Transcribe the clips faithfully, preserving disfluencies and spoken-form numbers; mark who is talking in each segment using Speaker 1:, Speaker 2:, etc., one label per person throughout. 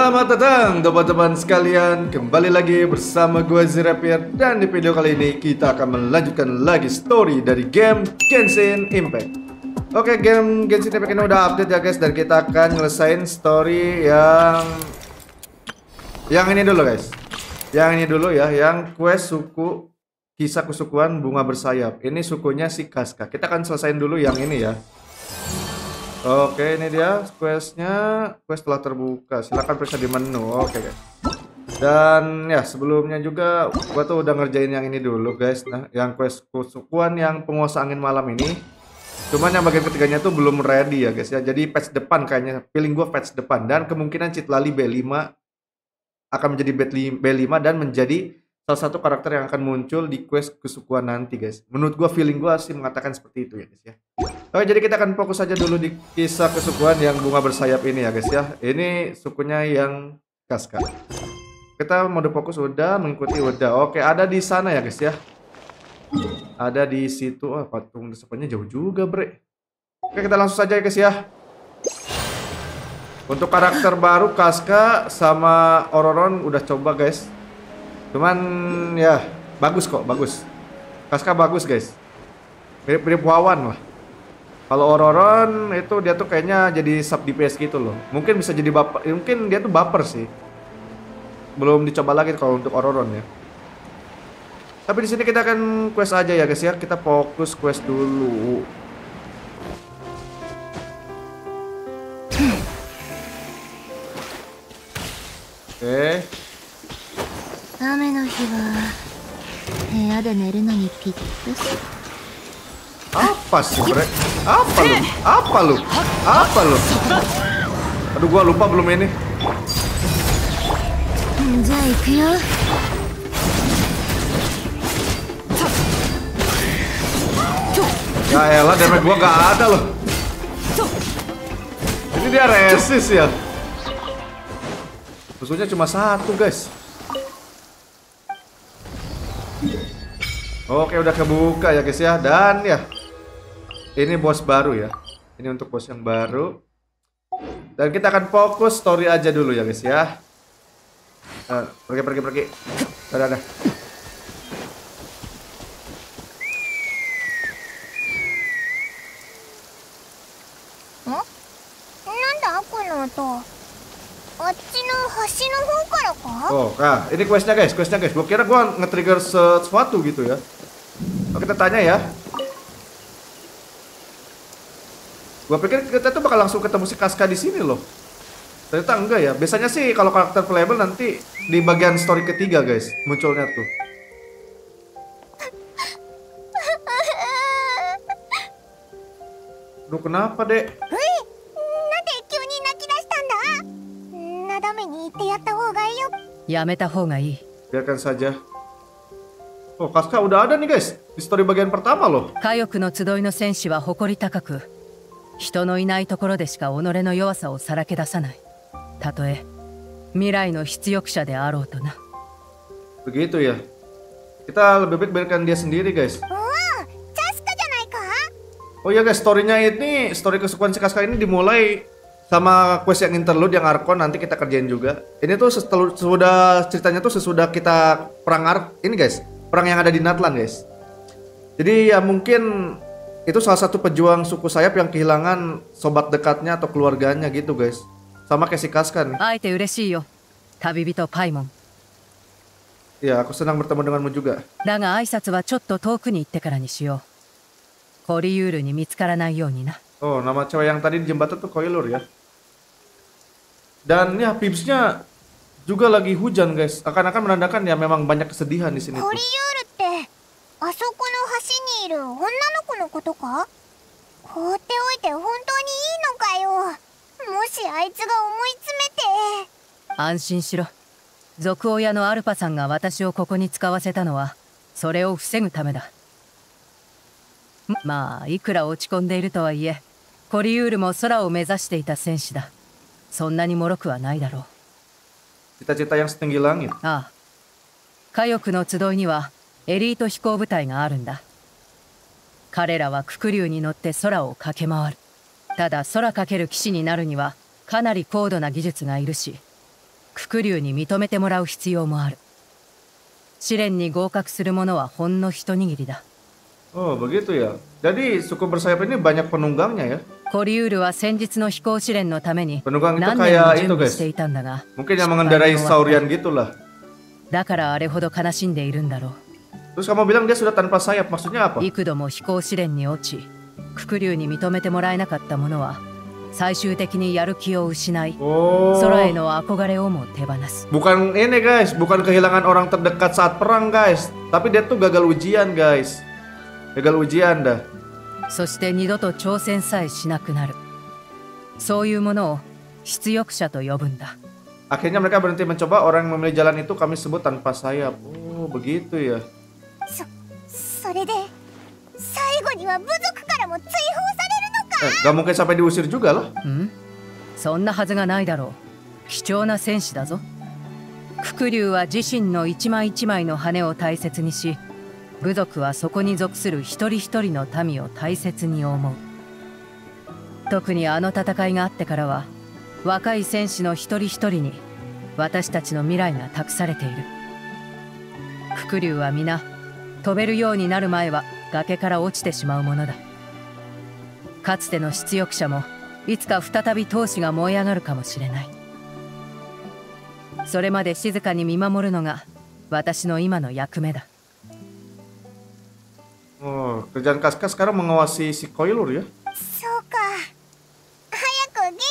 Speaker 1: Selamat datang teman-teman sekalian, kembali lagi bersama gue Zerapier. Dan di video kali ini kita akan melanjutkan lagi story dari game Genshin Impact. Oke, game Genshin Impact ini udah update ya guys, dan kita akan nyelesain story yang Yang ini dulu guys. Yang ini dulu ya, yang quest suku Kisah Kesukuan Bunga Bersayap. Ini sukunya si Casca. Kita akan selesain dulu yang ini ya. Oke, ini dia questnya. Quest telah terbuka. Silahkan periksa di menu. Oke guys. Dan ya sebelumnya juga gua tuh udah ngerjain yang ini dulu guys. Nah, yang quest kesukuan yang penguasa angin malam ini. Cuman yang bagian ketiganya tuh belum ready ya guys ya. Jadi patch depan kayaknya. Feeling gua patch depan. Dan kemungkinan Citlali B lima akan menjadi B lima dan menjadi salah satu karakter yang akan muncul di quest kesukuan nanti guys. Menurut gua, feeling gua sih mengatakan seperti itu ya guys ya. Oke, jadi kita akan fokus saja dulu di kisah kesukuan yang bunga bersayap ini ya guys ya. Ini sukunya yang Casca. Kita mode fokus udah, mengikuti udah. Oke, ada di sana ya guys ya. Ada di situ. Oh, patung depannya jauh juga, bre. Oke, kita langsung saja ya guys ya. Untuk karakter baru Casca sama Ororon udah coba guys. Cuman ya bagus kok, bagus. Casca bagus guys. Mirip-mirip Wawan lah. Kalau Ororon itu dia tuh kayaknya jadi sub D P S gitu loh. Mungkin bisa jadi baper, mungkin dia tuh baper sih. Belum dicoba lagi kalau untuk Ororon ya. Tapi di sini kita akan quest aja ya guys ya. Kita fokus quest dulu. Oke.
Speaker 2: 雨の日は部屋で寝るのにぴったし。
Speaker 1: Apa sih bre? Apa lu? Apa lu? Apa lu? Aduh, gua lupa belum ini. Ya elah, damage gua gak ada loh. Ini dia resist ya. Musuhnya cuma satu guys. Oke, udah kebuka ya guys ya. Dan ya, ini bos baru ya. Ini untuk bos yang baru. Dan kita akan fokus story aja dulu ya guys ya. Nah, pergi pergi pergi. Dadah, dadah. Oh, nah, ini questnya guys, questnya guys. Gua kira gua nge-trigger sesuatu gitu ya. Oke, kita tanya ya. Gua pikir kita tuh bakal langsung ketemu si Casca di sini loh. Ternyata enggak ya. Biasanya sih kalau karakter playable nanti di bagian story ketiga guys munculnya tuh. Duh, kenapa dek? Biarkan saja. Oh, Casca udah ada nih guys di story bagian pertama loh.
Speaker 3: 火翼の集いの戦士は誇り高く、人のいないところでしか己の弱さをさらけ出さない。たとえ未来の出力者であろうとな。
Speaker 1: Begitu ya. Kita lebih baik biarkan dia sendiri guys. Oh ya guys, storynya ini, story kesukuan si Casca ini dimulai sama quest yang interlude yang Archon, nanti kita kerjain juga. Ini tuh setelah, sesudah ceritanya tuh sesudah kita perang Ark ini guys, perang yang ada di Natlan guys. Jadi ya mungkin itu salah satu pejuang suku sayap yang kehilangan sobat dekatnya atau keluarganya gitu guys. Sama kayak si Casca nih. Ya, aku senang bertemu denganmu juga. Oh, nama cewek yang tadi di jembatan tuh Koilur ya. Dan ya pipsnya juga lagi hujan guys. Akan-akan menandakan ya memang banyak kesedihan di sini tuh. Cita-cita yang setinggi langit.
Speaker 3: Ah, 火翼の集いにはエリート飛行部隊があるんだ。彼らは黒竜に乗って空を駆け回る。ただ空かける騎士になるにはかなり高度な技術がいるし、 ククリュウに認めてもらう必要もある。試練に合格する者はほんの一握りだ。
Speaker 1: Oh, begitu ya. Jadi suku bersayap ini banyak penunggangnya ya.
Speaker 3: コリウールは先日の飛行試練のために
Speaker 1: Penunggang itu
Speaker 3: 何年も
Speaker 1: kayak
Speaker 3: 準
Speaker 1: itu
Speaker 3: 備
Speaker 1: guys.
Speaker 3: していたんだが、
Speaker 1: Mungkin yang mengendarai saurian gitulah.
Speaker 3: だからあれほど悲しんでいるんだろう。
Speaker 1: Terus kamu bilang dia sudah tanpa sayap, maksudnya apa?
Speaker 3: 幾度も飛行試練に落ち、ククリュウに認めてもらえなかった者は最終的にやる気を失い、
Speaker 1: Oh.
Speaker 3: 空への憧れをも手放す。
Speaker 1: Bukan ini guys, bukan kehilangan orang terdekat saat perang guys, tapi dia tuh gagal ujian guys. Gagal ujian dah.
Speaker 3: そして二度と挑戦さえしなくなる。そういうものを出翼者と呼ぶんだ。
Speaker 1: Akhirnya mereka berhenti mencoba, orang yang memilih jalan itu kami sebut tanpa sayap. Oh, begitu ya.
Speaker 2: そそれで最後には部族からも追放されるのか。
Speaker 1: Eh, gak mungkin sampai diusir juga loh.
Speaker 3: ん？そんなはずがないだろう。貴重な戦士だぞ。ククリュウは自身の一枚一枚の羽を大切にし、部族はそこに属する一人一人の民を大切に思う。特にあの戦いがあってからは、若い戦士の一人一人に私たちの未来が託されている。ククリュウは皆飛べるようになる前は崖から落ちてしまうものだ。かつての出翼者もいつか再び闘志が燃え上がるかもしれない。それまで静かに見守るのが私の今の役目だ。
Speaker 1: Oh, kerjaan Casca sekarang mengawasi si Koilur ya?
Speaker 2: そうか。早く元気になる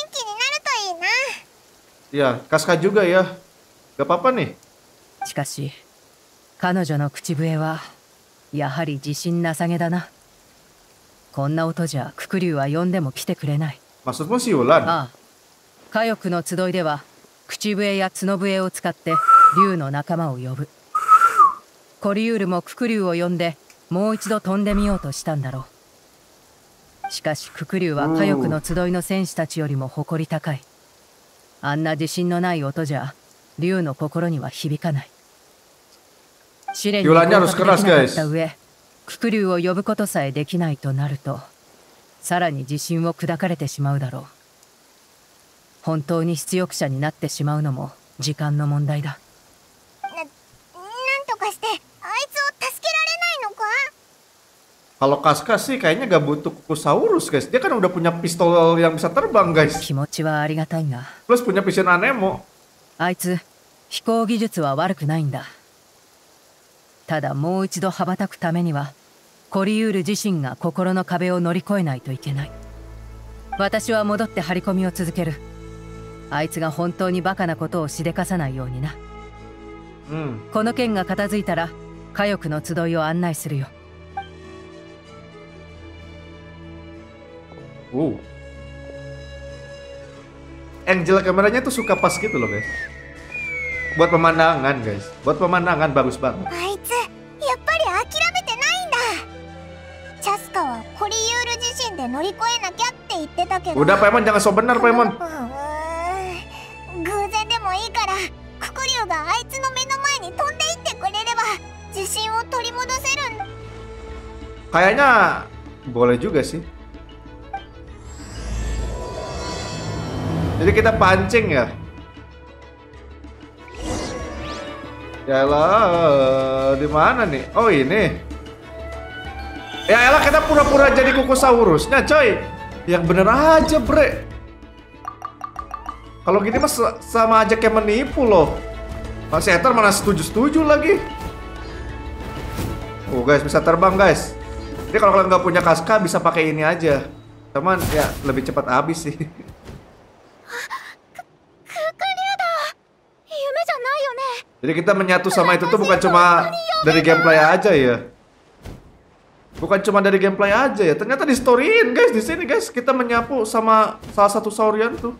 Speaker 2: といいな。
Speaker 1: Iya, Casca juga ya. Gak apa-apa nih.
Speaker 3: しかし彼女の口笛はやはり自信なさげだな。こんな音じゃククリュウは呼んでも来てくれない。
Speaker 1: Maksudmu si Yulan?
Speaker 3: ああ、火翼の集いでは口笛や角笛を使って竜の仲間を呼ぶ。コリウールもククリュウを呼んでもう一度飛んでみようとしたんだろう。しかしククリュウは火翼の集いの戦士たちよりも誇り高い。あんな自信のない音じゃ竜の心には響かない。試練に合格できなかった上、ククリュウを呼ぶことさえできないとなると、さらに自信を砕かれてしまうだろう。本当に出翼者になってしまうのも時間の問題だ。
Speaker 2: な、なんとかしてあいつを助けられないのか。
Speaker 1: Kalau Casca sih kayaknya gak butuh Kukusaurus guys. Dia kan udah punya pistol yang bisa terbang guys.
Speaker 3: 気持ちはありがたいが、
Speaker 1: Plus punya Vision Anemo.
Speaker 3: あいつ飛行技術は悪くないんだ。ただもう一度羽ばたくためにはコリウール自身が心の壁を乗り越えないといけない。私は戻って張り込みを続ける。あいつが本当にバカなことをしでかさないようにな。
Speaker 1: Hmm.
Speaker 3: この件が片付いたら火翼の集いを案内するよ。
Speaker 1: Uh. Angel kameranya tuh suka pas gitu loh guys. Buat pemandangan guys. Buat pemandangan bagus banget.
Speaker 2: あいつやっぱり諦めてないんだ。チャスカはコリユール自身で乗り越えなきゃって言ってたけど。
Speaker 1: Udah Paimon jangan so benar Paimon.
Speaker 2: うーん、偶然でもいいからククリュウがあいつの目の前に飛んでいってくれれば自信を取り戻せるんだ。
Speaker 1: Kayaknya boleh juga sih. Jadi kita pancing ya. Yalah, di mana nih? Oh ini. Ya elah kita pura-pura jadi Kukusaurusnya coy. Yang bener aja bre. Kalau gini mas sama aja kayak menipu loh. Mas Ether mana setuju-setuju lagi. Oh guys bisa terbang guys. Jadi kalau kalian nggak punya Casca bisa pakai ini aja. Cuman ya lebih cepat habis sih. Jadi kita menyatu sama itu tuh bukan cuma dari gameplay aja ya. Bukan cuma dari gameplay aja ya. Ternyata di storyin guys di sini guys kita menyapu sama salah satu saurian tuh.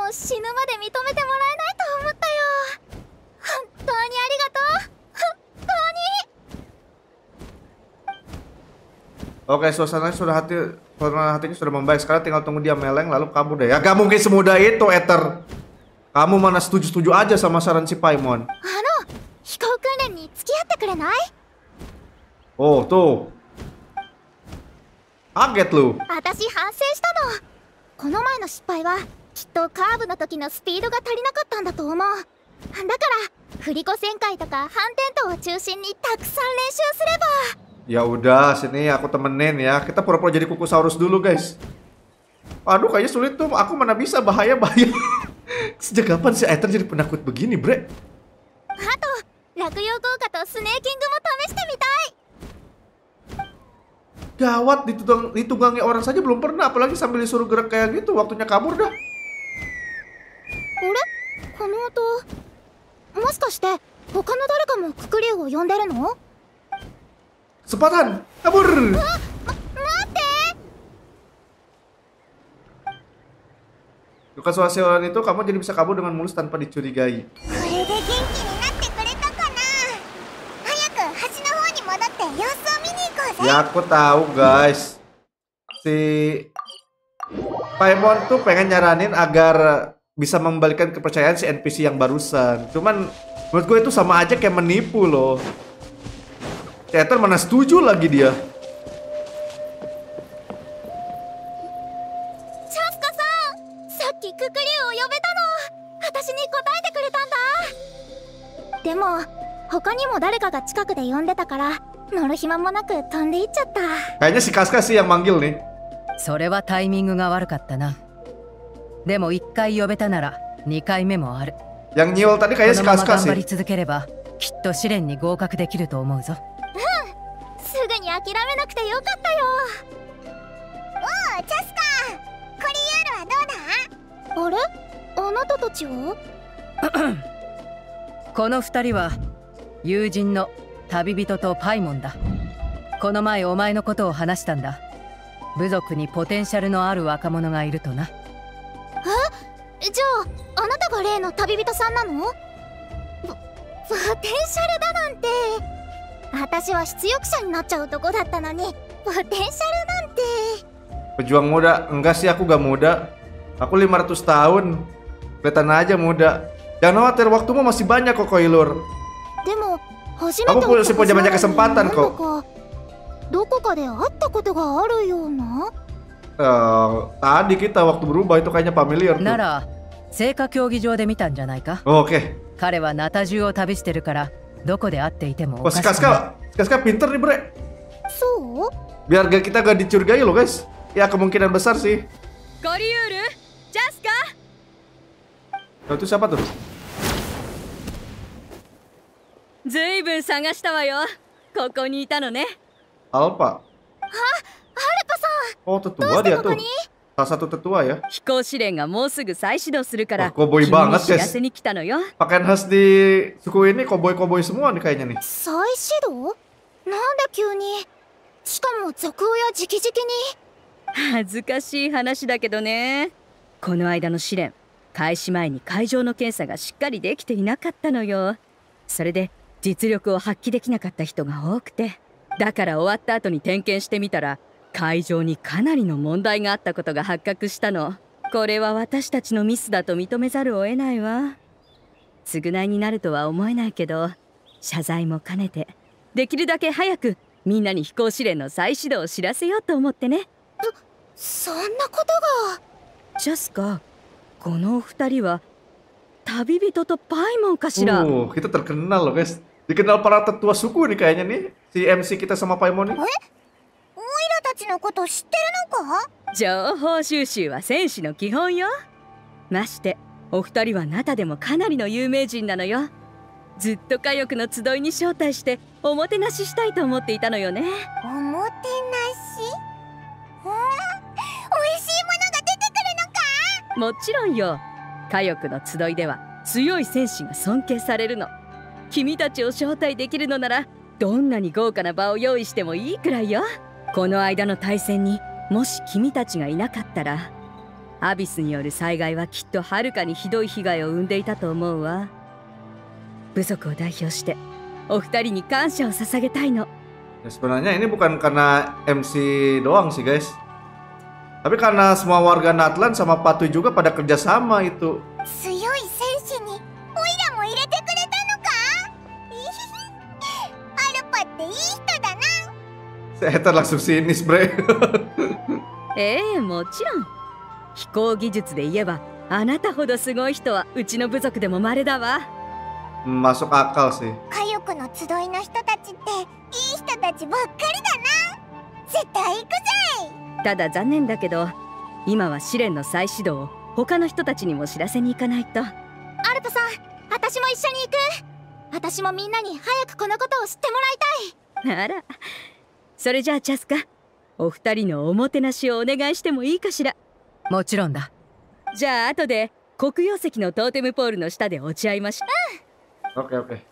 Speaker 1: Oke, suasananya sudah hati, suasana hatinya sudah membaik. Sekarang tinggal tunggu dia meleng lalu kabur deh. Ya gak mungkin semudah itu, Ether. Kamu mana setuju-setuju aja sama saran si Paimon. Oh, tuh. Kaget lu.
Speaker 2: 私反省したの。この前の失敗はきっとカーブの時のスピードが足りなかったんだと思う。 だから振り子旋回とか反転倒を中心にたくさん練習すれば。
Speaker 1: Ya udah, sini aku temenin ya. Kita pura-pura jadi Kukusaurus dulu, guys. Aduh, kayaknya sulit tuh. Aku mana bisa, bahaya, bahaya. Sejak kapan si Aether jadi penakut begini, bre?
Speaker 2: あと落葉効果とスネーキングも試してみたい。
Speaker 1: Gawat, ditunggang, ditunggangi orang saja belum pernah. Apalagi sambil disuruh gerak kayak gitu. Waktunya kabur dah.
Speaker 2: あれこの音もしかして他の誰かもククリュウを呼んでるの？
Speaker 1: Kesempatan, kabur. Lukas Wasiolan itu kamu jadi bisa kabur dengan mulus tanpa dicurigai. Ya aku tahu guys. Si Paimon tuh pengen nyaranin agar bisa membalikan kepercayaan si N P C yang barusan. Cuman menurut gue itu sama aja kayak menipu loh. Aether mana setuju lagi dia.
Speaker 2: Chaska-san, saki Kukuryuを呼べたの。私に答えてくれたんだ。でも他にも誰かが近くで呼んでたから乗る暇もなく飛んでいっちゃった。
Speaker 1: Kayaknya si Casca sih yang manggil nih.
Speaker 3: それはタイミングが悪かったな。でもいっかい呼べたならにかいめもある。
Speaker 1: Yang nyiul tadi kayaknya si
Speaker 3: このまま
Speaker 1: Casca
Speaker 3: 頑張り
Speaker 1: sih.
Speaker 3: 続ければきっと試練に合格できると思うぞ。
Speaker 2: すぐに諦めなくてよかったよ。おう、チャスカ、コリユールはどうだ？あれ、あなたたちは？
Speaker 3: この二人は友人の旅人とパイモンだ。この前お前のことを話したんだ。部族にポテンシャルのある若者がいるとな。
Speaker 2: え？じゃああなたが例の旅人さんなの？ポ、ポテンシャルだなんて。私は出力者になっちゃうとこだったのにポテンシャルなんて。
Speaker 1: Pejuang muda, enggak sih aku gak muda. Aku lima ratus tahun. Kelihatan aja muda. Jangan khawatir, waktumu masih banyak kok, Koilur.
Speaker 2: でも初めて
Speaker 1: Kamu masih punya banyak kesempatan kok.
Speaker 2: どこかで会ったことがあるような。
Speaker 1: Uh, tadi kita waktu berubah itu kayaknya familiar tuh.
Speaker 3: なら聖火競技場で見たんじゃないか。
Speaker 1: Oh, Oke.
Speaker 3: 彼はナタ中を旅してるからどこで会っていてもお
Speaker 1: Oh,
Speaker 3: か
Speaker 1: si
Speaker 3: しくない。
Speaker 1: Casca, si Casca pinter nih, bre.
Speaker 2: そう？
Speaker 1: Biar gak, kita gak dicurigai loh, guys. Ya kemungkinan besar sih.
Speaker 3: コリユール、ジャスカ。
Speaker 1: Oh, itu siapa tuh?
Speaker 3: ずいぶん探したわよ。ここにいたのね。
Speaker 1: Alpha.
Speaker 2: あ、はるかさん。
Speaker 1: Oh, tetua dia tuh. Salah satu tetua ya.
Speaker 3: 飛行試練がもうすぐ再始動するから
Speaker 1: Wah, koboi
Speaker 3: 君に
Speaker 1: banget
Speaker 3: 知ら
Speaker 1: guys.
Speaker 3: せに来たのよ。
Speaker 1: Pakaian khas di suku ini koboi-koboi semua nih kayaknya nih.
Speaker 2: 再始動？なんで急に？しかも賊親直々に。
Speaker 3: 恥ずかしい話だけどね。この間の試練、開始前に会場の検査がしっかりできていなかったのよ。それで実力を発揮できなかった人が多くて、だから終わった後に点検してみたら会場にかなりの問題があったことが発覚したの。これは私たちのミスだと認めざるを得ないわ。償いになるとは思えないけど、謝罪も兼ねてできるだけ早くみんなに飛行試練の再始動を知らせようと思ってね。
Speaker 2: そんなことが。
Speaker 3: ジャスカ、このお二人は旅人とパイモンかしら。
Speaker 1: Uh, kita terkenal loh guys. Dikenal para tetua suku nih kayaknya nih. Si M C kita sama Paimon nih.
Speaker 2: え？オイラたちのこと知ってるのか？
Speaker 3: 情報収集は戦士の基本よ。ましてお二人はナタでもかなりの有名人なのよ。ずっと火力の集いに招待しておもてなししたいと思っていたのよね。
Speaker 2: おもてなし？うん、おいしいものが出てくるのか？
Speaker 3: もちろんよ。火力の集いでは強い戦士が尊敬されるの。君たちを招待できるのならどんなに豪華な場を用意してもいいくらいよ。この間の大戦にもし君たちがいなかったらアビスによる災害はきっとはるかにひどい被害を生んでいたと思うわ。部族を代表してお二人に感謝を捧げたいの。
Speaker 1: Ya, sebenarnya ini bukan karena M C doang sih guys. Tapi karena semua warga Natlan sama Patu juga pada kerjasama itu.
Speaker 2: 強い戦士にオイラも入れてくれたのか？アルパっていい人だな。
Speaker 1: Si Aether langsung sinis bre.
Speaker 3: ええ、もちろん。飛行技術で言えばあなたほどすごい人はうちの部族でも稀だわ。
Speaker 1: masuk akal sih.
Speaker 2: 火力の集いの人たちっていい人たちばっかりだな。絶対行くぜ。
Speaker 4: ただ残念だけど、今は試練の再始動を他の人たちにも知らせに行かないと。
Speaker 2: アルトさん、私も一緒に行く。私もみんなに早くこのことを知ってもらいたい。
Speaker 4: あら、それじゃあチャスカ、お二人のおもてなしをお願いしてもいいかしら。
Speaker 3: もちろんだ。
Speaker 4: じゃあ後で黒曜石のトーテムポールの下で落ち合いましょ
Speaker 1: う。オッケーオッケ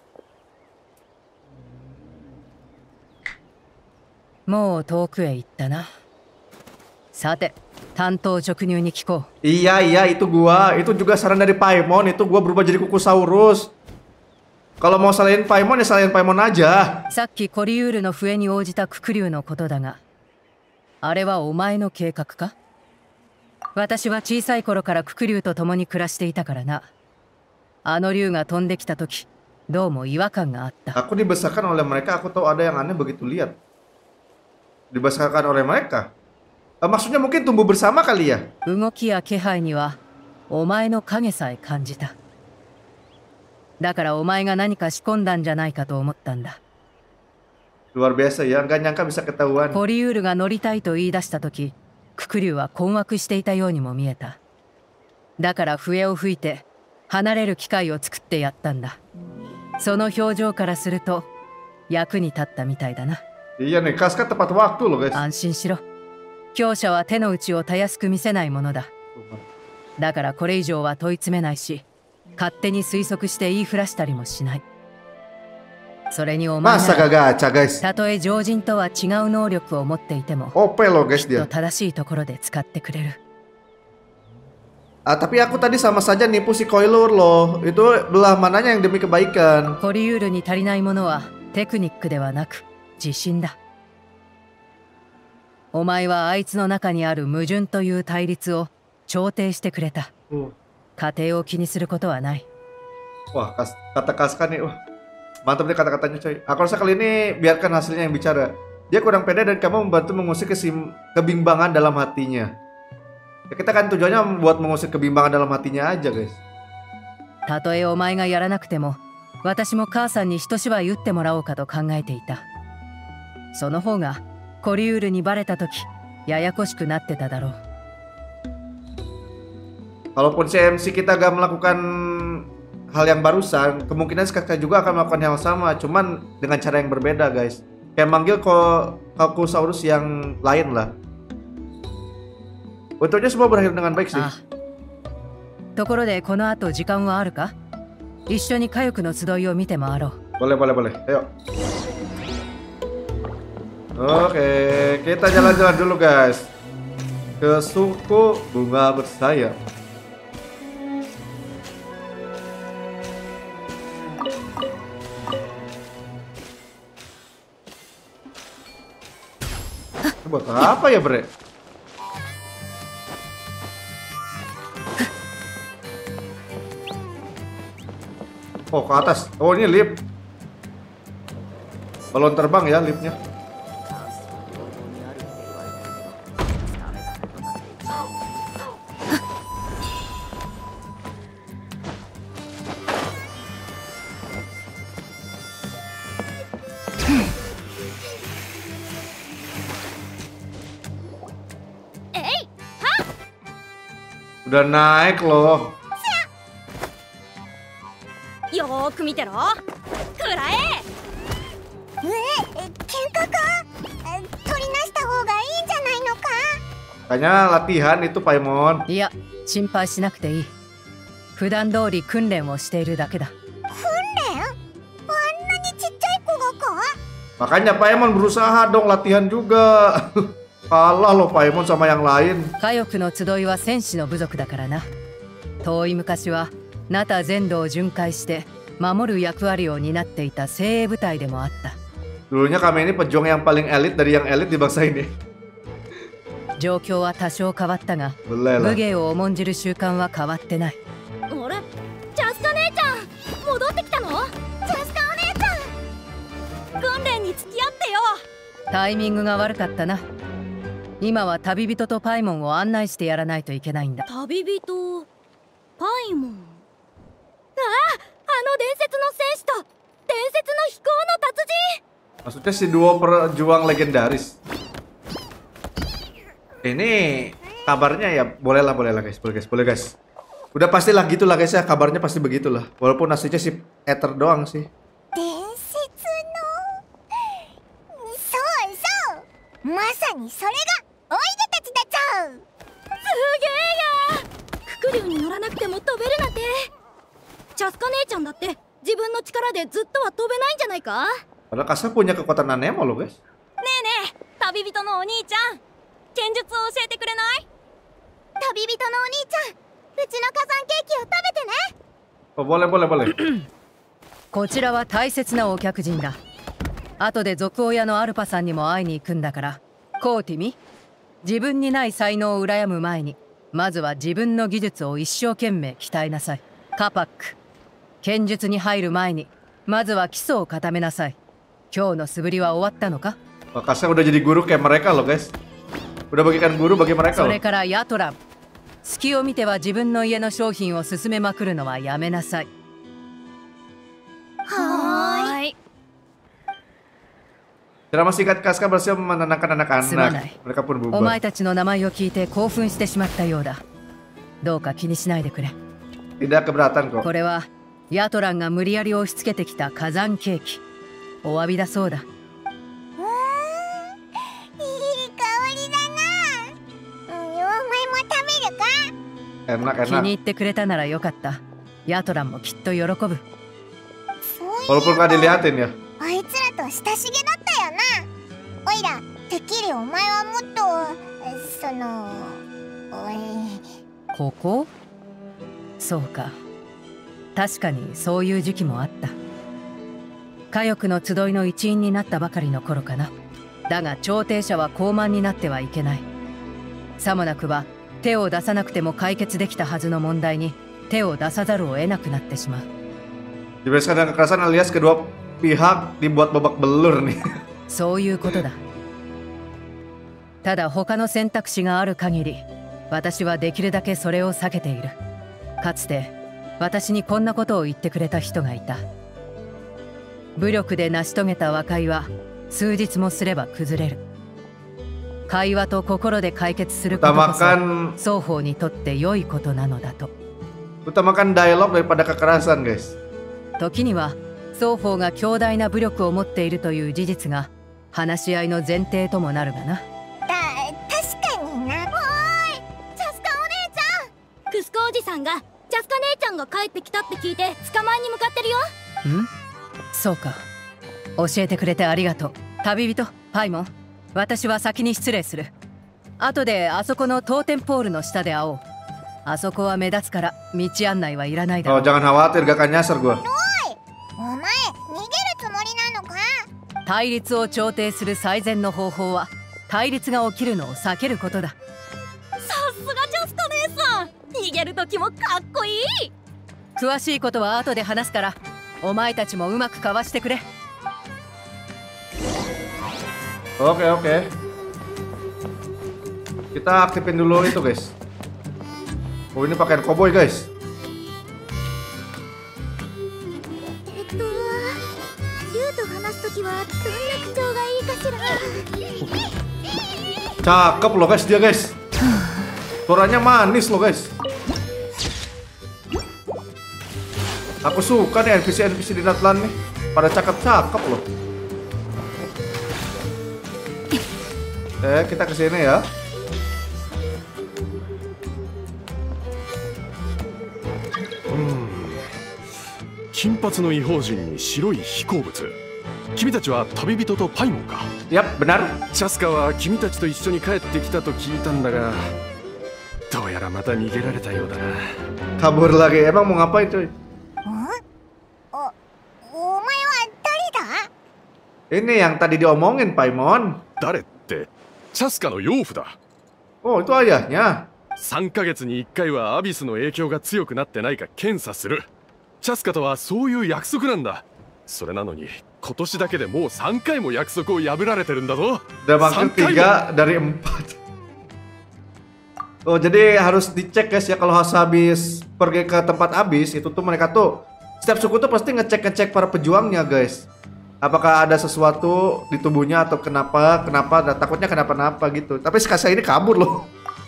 Speaker 3: ー。もう遠くへ行ったな。さて、担当直入に聞こ
Speaker 1: う。Iya iya itu gua, itu juga saran dari Paimon, itu gua berubah jadi Kukusaurus. Kalau mau salahin Paimon ya salahin Paimon aja.
Speaker 3: さっきコリウールの笛に応じたククリュウのことだが、あれはお前の計画か？私は小さい頃からククリュウと共に暮らしていたからな。あの竜が飛んできた時、どうも違和感があった。
Speaker 1: Aku dibesarkan oleh mereka, aku tahu ada yang aneh begitu lihat. Dibesarkan oleh mereka? Maksudnya mungkin tumbuh bersama kali ya?
Speaker 3: 動きや気配にはお前の影さえ感じた。だからお前が何か仕込んだんじゃないかと思ったんだ。
Speaker 1: Luar biasa ya, nggak nyangka bisa ketahuan.
Speaker 3: コリウールが乗りたいと言い出した時、ククリュウは困惑していたようにも見えた。だから笛を吹いて離れる機会を作ってやったんだ。その表情からすると役に立ったみたいだな。
Speaker 1: Iya nih, Kaska tepat waktu loh guys.
Speaker 3: 安心しろ。強者は手の内をたやすく見せないものだ。だからこれ以上は問い詰めないし、勝手に推測して言いふらしたりもしない。それにお前なら、たとえ常人とは違う能力を持っていても、きっと正しいところで使ってくれる。
Speaker 1: Ah, tapi aku tadi sama saja nipu si Koilur loh. Itu belah mananya yang demi kebaikan.
Speaker 3: コリウールに足りないものはテクニックではなく自信だ。お前はあいつの中にある矛盾という対立を調停してくれた。過程を気にすることはない。
Speaker 1: Wah, kata Kaska nih, wah, mantap nih kata-katanya coy. Aku rasa kali ini biarkan hasilnya yang bicara. Dia kurang pede dan kamu membantu mengusir kesim kebimbangan dalam hatinya. Ya, kita kan tujuannya buat mengusir kebimbangan dalam hatinya aja guys.
Speaker 3: たとえお前がやらなくても、私も母さんに一芝居打ってもらおうかと考えていた。その方がコリウールにバレた時、ややこしくなってただろう。
Speaker 1: Kalaupun C M C kita gak melakukan hal yang barusan, kemungkinan Kaska juga akan melakukan hal yang sama, cuman dengan cara yang berbeda guys. Kayak manggil kok Kukusaurus yang lain lah. Untungnya semua berakhir dengan baik sih.
Speaker 3: ところでこの後時間はあるか？一緒に火力の集いを見て回ろう。
Speaker 1: Boleh boleh boleh, ayo. Oke, kita jalan-jalan dulu guys ke suku bunga bersayap. Buat apa ya bre? Oh ke atas, oh ini lift. Balon terbang ya liftnya. Udah naik loh.
Speaker 4: よーく見てろ。くらえ。
Speaker 2: え、喧嘩か？取りなした方がいいんじゃないのか？
Speaker 1: Kayaknya latihan itu Paimon.
Speaker 3: いや、心配しなくていい。普段通り訓練をしているだけだ。
Speaker 2: 訓練？あんなにちっちゃい子がか？
Speaker 1: Makanya Paimon berusaha dong latihan juga. Kalah loh Paimon sama yang lain.
Speaker 3: 火力の集いは戦士の部族だからな。遠い昔はナタ全土を巡回して守る役割を担っていた精鋭部隊でもあった。
Speaker 1: Dulunya kami ini pejuang yang paling elit dari yang elit di bangsa ini.
Speaker 3: 状況は多少変わったが、
Speaker 1: Boleh lah.
Speaker 3: 武芸を重んじる習慣は変わってない。
Speaker 2: あれ？ジャスカ姉ちゃん、戻ってきたの？ジャスカお姉ちゃん、訓練に付き合ってよ。
Speaker 3: タイミングが悪かったな。今は旅人とパイモンを案内してやらないといけないんだ。
Speaker 2: 旅人、パイモン。ああ、あ
Speaker 4: 伝説の戦士と伝説の飛行の達人。
Speaker 1: Maksudnya si duo perjuang legendaris. Ini kabarnya ya boleh lah, boleh lah guys, boleh guys, boleh guys. Udah pastilah gitulah guys ya, kabarnya pasti begitulah. Walaupun aslinya si Ether doang sih.
Speaker 2: 伝説のそうそうまさにそれがおいでたちだっちゃう。
Speaker 4: すげえや。ククリュウに乗らなくても飛べるなんて。チャスカ姉ちゃんだって自分の力でずっとは飛べないんじゃないか。
Speaker 1: Padahal Kasa punya kekuatan Nanemo loh guys.
Speaker 4: ねえねえ、旅人のお兄ちゃん、剣術を教えてくれない？
Speaker 2: 旅人のお兄ちゃん、うちの火山ケーキを食べてね。
Speaker 1: Oh, boleh boleh boleh.
Speaker 3: こちらは大切なお客人だ。後で族親のアルパさんにも会いに行くんだから、コーティミ、自分にない才能を羨む前にまずは自分の技術を一生懸命鍛えなさい。カパック、剣術に入る前にまずは基礎を固めなさい。今日の素振りは終わったのか？
Speaker 1: Kasa udah jadi guru kayak mereka loh guys. Udah bagikan guru bagi mereka
Speaker 3: そ
Speaker 1: loh.
Speaker 3: れからヤトラン、隙を見ては自分の家の商品を勧めまくるのはやめなさい。
Speaker 2: はーい。
Speaker 1: Drama singkat Kaska berhasil menenangkan
Speaker 3: すまな
Speaker 1: anak-anak.
Speaker 3: い。
Speaker 1: Mereka pun
Speaker 3: お前
Speaker 1: bubar.
Speaker 3: たちの名前を聞いて興奮してしまったようだ。どうか気にしないでくれ。
Speaker 1: Tidak keberatan kok.
Speaker 3: これはヤトランが無理やり押し付けてきた火山ケーキ。お詫びだそうだ。
Speaker 2: うーん、いい香りだな。うん、お前も食べるか？
Speaker 1: Enak
Speaker 3: 気に
Speaker 1: enak.
Speaker 3: 入ってくれたならよかった。ヤトランもきっと喜ぶ。
Speaker 2: そうい
Speaker 1: Walaupun nggak diliatin ya.
Speaker 2: あいつらと親しげだったよな。おいら、てっきりお前はもっとえそのおい
Speaker 3: ここ？そうか。確かにそういう時期もあった。火翼の集いの一員になったばかりの頃かな。だが調停者は高慢になってはいけない。さもなくば手を出さなくても解決できたはずの問題に手を出さざるを得なくなってしまう。
Speaker 1: Dibebaskan dengan kekerasan alias kedua pihak dibuat babak belur nih.
Speaker 3: そういうことだ。ただ他の選択肢がある限り、私はできるだけそれを避けている。かつて私にこんなことを言ってくれた人がいた。武力で成し遂げた和解は数日もすれば崩れる。会話と心で解決することこそ
Speaker 1: Utamakan
Speaker 3: 双方にとって良いことなのだと。
Speaker 1: utamakan dialog daripada kekerasan guys.
Speaker 3: 時には双方が強大な武力を持っているという事実が話し合いの前提ともなるがな。
Speaker 2: だ確かにな。おーい、チャスカお姉ちゃん。
Speaker 4: クスコおじさんがチャスカ姉ちゃんが帰ってきたって聞いて捕まえに向かってるよ。
Speaker 3: ん？そうか。教えてくれてありがとう。旅人、パイモン。私は先に失礼する。後であそこのトーテンポールの下で会おう。あそこは目立つから道案内はいらないだろ
Speaker 1: Oh
Speaker 3: う。
Speaker 1: jangan khawatir gak akan nyasar gua.
Speaker 2: お前逃げるつもりなのか？
Speaker 3: 対立を調停する最善の方法は対立が起きるのを避けることだ。
Speaker 4: さすがチャスカ姉さん、逃げる時もかっこいい。
Speaker 3: 詳しいことは後で話すから、お前たちもうまくかわしてくれ。
Speaker 1: Oke oke. Kita aktifin dulu itu guys. Oh ini pakaian koboi guys.
Speaker 2: えっと、竜と話すときはどんな口調がいいかしら。
Speaker 1: Cakep loh guys dia guys. Suaranya manis loh guys. Aku suka nih N P C N P C di Natlan nih. Pada cakep-cakep loh. Eh kita kesini ya.
Speaker 5: 金髪の異邦人に白い飛行物。君たちは旅人とパイモンか。
Speaker 1: Yap benar.
Speaker 5: チャスカは君たちと一緒に帰ってきたと聞いたんだが、どうやらまた逃げられたようだな。
Speaker 1: Kabur lagi. Emang mau ngapain coy?
Speaker 2: お、お前は誰だ？
Speaker 1: Ini yang tadi diomongin Paimon.
Speaker 5: 誰って、チャスカの養父だ。
Speaker 1: Oh itu ayahnya.
Speaker 5: さんかげつにいっかいはアビスの影響が強くなってないか検査する。チャスカとはそういう約束なんだ。それなのに今年だけでもうさんかいも約束を破られてるんだぞ。
Speaker 1: Udah makin tiga dari empat. Oh jadi harus dicek guys ya kalau habis pergi ke tempat abis itu tuh mereka tuh Setiap suku tuh pasti ngecek-ngecek para pejuangnya, guys. Apakah ada sesuatu di tubuhnya atau kenapa, kenapa, dan takutnya kenapa-napa gitu. Tapi si Casca ini kabur loh.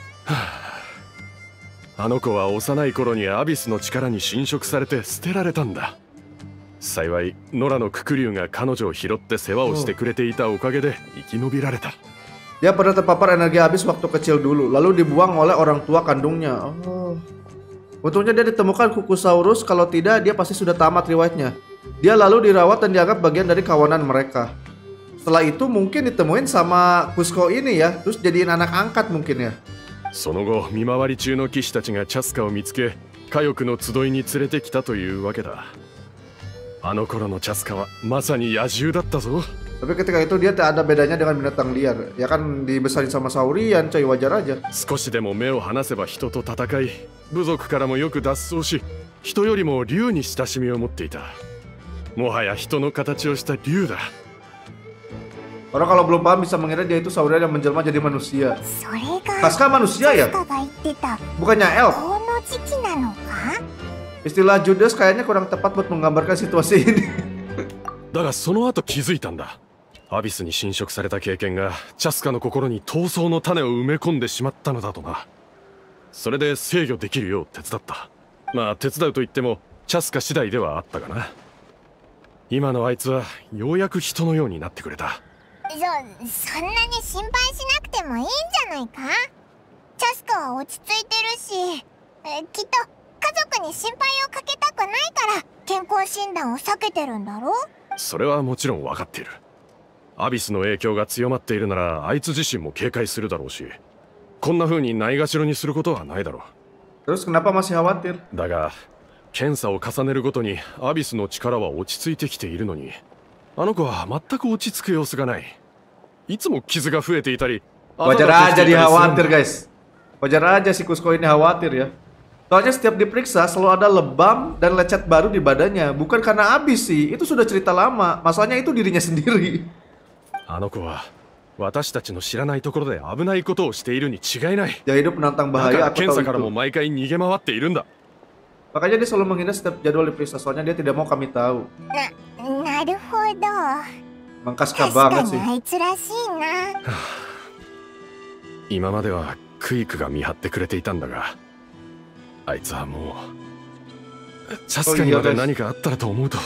Speaker 5: あの子は幼い頃にアビスの力に侵食されて捨てられたんだ。幸いノラのククリュウが彼女を拾って世話をしてくれていたおかげで生き延びられた。
Speaker 1: Dia pernah terpapar energi habis waktu kecil dulu, lalu dibuang oleh orang tua kandungnya. Oh. Untungnya dia ditemukan Kukusaurus, kalau tidak dia pasti sudah tamat riwayatnya. Dia lalu dirawat dan dianggap bagian dari kawanan mereka. Setelah itu mungkin ditemuin sama Kuzco ini ya, terus jadiin anak angkat mungkin ya.
Speaker 5: その後見回り中の騎士たちがチャスカを見つけ火翼の集いに連れてきたというわけだ。あの頃のチャスカはまさに野獣だったぞ。
Speaker 1: Tapi ketika itu dia tak ada bedanya dengan binatang liar. Ya kan dibesarin sama saurian, coy, wajar aja.
Speaker 5: 少しでも目を離せば人と戦い、部族からもよく脱走し、人よりも竜に親しみを持っていた。もはや人の形をした竜だ。
Speaker 1: Orang kalau belum paham bisa mengira dia itu saurian yang menjelma jadi manusia.
Speaker 2: それが
Speaker 1: Casca manusia ya?
Speaker 2: チャスカが言ってた
Speaker 1: Bukannya elf.
Speaker 2: この時期なのか
Speaker 1: Istilah Judas kayaknya kurang tepat buat menggambarkan situasi ini.
Speaker 5: だがその後気づいたんだ。アビスに侵食された経験がチャスカの心に闘争の種を埋め込んでしまったのだとな。それで制御できるよう手伝った。まあ手伝うと言ってもチャスカ次第ではあったがな。今のあいつはようやく人のようになってくれた。
Speaker 2: そ, そんなに心配しなくてもいいんじゃないかチャスカは落ち着いてるしえきっと家族に心配をかけたくないから健康診断を避けてるんだろ
Speaker 5: それはもちろん分かっている。アビスの影響が強まっているならあいつ自身も警戒するだろうし、こんな風にないがしろにすることはないだろう。
Speaker 1: Terus kenapa masih khawatir?
Speaker 5: だが検査を重ねるごとにアビスの力は落ち着いてきているのに、あの子は全く落ち着く様子がない。 いつも傷が増えていたり、
Speaker 1: Wajar aja dia khawatir, guys. Wajar aja si Kuzco ini khawatir ya. Soalnya setiap diperiksa selalu ada lebam dan lecet baru di badannya. Bukan karena habis sih, itu sudah cerita lama. Masalahnya itu dirinya sendiri.
Speaker 5: あの子は私たちの知らないところで危ないことをしているに違いない。
Speaker 1: Dia hidup menantang
Speaker 5: だか
Speaker 1: bahaya
Speaker 5: ら
Speaker 1: atau
Speaker 5: 検査
Speaker 1: tahu
Speaker 5: からも
Speaker 1: itu.
Speaker 5: 毎回逃げ回っているんだ。
Speaker 1: Makanya dia selalu menghindar setiap jadwal diperiksa. Soalnya dia tidak mau kami tahu.
Speaker 2: な、なるほど
Speaker 1: Mengkaska
Speaker 2: 確か
Speaker 1: banget
Speaker 2: に
Speaker 1: sih.
Speaker 2: あいつらしいな
Speaker 5: 今まではクイクが見張ってくれていたんだが、あいつはもうチャスカにまで何かあったらと思うと。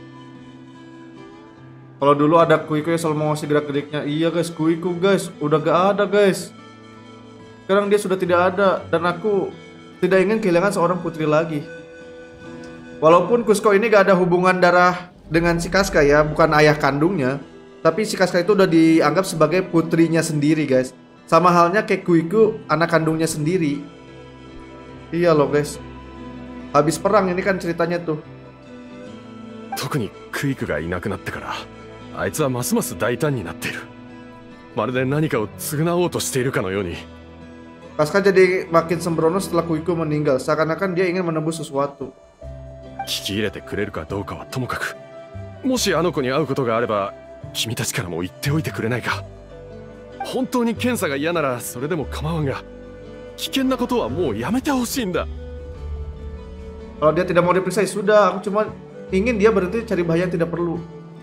Speaker 1: Kalau dulu ada Kuiku yang selalu mengawasi gerak-geriknya. Iya guys, Kuiku guys, udah gak ada guys. Sekarang dia sudah tidak ada dan aku tidak ingin kehilangan seorang putri lagi. Walaupun Kuzco ini gak ada hubungan darah dengan si Casca ya, bukan ayah kandungnya, tapi si Casca itu udah dianggap sebagai putrinya sendiri guys. Sama halnya kayak Kuiku, anak kandungnya sendiri. Iya loh guys. Habis perang ini kan ceritanya tuh.
Speaker 5: 特にクイクがいなくなってからあいつはますます大胆になっている。まるで何かを償おうとしているかのように。
Speaker 1: Casca jadi makin sembrono setelah Kuiku meninggal, seakan-akan dia ingin menembus sesuatu.
Speaker 5: 聞き入れてくれるかどうかはともかく、もしあの子に会うことがあれば君たちからも言っておいてくれないか。本当に検査が嫌ならそれでも構わんが、危険なことはもうやめてほしいんだ。
Speaker 1: Kalau dia tidak mau diperiksa ya sudah, aku cuma ingin dia berhenti cari bahaya yang tidak perlu.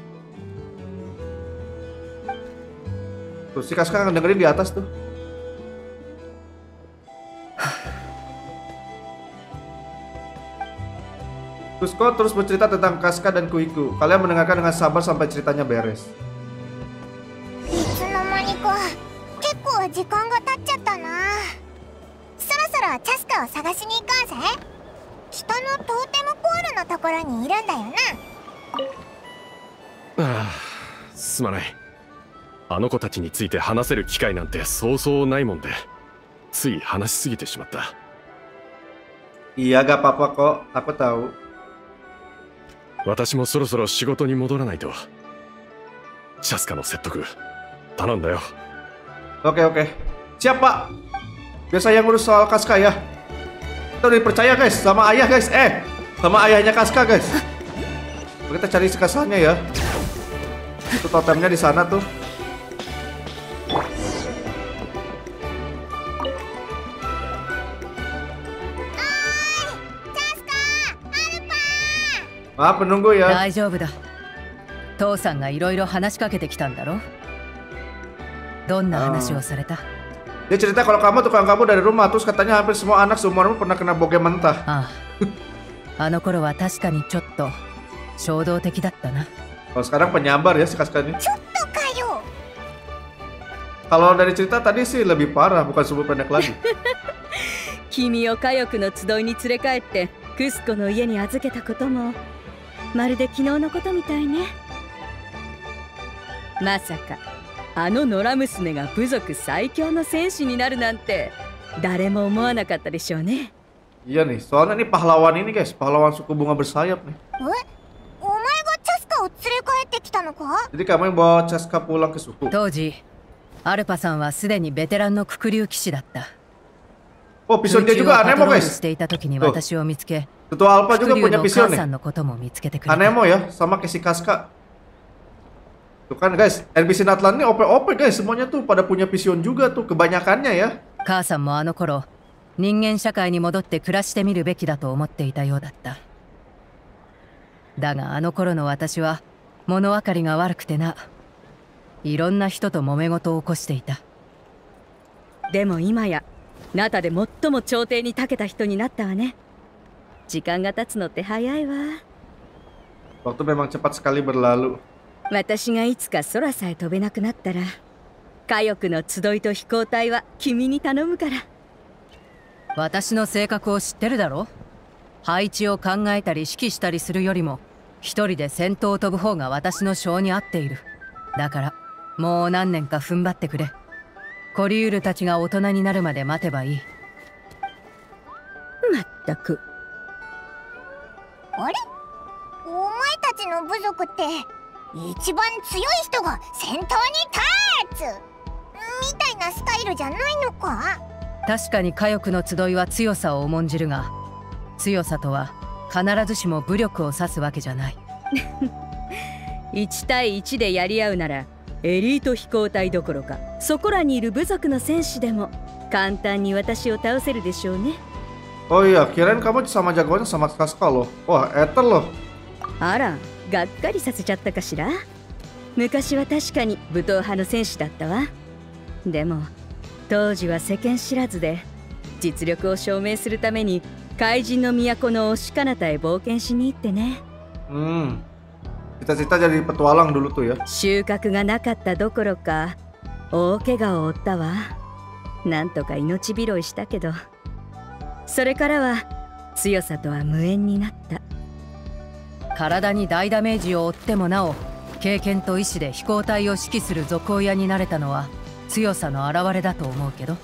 Speaker 1: Terus si Casca dengerin di atas tuh. Kuzco terus bercerita tentang Casca dan Kuiku. Kalian mendengarkan dengan sabar sampai ceritanya beres.
Speaker 2: いつの間にか結構時間が経っちゃったなそろそろチャスカを探しに行こうぜ北のトーテムポールのところにいるんだよな
Speaker 5: ああ、すまない。あの子たちについて話せる機会なんてそうそうないもんで、つい話しすぎてしまった。
Speaker 1: Iya gak apa-apa kok, aku tahu.
Speaker 5: 私もそろそろ仕事に戻らないと。チャスカの説得頼んだよ。
Speaker 1: Oke oke. Siap pak. Biar saya ngurus soal Casca ya. Kita udah dipercaya guys sama ayah guys. Eh, sama ayahnya Casca guys. Kita cari si Cascanya ya. Itu totemnya di sana tuh. Maaf menunggu ya.
Speaker 3: 大丈夫だ。父さんがいろいろ話しかけてきたんだろ。どんな話をされた？
Speaker 1: Dia cerita kalau kamu tukang kamu dari rumah, terus katanya hampir semua anak seumurmu pernah kena bokeh mentah.
Speaker 3: ああ、あの頃は確かにちょっと衝動的だったな。
Speaker 1: Kalau sekarang penyabar ya si Casca ini.
Speaker 2: ちょっとかよ。
Speaker 1: Kalau dari cerita tadi sih lebih parah, bukan sumber pendek lagi.
Speaker 4: 君を佳代の集いに連れ帰ってクスコの家に預けたこともまるで昨日のことみたいね。まさかあの野良娘が部族最強の戦士になるなんて誰も思わなかったでしょうね。
Speaker 1: Iya nih, soalnya nih pahlawan ini guys, pahlawan suku bunga bersayap nih.
Speaker 2: え、お前がチャスカを連れ帰ってきたのか？
Speaker 1: Jadi kamu yang bawa Casca pulang ke suku.
Speaker 3: 当時アルパさんはすでにベテランの黒竜騎士だった。
Speaker 1: Oh, pision dia
Speaker 3: 空中を
Speaker 1: juga
Speaker 3: パト
Speaker 1: Anemo
Speaker 3: ロール
Speaker 1: guys.
Speaker 3: していた時に私を見つけ、
Speaker 1: Ketua Alpha
Speaker 3: 黒
Speaker 1: juga
Speaker 3: 竜
Speaker 1: punya
Speaker 3: の
Speaker 1: pision
Speaker 3: 母さん
Speaker 1: nih.
Speaker 3: のことも見つけてくれた。
Speaker 1: Anemo ya, sama kayak si Casca. Tuh kan guys, N P C Natlan ini O P O P guys, semuanya tuh pada punya pision juga tuh, kebanyakannya ya.
Speaker 3: 母さんもあの頃人間社会に戻って暮らしてみるべきだと思っていたようだった。だがあの頃の私は物分かりが悪くてな、いろんな人と揉め事を起こしていた。
Speaker 4: でも今やナタで最も頂点に長けた人になったわね。時間が経つのって早いわ。
Speaker 1: Waktu memang cepat sekali berlalu.
Speaker 4: 私がいつか空さえ飛べなくなったら佳代の集いと飛行隊は君に頼むから。
Speaker 3: 私の性格を知ってるだろ。配置を考えたり指揮したりするよりも一人で戦闘を飛ぶ方が私の性に合っている。だからもう何年か踏ん張ってくれ。コリウールたちが大人になるまで待てばいい。
Speaker 4: まったく。
Speaker 2: あれ？お前たちの部族って一番強い人が先頭に立つみたいなスタイルじゃないのか？
Speaker 3: 確かに佳代の集いは強さを重んじるが、強さとは必ずしも武力を指すわけじゃない。
Speaker 4: いち対いちでやり合うならエリート飛行隊どころかそこらにいる部族の戦士でも簡単に私を倒せるでしょうね。
Speaker 1: Oh iya, kirain kamu sama jagoannya sama Casca loh. Wah, Ether loh.
Speaker 4: あら、がっかりさせちゃったかしら。昔は確かに武闘派の戦士だったわ。でも当時は世間知らずで実力を証明するために怪人の都の推し彼方へ冒険しに行ってね。
Speaker 1: Hmm. Cita-cita jadi petualang dulu tuh ya.
Speaker 4: 収穫がなかったどころか大怪我を負ったわ。なんとか命拾いしたけど、それからは強さとは無縁になった。
Speaker 3: 体に大ダメージを負ってもなお経験と意志で飛行隊を指揮する賊親になれたのは強さの表れだと思うけど。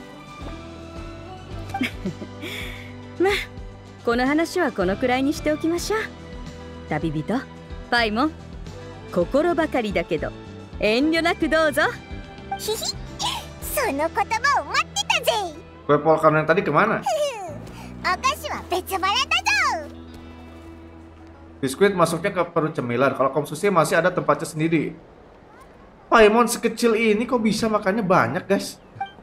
Speaker 4: まあこの話はこのくらいにしておきましょう。旅人パイモン、心ばかりだけど遠慮なくどうぞ。
Speaker 2: ひひ、その言葉を待ってたぜ。
Speaker 1: Kue Polkam yang tadi kemana?
Speaker 2: お菓子は別腹だぞ。
Speaker 1: Biskuit masuknya ke perut cemilan. Kalau konsumsi masih ada tempatnya sendiri. Paimon sekecil ini kok bisa makannya banyak guys?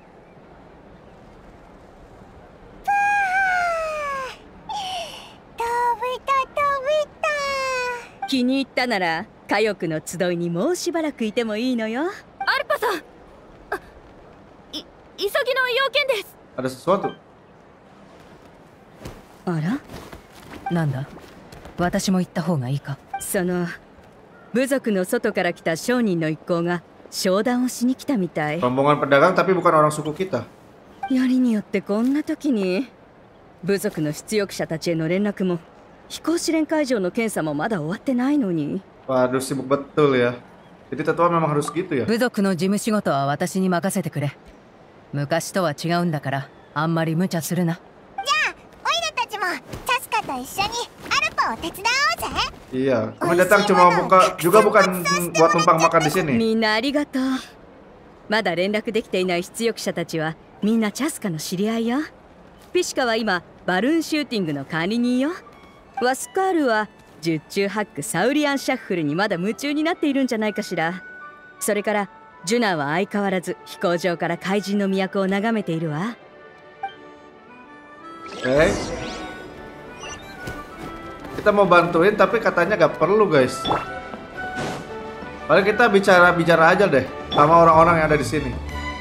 Speaker 4: 気に入ったなら佳代の集いにもうしばらくいてもいいのよ。アルパさん、あ、い、急ぎの要件です。
Speaker 1: Ada sesuatu?
Speaker 4: あら、
Speaker 3: なんだ、私も行った方がいいか。
Speaker 4: その部族の外から来た商人の一行が商談をしに来たみたい。
Speaker 1: Rombongan pedagang tapi bukan orang suku kita.
Speaker 4: よりによってこんな時に部族の出力者たちへの連絡も飛行試練会場の検査もまだ終わってないのに。
Speaker 1: Waduh, sibuk betul ya. Jadi tetua memang harus gitu ya.
Speaker 3: 部族の事務仕事は私に任せてくれ。昔とは違うんだからあんまり無茶するな。
Speaker 2: じゃあオイラたちもチャスカと一緒にアルパを手伝おうぜ。
Speaker 1: Iya, kami datang cuma buka juga bukan buat numpang makan di sini.
Speaker 4: みんなありがとう。まだ連絡できていない出力者たちはみんなチャスカの知り合いよ。ピシカは今バルーンシューティングの管理人よ。ワスカールは十中八九サウリアンシャッフルにまだ夢中になっているんじゃないかしら。それからジュナは相変わらず飛行場から怪人の都を眺めているわ。
Speaker 1: Eh, Kita mau bantuin tapi katanya gak perlu guys. Paling kita bicara-bicara aja deh sama orang-orang yang ada di sini.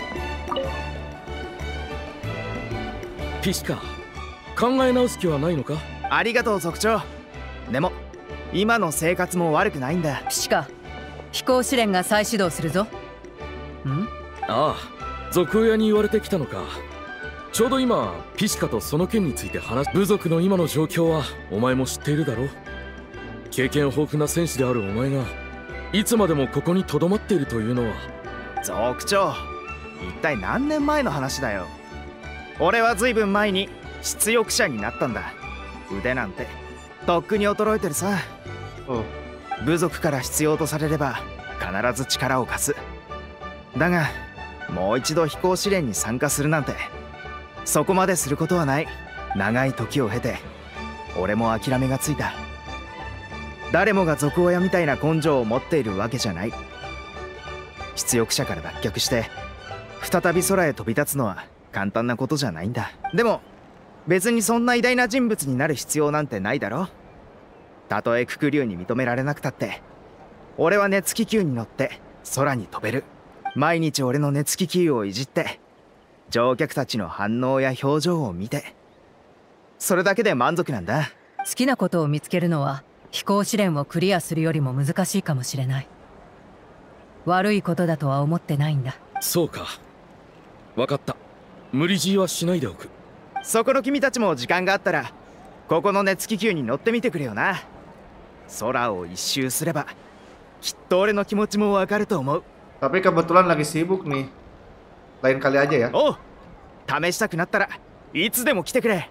Speaker 6: ピシカ、考え直す気はないのか？
Speaker 7: ありがとう族長。でも今の生活も悪くないんだ。
Speaker 3: ピシカ、飛行試練が再始動するぞ。ん？
Speaker 6: ああ、族親に言われてきたのか。ちょうど今ピシカとその件について話す。部族の今の状況はお前も知っているだろう。経験豊富な戦士であるお前がいつまでもここにとどまっているというのは。
Speaker 7: 族長、一体何年前の話だよ。俺は随分前に出翼者になったんだ。腕なんてとっくに衰えてるさ。部族から必要とされれば必ず力を貸す。だがもう一度飛行試練に参加するなんてそこまですることはない。長い時を経て俺も諦めがついた。誰もが族親みたいな根性を持っているわけじゃない。出翼者から脱却して再び空へ飛び立つのは簡単なことじゃないんだ。でも別にそんな偉大な人物になる必要なんてないだろ。たとえククリュウに認められなくたって俺は熱気球に乗って空に飛べる。毎日俺の熱気球をいじって乗客たちの反応や表情を見て、それだけで満足なんだ。
Speaker 3: 好きなことを見つけるのは飛行試練をクリアするよりも難しいかもしれない。悪いことだとは思ってないんだ。
Speaker 6: そうか、分かった。無理強いはしないでおく。
Speaker 7: そこの君たちも時間があったらここの熱気球に乗ってみてくれよな。空を一周すればきっと俺の気持ちもわかると思う。
Speaker 1: Tapi kebetulan lagi sibuk nih. Lain kali aja ya.
Speaker 7: おう、試したくなったらいつでも来てくれ。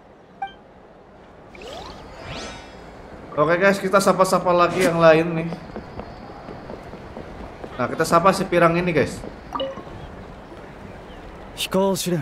Speaker 1: Oke guys, kita sapa-sapa lagi yang lain nih. Nah, kita sapa si pirang ini guys.
Speaker 7: 飛行試練、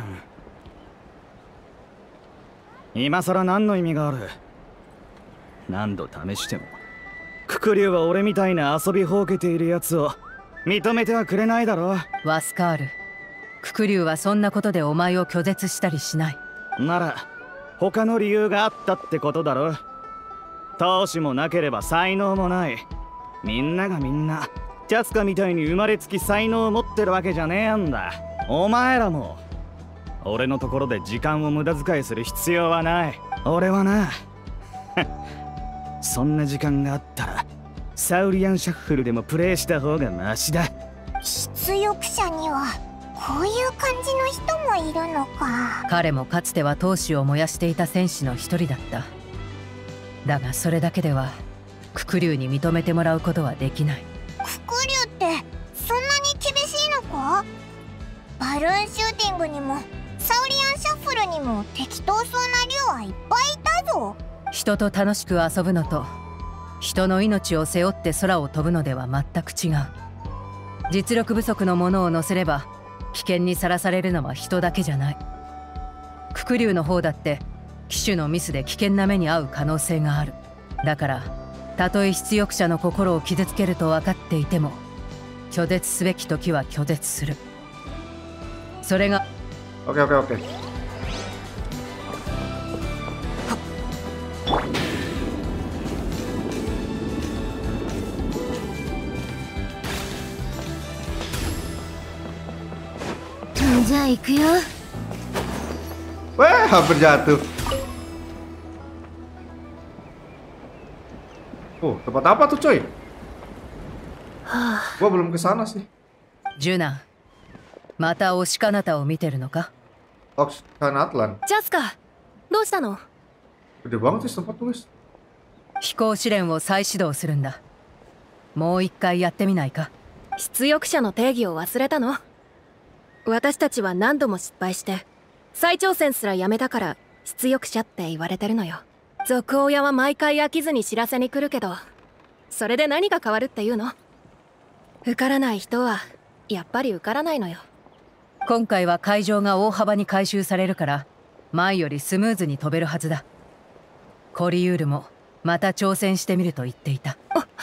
Speaker 7: 今さら何の意味がある。何度試してもククリュウは俺みたいな遊びほうけているやつを認めてはくれないだろう。
Speaker 3: ワスカール、ククリュウはそんなことでお前を拒絶したりしない。
Speaker 7: なら他の理由があったってことだろう。闘志もなければ才能もない。みんながみんなチャスカみたいに生まれつき才能を持ってるわけじゃねえんだ。お前らも俺のところで時間を無駄遣いする必要はない。俺はなそんな時間があったらサウリアンシャッフルでもプレイした方がマシだ。
Speaker 2: 出翼者にはこういう感じの人もいるのか。
Speaker 3: 彼もかつては闘志を燃やしていた戦士の一人だった。だがそれだけではククリュウに認めてもらうことはできない。
Speaker 2: ククリュウってそんなに厳しいのか。バルーンシューティングにもサウリアンシャッフルにも適当そうな竜はいっぱいいたぞ。
Speaker 3: 人と楽しく遊ぶのと人の命を背負って空を飛ぶのでは全く違う。実力不足の者を乗せれば危険にさらされるのは人だけじゃない。ククリュウの方だって機種のミスで危険な目に遭う可能性がある。だからたとえ出翼者の心を傷つけると分かっていても拒絶すべき時は拒絶する。それが
Speaker 1: Oke oke oke. Wah, hampir jatuh. Oh, tempat apa tuh, coy? Gua belum ke sana sih.
Speaker 3: ジュナ、また推しかなたを見てるのか。
Speaker 1: Oxkanatlan.
Speaker 4: ジャスカ、どうしたの？
Speaker 1: Gede banget sih tempat tuh, guys.
Speaker 3: 飛行試練を再始動するんだ。もう一回やってみないか。
Speaker 4: 出翼者の定義を忘れたの？私たちは何度も失敗して再挑戦すらやめたから出翼者って言われてるのよ。族親は毎回飽きずに知らせに来るけど、それで何が変わるっていうの？受からない人はやっぱり受からないのよ。
Speaker 3: 今回は会場が大幅に改修されるから前よりスムーズに飛べるはずだ。コリユールもまた挑戦してみると言っていた。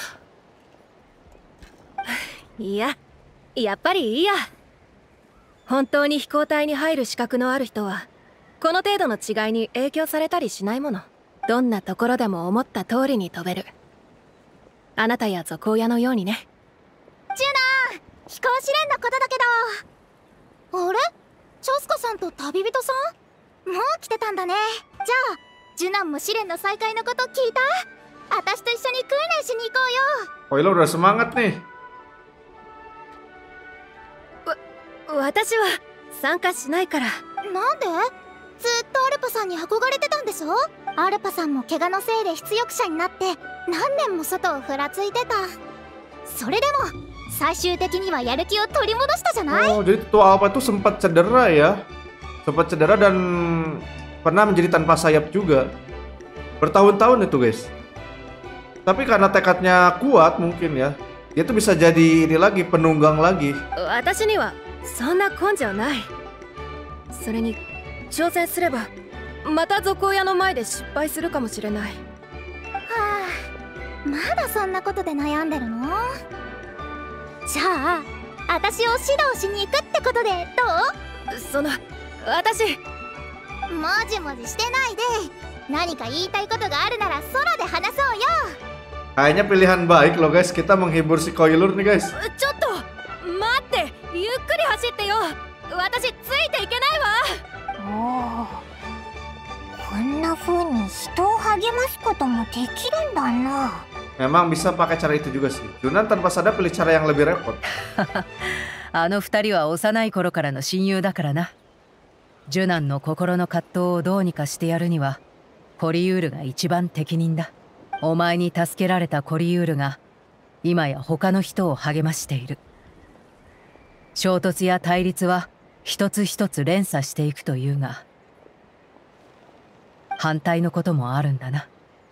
Speaker 4: いや、やっぱりいいや。本当に飛行隊に入る資格のある人はこの程度の違いに影響されたりしないもの。
Speaker 8: どんなところでも思った通りに飛べる。あなたや賊親のようにね。
Speaker 2: ジュナ飛行試練のことだけど。あれ、チャスカさんと旅人さんもう来てたんだね。じゃあジュナも試練の再開のこと聞いた？私と一緒に訓練しに行こうよ。
Speaker 1: Oh, lo udah semangat nih.
Speaker 8: わ、私は参加しないから。
Speaker 2: なんで？ずっとアルパさんに憧れてたんでしょ？アルパさんも怪我のせいで出力者になって何年も外をふらついてた。それでも最終的にはやる気を取り戻したじゃない？
Speaker 1: Oh, jadi tuh Alpha tuh sempat cedera ya. Sempat cedera dan pernah menjadi tanpa sayap juga. Bertahun-tahun itu, guys. Tapi karena tekadnya kuat mungkin ya. Dia tuh bisa jadi ini lagi, penunggang lagi.
Speaker 8: 私にはそんな根性ない。それに挑戦すればまた賊親の前で失敗するかもしれない。
Speaker 2: はあ、まだそんなことで悩んでるの？じゃあ私を指導しに行くってことでどう？
Speaker 8: その私
Speaker 2: もじもじしてないで、何か言いたいことがあるならソロで話そうよ。
Speaker 1: Kayaknya pilihan baik loh guys, kita menghibur si Koilur nih guys.
Speaker 8: ちょっと待って、ゆっくり走ってよ。私ついていけないわ。
Speaker 2: おお、こんな風に人を励ますこともできるんだな。
Speaker 1: Memang bisa pakai cara itu juga sih. Junan tanpa sadar pilih cara yang lebih repot.
Speaker 3: あの二人は幼い頃からの親友だからな。ジュナンの心の葛藤をどうにかしてやるにはコリユールが一番適任だ。お前に助けられたコリユールが今や他の人を励ましている。衝突や対立は一つ一つ連鎖していくというが、反対のこともあるんだな。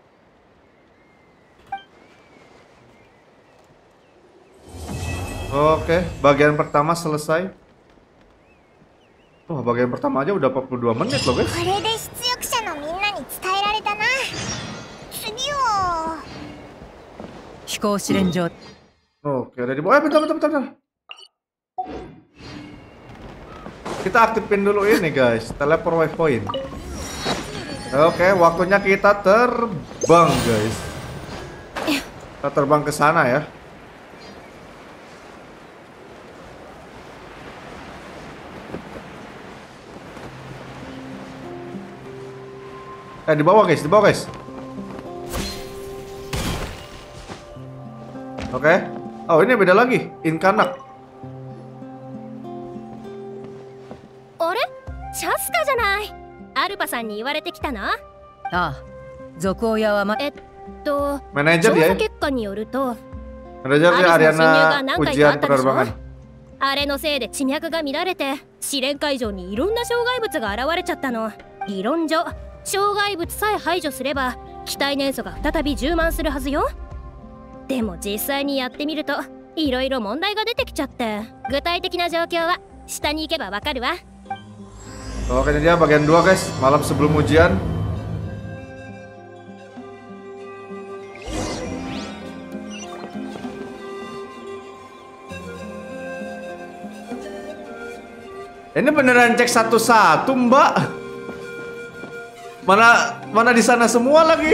Speaker 1: Oke, bagian pertama selesai. Wah, bagian pertama aja udah empat puluh dua menit loh guys.
Speaker 2: これで出力者のみんなに伝えられたな。次は
Speaker 3: 飛行試練場。
Speaker 1: Oke, udah di bawah. Eh, bentar, bentar, bentar, bentar. Kita aktifin dulu ini guys, teleport waypoint. Oke, waktunya kita terbang guys. Kita terbang ke sana ya. Eh, di bawah guys, di bawah guys. Oke. Oh, ini beda lagi, Inkanak.
Speaker 8: あれ、チャスカじゃない。アルパさんに言われてきたな。
Speaker 3: ああ、賊親はま
Speaker 8: えっと、
Speaker 1: Manajer
Speaker 8: 調
Speaker 1: ya.
Speaker 8: 査結果によると、
Speaker 1: Manajer di Ariana ujian penerbangan.
Speaker 8: あれのせいで地脈が乱れて試練会場にいろんな障害物が現れちゃったの。理論上障害物さえ排除すれば機体燃素が再び充満するはずよ。でも実際にやってみるといろいろ問題が出てきちゃって、具体的な状況は下に行けばわかるわ。
Speaker 1: Oke, ini dia bagian dua guys, malam sebelum ujian. Ini beneran cek satu-satu, Mbak. Mana mana di sana semua lagi.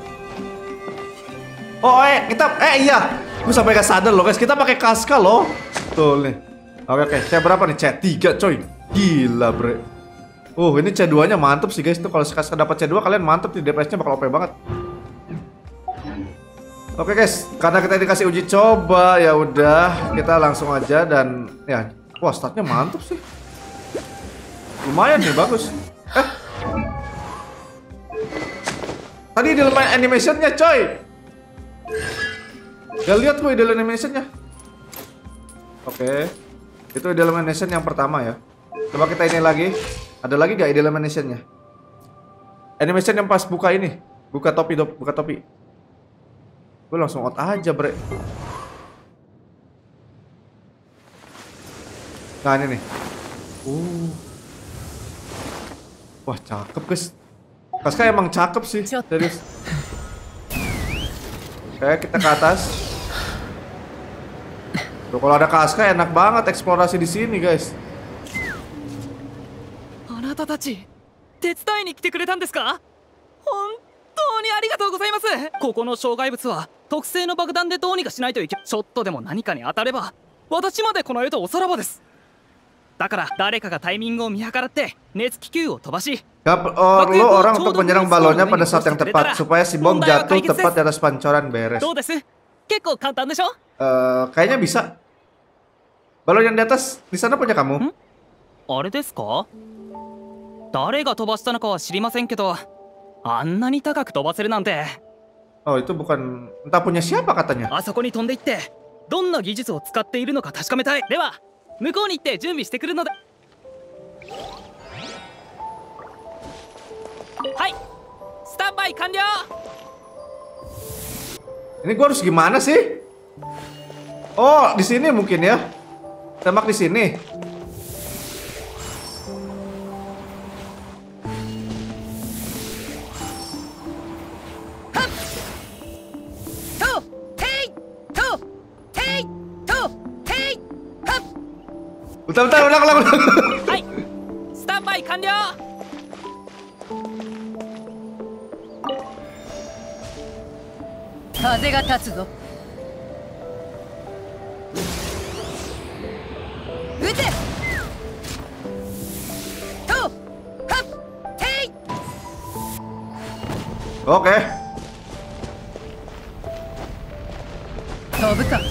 Speaker 1: Oh, eh kita eh iya. Gue sampai gak sadar loh guys, kita pakai Casca loh. Tuh nih. Oke oke, C berapa nih? C tiga coy. Gila, bre. Oh, ini C dua-nya mantep sih guys. Tuh kalau Casca dapat C dua kalian mantep nih, D P S-nya bakal O P banget. Oke guys, karena kita dikasih uji coba, ya udah kita langsung aja dan ya, wah startnya mantep sih. Lumayan nih, bagus. Eh. Tadi di lemah animationnya coy. Gak lihat gue ideal animationnya. Oke. Itu ideal animation yang pertama ya. Coba kita ini lagi. Ada lagi gak ideal animationnya? Animation yang pas buka ini. Buka topi, buka topi. Gue langsung out aja bre. Nah ini nih. Uh. Wah cakep guys. Casca emang cakep sih. Serius. Oke kita ke atas. Tuh kalau ada Casca enak banget eksplorasi di sini guys.
Speaker 9: あなたたち手伝いに来てくれたんですか？本当にありがとうございます。ここの障害物は特製の爆弾でどうにかしないといけ、ちょっとでも何かに当たれば私までこの世とおさらばです。だから誰かがタイミングを見計らって熱気球を飛ばし、
Speaker 1: Oh, lo orang untuk menyerang balonnya pada saat yang tepat supaya si bom jatuh tepat di atas pancoran. Beres.
Speaker 9: どうです？結構簡単でしょ?
Speaker 1: Uh, kayaknya bisa. Balon yang di atas di sana punya kamu?
Speaker 9: あれですか? 誰が飛ばしたのかは知りませんけど、あんなに高く飛ばせるなんて。
Speaker 1: Oh, itu bukan entah punya siapa katanya.
Speaker 9: あそこに飛んでいってどんな技術を使っているのか確かめたい。では向こうに行って準備してくるので。はい、スタンバイ完了。
Speaker 1: Ini gua harus gimana sih? Oh, di sini mungkin ya. Tembak di sini. Bentar, bentar, ulang, ulang, ulang.
Speaker 9: はい、スタンバイ完了。
Speaker 3: 風が立つぞ。撃て。と、はっ、へい。
Speaker 1: Oke.
Speaker 3: 飛ぶか。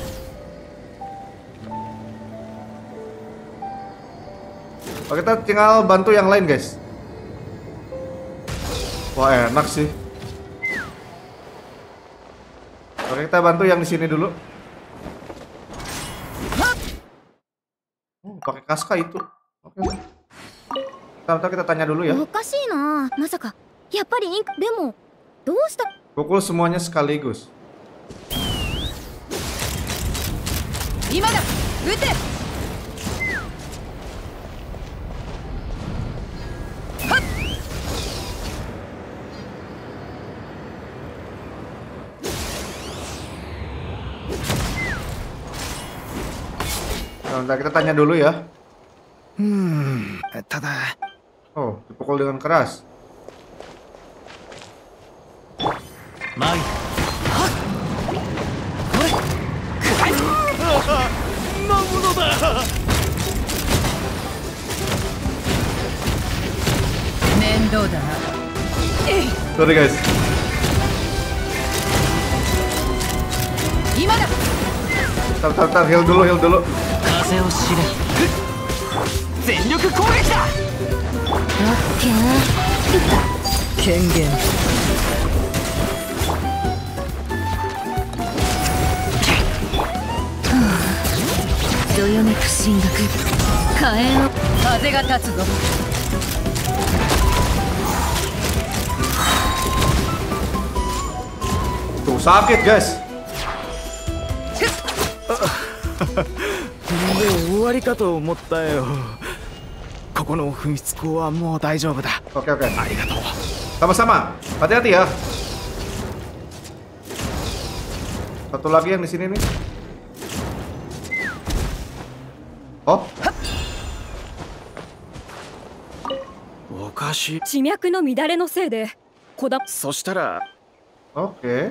Speaker 1: Oh, kita tinggal bantu yang lain, guys. Wah, enak sih. Oke, kita bantu yang di sini dulu. Oh, pakai kaska itu. Oke. Bentar, kita tanya dulu ya.
Speaker 2: おかしいな。まさかやっぱりインクでもどうした?
Speaker 1: Pukul semuanya sekaligus.
Speaker 3: 今だ。撃て。
Speaker 1: Nah, kita tanya dulu ya.
Speaker 7: Hmm, tada.
Speaker 1: Oh, dipukul dengan keras.
Speaker 9: Mai.
Speaker 1: Sorry guys. Bentar, bentar, bentar, heal dulu, heal dulu.
Speaker 9: 風を知れ。全力攻撃だ。
Speaker 2: オッケー。
Speaker 3: 権限。
Speaker 2: どよめく進学。火炎を。
Speaker 3: 風が立つぞ。
Speaker 1: Tuh sakit guys.
Speaker 7: もう終わりかと思ったよ。ここの噴出口はもう大丈夫だ。
Speaker 1: Oke oke.
Speaker 7: ありがとう。
Speaker 1: Sama-sama. Hati-hati ya. Satu lagi yang di sini nih. Oh.
Speaker 7: おかしい。
Speaker 8: 地脈の乱れのせいでこだ。
Speaker 7: そしたら。
Speaker 1: Oke.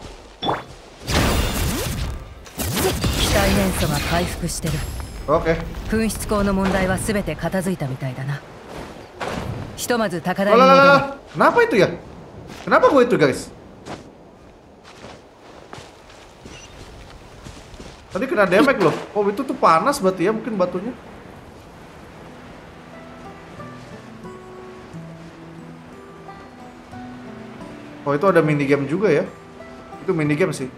Speaker 3: 気体元素が回復してる。
Speaker 1: Oke.
Speaker 3: 噴出口の問題は全て片付いたみたいだな。ひとまず高台
Speaker 1: Oh,
Speaker 3: に
Speaker 1: lah,
Speaker 3: 戻
Speaker 1: lah,
Speaker 3: ろ
Speaker 1: lah. Kenapa itu ya? Kenapa gue itu guys? Tadi kena damage loh. Oh itu tuh panas berarti ya mungkin batunya. Oh itu ada minigame juga ya. Itu minigame sih.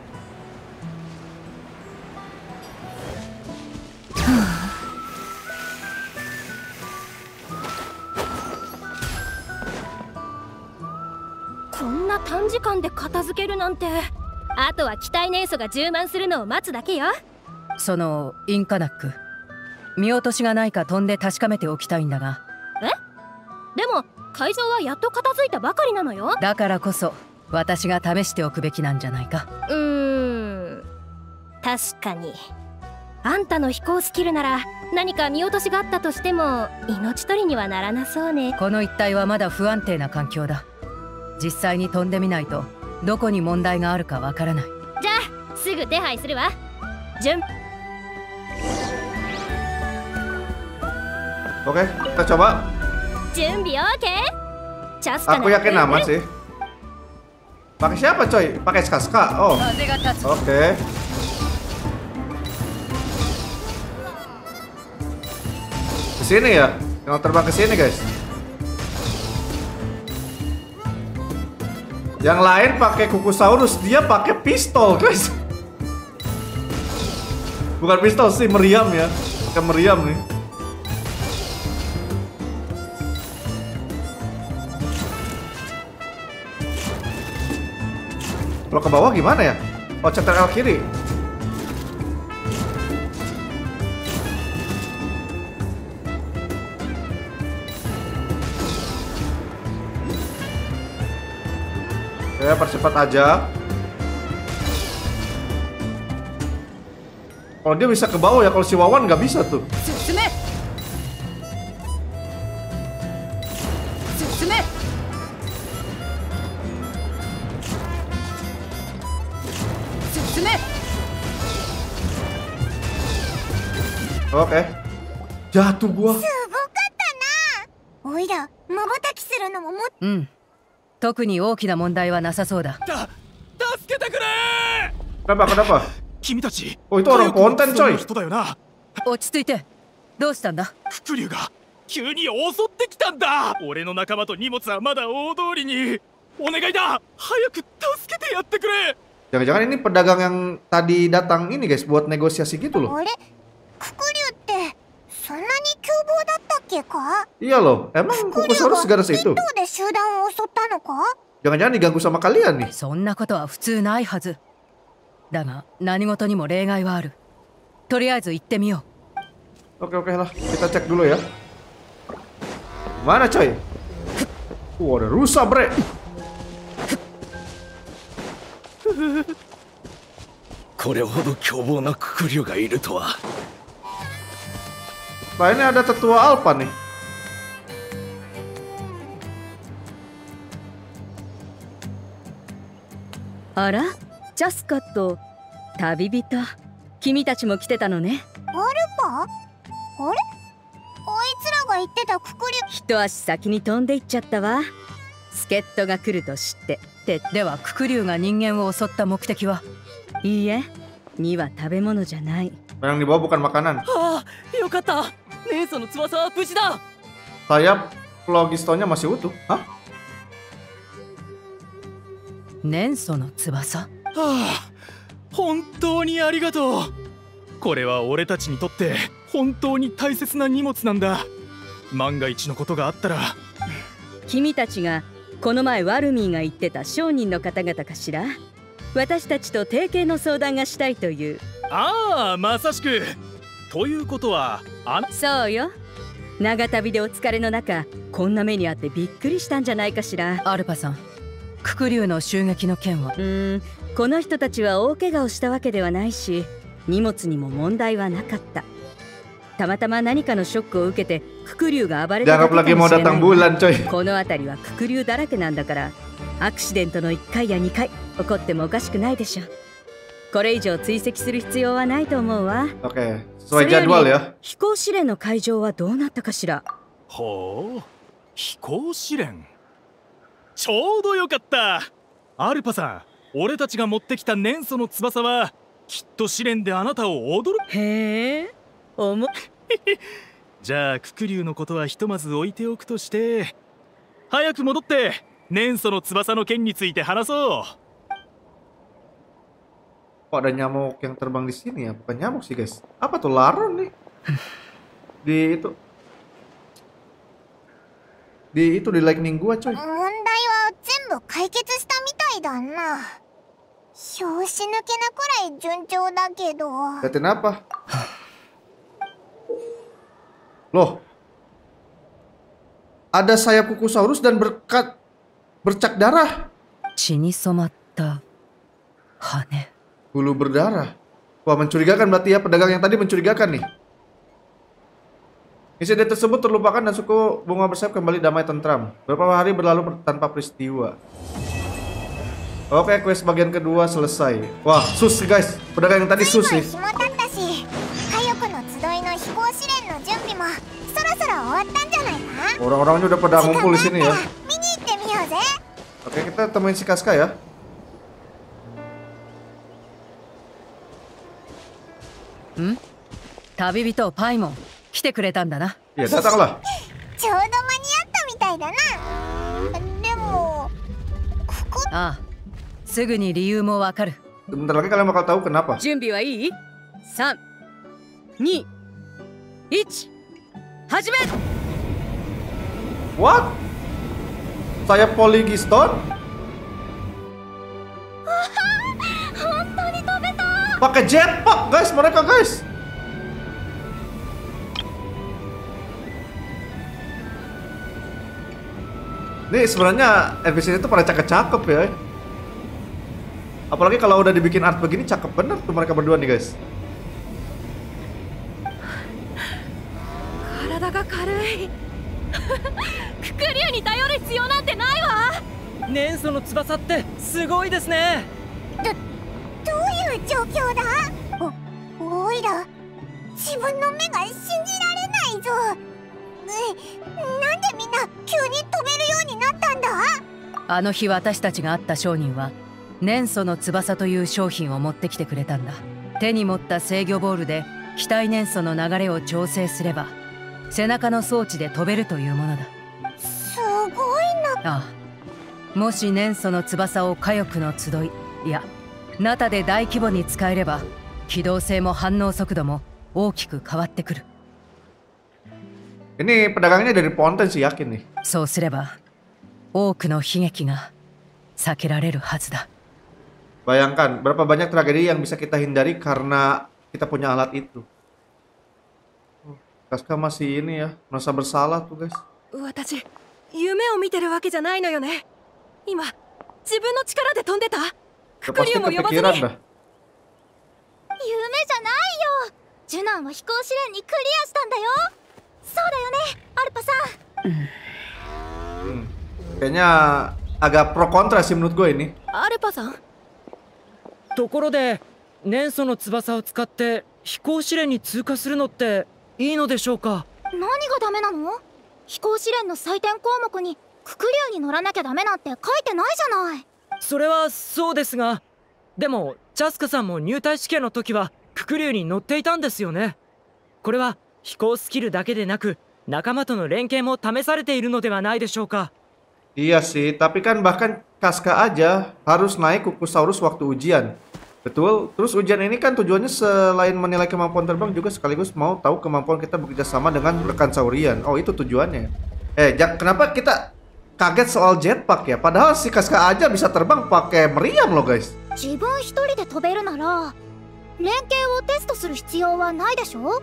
Speaker 8: こんな短時間で片付けるなんて。あとは気体燃素が充満するのを待つだけよ。
Speaker 3: そのインカナック、見落としがないか飛んで確かめておきたいんだが。
Speaker 8: え？でも会場はやっと片付いたばかりなのよ。
Speaker 3: だからこそ私が試しておくべきなんじゃないか。
Speaker 8: うーん、確かに。あんたの飛行スキルなら何か見落としがあったとしても命取りにはならなそうね。
Speaker 3: この一帯はまだ不安定な環境だ。実際に飛んでみないとどこに問題があるかわからない。
Speaker 8: じゃあすぐ手配するわ。準
Speaker 1: Oke, kita coba.
Speaker 8: 準備 OK? Chaska
Speaker 1: Aku yakin aman sih. Pakai siapa coy? Pakai Chaska. Oh. Oke. Ke sini ya. Yang terbang ke sini, guys. Yang lain pakai Kukusaurus, dia pakai pistol, guys. Bukan pistol sih, meriam ya. Pakai meriam nih. Kalau ke bawah gimana ya? Oh, center L kiri. Oke, percepat aja. Kalau dia bisa ke bawah ya, kalau si Wawan nggak bisa tuh.
Speaker 3: Susume. Susume. Susume.
Speaker 1: Oke. Jatuh gua.
Speaker 2: すごかったな。おいら瞬きするのももっ
Speaker 3: うん。特に大きな問題はなさそうだ。
Speaker 9: 助けてくれ
Speaker 1: Kenapa? Kenapa?
Speaker 9: 君たち
Speaker 1: Oh, itu orang konten, coy.
Speaker 9: 人だよな。
Speaker 3: 落ち着いて。どうしたんだ？
Speaker 9: ククリュウが急に襲ってきたんだ。俺の仲間と荷物はまだ大通りに。お願いだ、早く助けてやってくれ。
Speaker 1: Jangan-jangan ini pedagang yang tadi datang ini, guys, buat negosiasi gitu loh.
Speaker 2: あれククリュウってそんなに凶暴だったっけか？
Speaker 1: Iya loh, emang Kukusaurus seganas
Speaker 2: 一
Speaker 1: itu?
Speaker 2: 頭で集団を襲ったのか？
Speaker 1: Jangan-jangan diganggu sama kalian nih.
Speaker 3: そんなことは普通ないはず。だが何事にも例外はある。とりあえず行ってみよう。
Speaker 1: Oke oke lah, kita cek dulu ya. Mana coy? Uh, ada rusa bre.
Speaker 6: これほど凶暴なククリュウがいるとは。
Speaker 1: Nah ini ada tetua Alpha nih.
Speaker 4: あら、ジャスカと旅人、君たちも来てたのね。
Speaker 2: アルパ？あれ？あいつらが言ってたククリュウ。
Speaker 4: 一足先に飛んでいっちゃったわ。助っ人が来ると知って。
Speaker 3: で、ではククリュウが人間を襲った目的は？
Speaker 4: いいえ、には食べ物じゃない。
Speaker 1: Yang dibawa bukan makanan.
Speaker 9: ああ、よかった。姉さんの翼は無事だ。
Speaker 1: Sayap Phlogistonnya masih utuh. Hah?
Speaker 3: 年祖の翼？
Speaker 9: はあ、本当にありがとう。これは俺たちにとって本当に大切な荷物なんだ。万が一のことがあったら。
Speaker 4: 君たちがこの前ワルミーが言ってた商人の方々かしら。私たちと提携の相談がしたいという。
Speaker 9: ああ、まさしく。ということはあな。
Speaker 4: そうよ。長旅でお疲れの中、こんな目にあってびっくりしたんじゃないかしら。
Speaker 3: アルパさん、ククリュウの襲撃の件は？
Speaker 4: うーん、この人たちは大怪我をしたわけではないし、荷物にも問題はなかった。たまたま何かのショックを受けてククリュウが暴れただけかもしれない。この辺りはククリュウだらけなんだから、アクシデントのいっかいやにかい起こってもおかしくないでしょ。これ以上追跡する必要はないと思うわ。
Speaker 1: Oke, sesuai jadwal ya.
Speaker 4: 飛行試練の会場はどうなったかしら。
Speaker 9: ほう、飛行試練。ちょうどよかった。アルパさん、俺たちが持ってきた年祖の翼はきっと試練であなたを驚く。
Speaker 4: へえ、おも
Speaker 9: じゃあククリュウのことはひとまず置いておくとして、早く戻って年祖の翼の件について話そう。
Speaker 1: Kok ada nyamuk yang terbang di sini ya? Bukan nyamuk sih, guys. Apa tuh, laron nih? Di itu. Di itu di lightning gua, coy.
Speaker 2: 問題は全部解決したみたいだな。拍子抜けなくらい順調だけど。
Speaker 1: Liatin apa? Loh. Ada sayap Kukusaurus dan berkat bercak darah.
Speaker 3: 血に染まった羽。
Speaker 1: Bulu berdarah. Wah, mencurigakan berarti ya, pedagang yang tadi mencurigakan nih. Insiden tersebut terlupakan dan suku bunga bersayap kembali damai tentram. Beberapa hari berlalu tanpa peristiwa. Oke, quest bagian kedua selesai. Wah, sus guys. Pedagang yang tadi sus sih. Orang-orangnya udah pada ngumpul di sini ya. Oke, kita temuin si Casca ya.
Speaker 3: Hmm? Tabibito Paimon, 来てくれたんだな。
Speaker 1: Ya, datanglah.
Speaker 2: ちょうど間に合ったみたいだな。でも、ここ。
Speaker 3: ああ、すぐに理由もわかる。
Speaker 1: Bentar lagi kalian bakal tahu kenapa.
Speaker 4: 準備はいい ?さん、に、いち、始め
Speaker 1: What? Saya Polygiston? Pakai jetpack guys, mereka guys. Nih sebenarnya N P C itu pada cakep-cakep ya. Apalagi kalau udah dibikin art begini cakep bener tuh mereka berdua nih guys.
Speaker 8: 体が軽いククリュウに頼る必要なんてないわ。
Speaker 9: 年祖の翼ってすごいですね。
Speaker 2: ど、どういう状況だ？お、おいら自分の目が信じられないぞ。なんでみんな急に飛べるようになったんだ？
Speaker 3: あの日私たちが会った商人は年祖の翼という商品を持ってきてくれたんだ。手に持った制御ボールで機体年祖の流れを調整すれば背中の装置で飛べるというものだ。
Speaker 2: すごいな。
Speaker 3: ああ、もし年祖の翼を火力の集い、いやナタで大規模に使えれば機動性も反応速度も大きく変わってくる。
Speaker 1: Ini pedagangnya dari Ponten sih yakin nih.
Speaker 3: そうすれば多くの悲劇が避けられるはずだ。
Speaker 1: Bayangkan berapa banyak tragedi yang bisa kita hindari karena kita punya alat itu. Casca masih ini ya, merasa bersalah tuh guys.
Speaker 8: 私、夢を見てるわけじゃないのよね。今、自分の力で飛んでた。ククリュウも呼ばずに。夢じゃないよ。
Speaker 2: ジュナンは飛行試練にクリアしたんだよ。そうだよね、アルパさん。
Speaker 1: Hmm. Kayaknya agak pro kontra sih menurut gue ini.
Speaker 8: アルパさん。
Speaker 9: ところで、年祖の翼を使って飛行試練に通過するのっていいのでしょうか？
Speaker 2: 何がダメなの？飛行試練の採点項目にククリュウに乗らなきゃダメなんて書いてないじゃない。
Speaker 9: それはそうですが、でもチャスカさんも入隊試験の時はククリュウに乗っていたんですよね。これは飛行スキルだけでなく仲間との連携も試されているのではないでしょうか。
Speaker 1: Iya sih, tapi kan bahkan Casca aja harus naik Kukusaurus waktu ujian. Betul, terus ujian ini kan tujuannya selain menilai kemampuan terbang juga sekaligus mau tahu kemampuan kita bekerja sama dengan rekan Saurian. Oh itu tujuannya. Eh, kenapa kita kaget soal jetpack ya? Padahal si Casca aja bisa terbang pakai meriam loh guys.
Speaker 2: 自分一人で飛べるなら連携をテストする必要はないでしょ？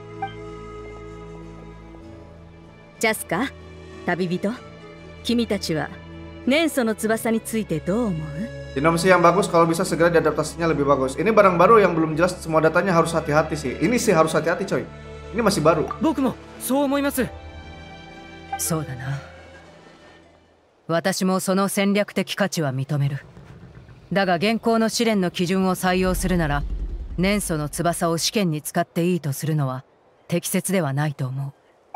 Speaker 4: ジャスカ、旅人、君たちは年祖の翼についてどう思う？
Speaker 1: Dinamisi yang bagus kalau bisa segera diadaptasinya lebih bagus. Ini barang baru yang belum jelas semua datanya harus hati-hati sih. Ini sih harus hati-hati coy. Ini masih baru.
Speaker 9: 僕もそう思います。
Speaker 3: そうだな。私もその戦略的価値は認める。だが現行の試練の基準を採用するなら年祖の翼を試験に使っていいとするのは適切ではないと思う。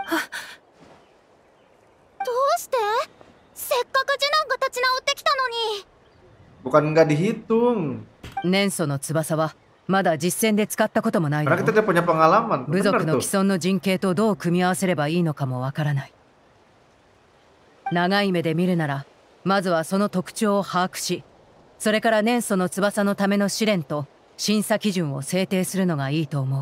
Speaker 2: どうして？せっかくジュナンが立ち直ってきたのに。
Speaker 1: Bukan nggak dihitung.
Speaker 3: 年祖の翼はまだ実戦で使ったこともないだろう。
Speaker 1: Karena kita tidak punya pengalaman.
Speaker 3: 部族の既存の陣形とどう組み合わせればいいのかもわからない。長い目で見るならまずはその特徴を把握し、それから年祖の翼のための試練と審査基準を制定するのがいいと思う。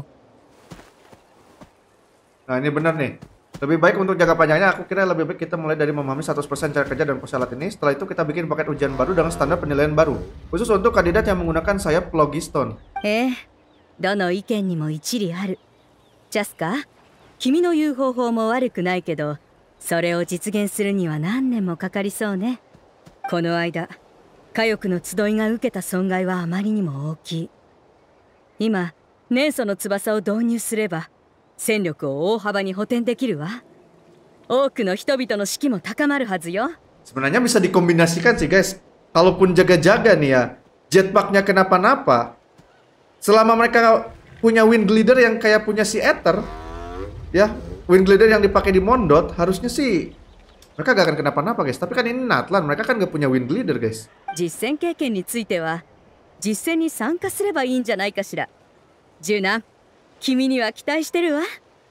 Speaker 1: Nah ini benar nih. Lebih baik untuk jangka panjangnya aku kira lebih baik kita mulai dari memahami seratus persen cara kerja dan fungsi alat ini. Setelah itu kita bikin paket ujian baru dengan standar penilaian baru. Khusus untuk kandidat yang menggunakan sayap Phlogiston.
Speaker 4: ええ、どの意見にも一理ある。ジャスカ、君の言う方法も悪くないけど、それを実現するには何年もかかりそうね。この間、火力の集いが受けた損害はあまりにも大きい。今、年祖の翼を導入すれば、戦力を大幅に補填できるわ。多くの人々の士気も高まるはずよ。
Speaker 1: Sebenarnya bisa dikombinasikan sih guys. kalaupun jaga-jaga nih ya, jetpacknya kenapa-napa, selama mereka punya wind glider yang kayak punya si Ether, ya, wind glider yang dipakai di Mondot, harusnya sih mereka gak akan kenapa-napa guys. Tapi kan ini Natlan, mereka kan gak punya wind glider guys.
Speaker 4: 実戦経験については実戦に参加すればいいんじゃないかしら。柔軟、君には期待してるわ。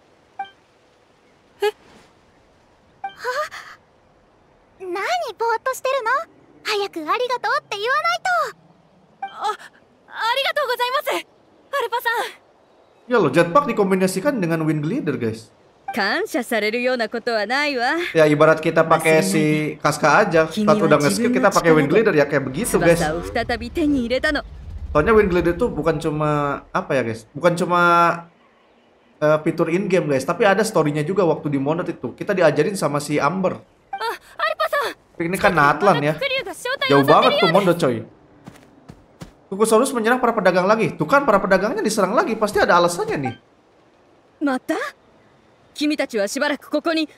Speaker 2: え、は何ぼーっとしてるの？早くありがとうって言わないと。
Speaker 8: あ、ありがとうございます、アルパさん。
Speaker 1: Ya loh, jetpack dikombinasikan dengan wind glider guys.
Speaker 4: 感謝されるようなことはないわ。
Speaker 1: Ya ibarat kita pakai si Casca aja, saat udah nge-skill kita pakai wind glider ya kayak begitu guys.
Speaker 4: 翼を再び手に入れたの。
Speaker 1: Soalnya wind glider tuh bukan cuma apa ya guys, bukan cuma uh, fitur in game guys, tapi ada storynya juga. Waktu di Mondot itu kita diajarin sama si Amber.
Speaker 8: Ah, Alpa-san.
Speaker 1: Ini kan Natlan ya, jauh banget tuh Mondot coy. Kukusaurus menyerang para pedagang lagi. Tuh kan para pedagangnya diserang lagi, pasti ada alasannya nih.
Speaker 4: また？君たちはしばらくここに。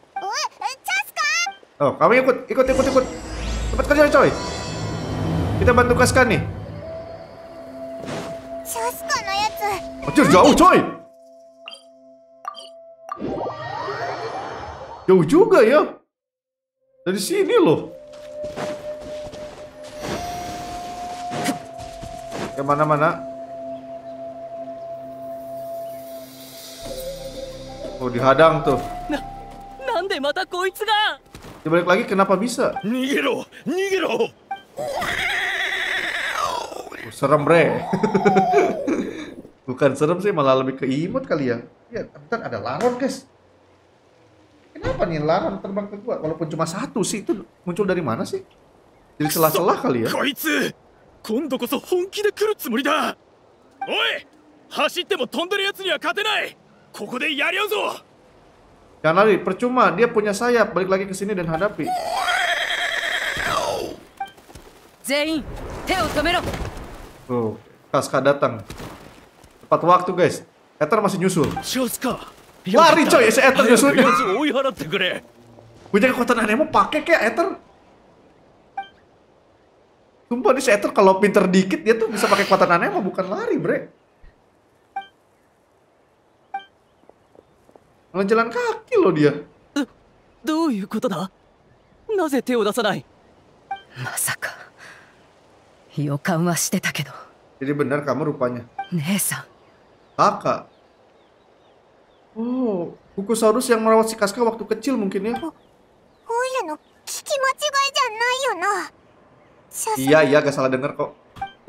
Speaker 1: Oh, kami ikut, ikut, ikut, ikut. Cepat kerja coy. Kita bantu Casca nih. Anjir, jauh coy. Jauh juga ya. Dari sini loh. Kemana-mana? Oh, dihadang tuh.
Speaker 9: Na, nande mata koitsu ga?
Speaker 1: Dibalik lagi, kenapa bisa?
Speaker 5: Nigero, nigero.
Speaker 1: Oh, serem bre. Bukan serem sih, malah lebih ke imut kali ya. Ya, bentar, ada laron guys. Kenapa nih laron terbang ke gua? Walaupun cuma satu sih, itu muncul dari mana sih? Jadi celah-celah kali ya.
Speaker 5: Koitsu, kondo koso honki de kuru tsumori da. Oi, hasitte mo tonderu yatsu ni wa katenai. Koko de yariu zo.
Speaker 1: Jangan lari, percuma. Dia punya sayap. Balik lagi ke sini dan hadapi.
Speaker 3: Zein, teo tomero.
Speaker 1: Tuh, Casca datang. Tepat waktu guys. Ether masih nyusul. Lari coy, si Ether nyusul. Punya kekuatan aneh mau pakai kayak Ether. Sumpah nih si Ether kalau pinter dikit dia tuh bisa pakai kekuatan aneh mau bukan lari bre. Malah jalan kaki loh dia.
Speaker 9: どういうことだ？なぜ手を出さない？
Speaker 3: まさか予感はしてたけど。
Speaker 1: Jadi benar kamu rupanya.
Speaker 3: 姉さん。
Speaker 1: Kakak. Oh, Kukusaurus yang merawat si Casca waktu kecil mungkin ya. Iya, iya, gak salah denger kok.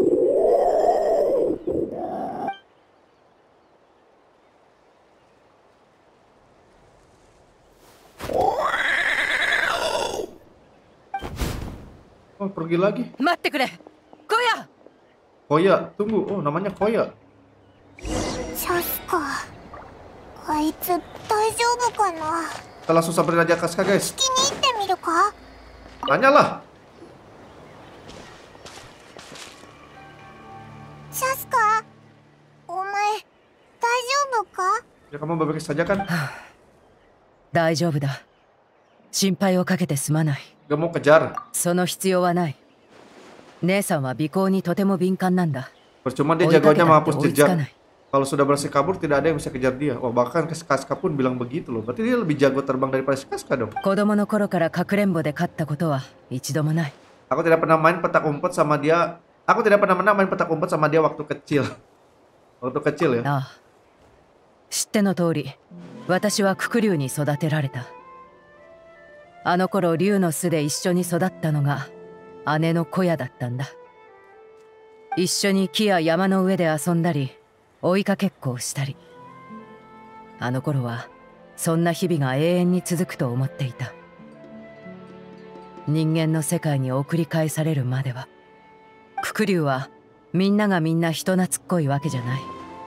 Speaker 1: Oh, pergi lagi.
Speaker 3: Matte kure. Koya.
Speaker 1: Koya, tunggu. Oh, namanya Koya.
Speaker 2: Casca. Kaitsu daijoubu kana?
Speaker 1: Kita langsung samperin aja Casca, guys. Tanyalah.
Speaker 2: Casca, omae daijoubu ka?
Speaker 1: Ya kamu baik-baik saja kan?
Speaker 3: 大丈夫だ。心配をかけてすまない。
Speaker 1: Gak mau kejar.
Speaker 3: その必要はない。姉さんは尾行にとても敏感なんだ。
Speaker 1: Percuma dia jagoannya menghapus jejak. Kalau sudah berhasil kabur, tidak ada yang bisa kejar dia. Wah, bahkan Casca pun bilang begitu loh. Berarti dia lebih jago terbang daripada si Casca dong.
Speaker 3: 子供の頃からかくれんぼで勝ったことは一度もない。
Speaker 1: Aku tidak pernah main petak umpet sama dia. Aku tidak pernah menang main petak umpet sama dia waktu kecil. Waktu kecil ya.
Speaker 3: ああ。知っての通り、私はククリュウに育てられた。あの頃竜の巣で一緒に育ったのが姉の小屋だったんだ。一緒に木や山の上で遊んだり追いかけっこをしたり。あの頃はそんな日々が永遠に続くと思っていた。人間の世界に送り返されるまでは。ククリュウはみんながみんな人懐っこいわけじゃない。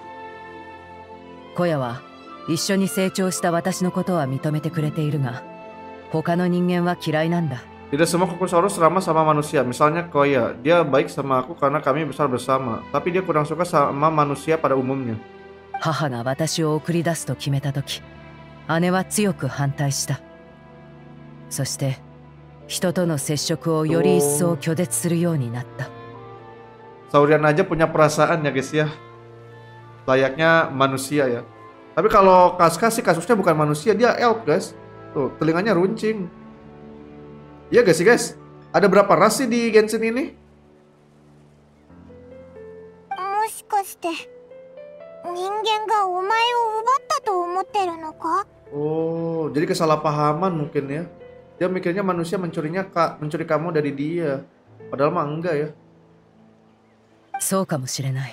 Speaker 3: 小屋は一緒に成長した私のことは認めてくれているが、他の人間は嫌いなんだ。
Speaker 1: Tidak semua Kukusaurus ramah sama manusia. Misalnya Koya, dia baik sama aku karena kami besar bersama. Tapi dia kurang suka sama manusia pada umumnya.
Speaker 3: 母が私を送り出すと決めた時、姉は強く反対した。そして人との接触をより一層拒絶するようになった。
Speaker 1: Saurian aja punya perasaan ya guys ya. Layaknya manusia ya. Tapi kalau Casca sih kasusnya bukan manusia, dia elf guys. Tuh, telinganya runcing. Iya gak sih guys? Ada berapa ras sih di Genshin ini? Oh, jadi kesalahpahaman mungkin ya. Dia mikirnya manusia mencurinya kak, mencuri kamu dari dia. Padahal mah enggak ya.
Speaker 3: そうかもしれない。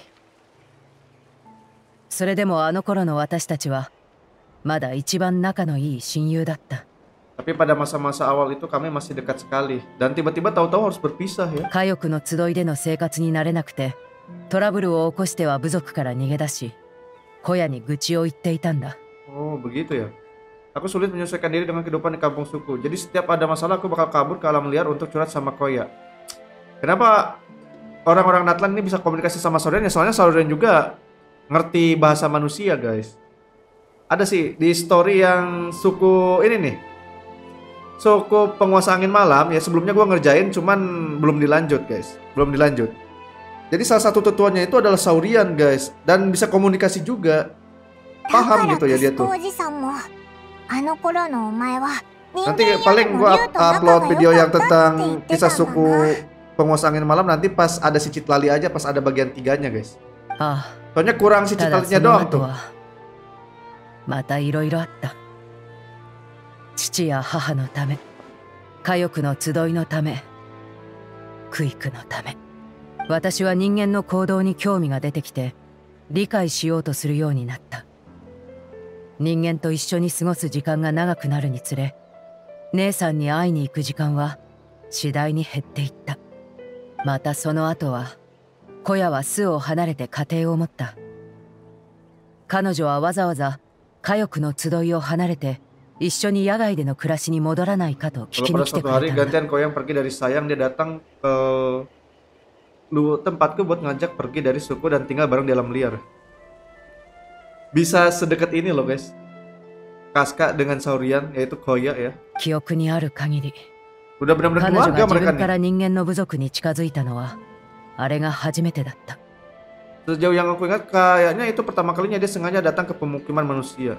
Speaker 3: それでもあの頃の私たちはまだ一番仲のいい親友だった。
Speaker 1: Tapi pada masa-masa awal itu kami masih dekat sekali dan tiba-tiba tahu-tahu harus berpisah ya.
Speaker 3: 家族の集いでの生活に慣れなくてトラブルを起こしては部族から逃げ出し小屋に愚痴を言っていたんだ。
Speaker 1: Oh begitu ya. Aku sulit menyesuaikan diri dengan kehidupan di kampung suku. Jadi setiap ada masalah aku bakal kabur ke alam liar untuk curhat sama Koya. Kenapa orang-orang Natlan ini bisa komunikasi sama Saurian ya? Soalnya Saurian juga ngerti bahasa manusia guys. Ada sih di story yang suku ini nih, suku penguasa angin malam ya. Sebelumnya gua ngerjain cuman belum dilanjut guys. Belum dilanjut. Jadi salah satu tetuannya itu adalah Saurian guys. Dan bisa komunikasi juga. Paham gitu ya dia tuh. Nanti paling gua up upload video yang tentang kisah suku penguasa angin malam nanti pas ada si Citlali aja, pas ada bagian tiganya guys.
Speaker 3: Ah,
Speaker 1: soalnya kurang si Citlalinya doang tuh.
Speaker 3: またいろいろあった。父や母のため、家族の集いのため、クイクのため。私は人間の行動に興味が出てきて、理解しようとするようになった。人間と一緒に過ごす時間が長くなるにつれ、姉さんに会いに行く時間は次第に減っていった。またその後は、小屋は巣を離れて家庭を持った。彼女はわざわざ家族の集いを離れて一緒に野外での暮らしに戻らないかと聞きに来てくれたんだ。
Speaker 1: gantian Koya yang pergi dari sayang, dia datang ke lu tempatku buat ngajak pergi dari suku dan tinggal bareng di alam liar. Bisa sedekat ini loh guys, Casca dengan Saurian yaitu Koya ya.
Speaker 3: 記憶にある限り。
Speaker 1: Udah benar-benar
Speaker 3: 彼女
Speaker 1: keluarga
Speaker 3: が自
Speaker 1: mereka
Speaker 3: 分から
Speaker 1: nih.
Speaker 3: 人間の部族に近づいたのはあれが初めてだった。
Speaker 1: Sejauh yang aku ingat kayaknya itu pertama kalinya dia sengaja datang ke pemukiman manusia.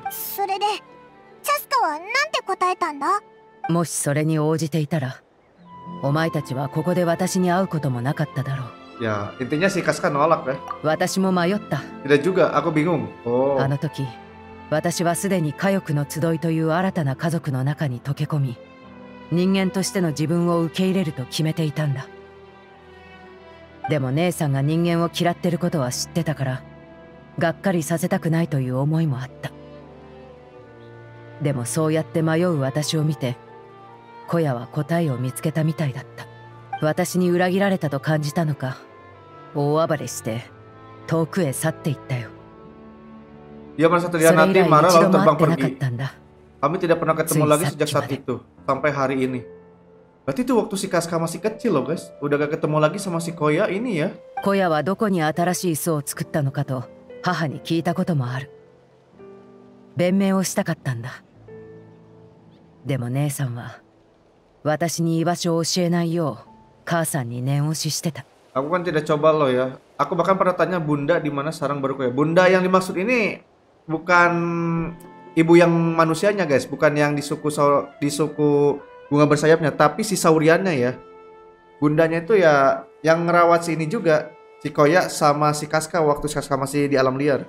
Speaker 3: もしそれに応じていたら、お前たちはここで私に会うこともなかっただろう。
Speaker 1: Ya, intinya si Casca nolak ya.
Speaker 3: 私も迷った。
Speaker 1: Tidak juga, aku bingung. Oh.
Speaker 3: あの時、私はすでに家族の集いという新たな家族の中に溶け込み、人間としての自分を受け入れると決めていたんだ。でも姉さんが人間を嫌ってることは知ってたから、がっかりさせたくないという思いもあった。でもそうやって迷う私を見て、小屋は答えを見つけたみたいだった。私に裏切られたと感じたのか、大暴れして遠くへ去っていったよ。
Speaker 1: Dia merasa terhianati, marah lalu terbang pergi. Kami tidak pernah ketemu lagi sejak saat itu sampai hari ini. Berarti itu waktu si Casca masih kecil loh guys. Udah gak ketemu lagi sama si Koya ini ya.
Speaker 3: Koya はどこに新しい巣を作ったのかと母に聞いたこともある。弁明をしたかったんだ。でも姉さんは私に居場所を教えないよう母さんに念押ししてた。
Speaker 1: Aku kan tidak coba loh ya. Aku bahkan pernah tanya Bunda di mana sarang baru Koya. Bunda yang dimaksud ini bukan ibu yang manusianya guys, bukan yang di suku di suku bunga bersayapnya, tapi si Sauriannya ya. Bundanya itu ya yang ngerawat si ini juga, si Koya sama si Casca waktu Casca masih di alam liar.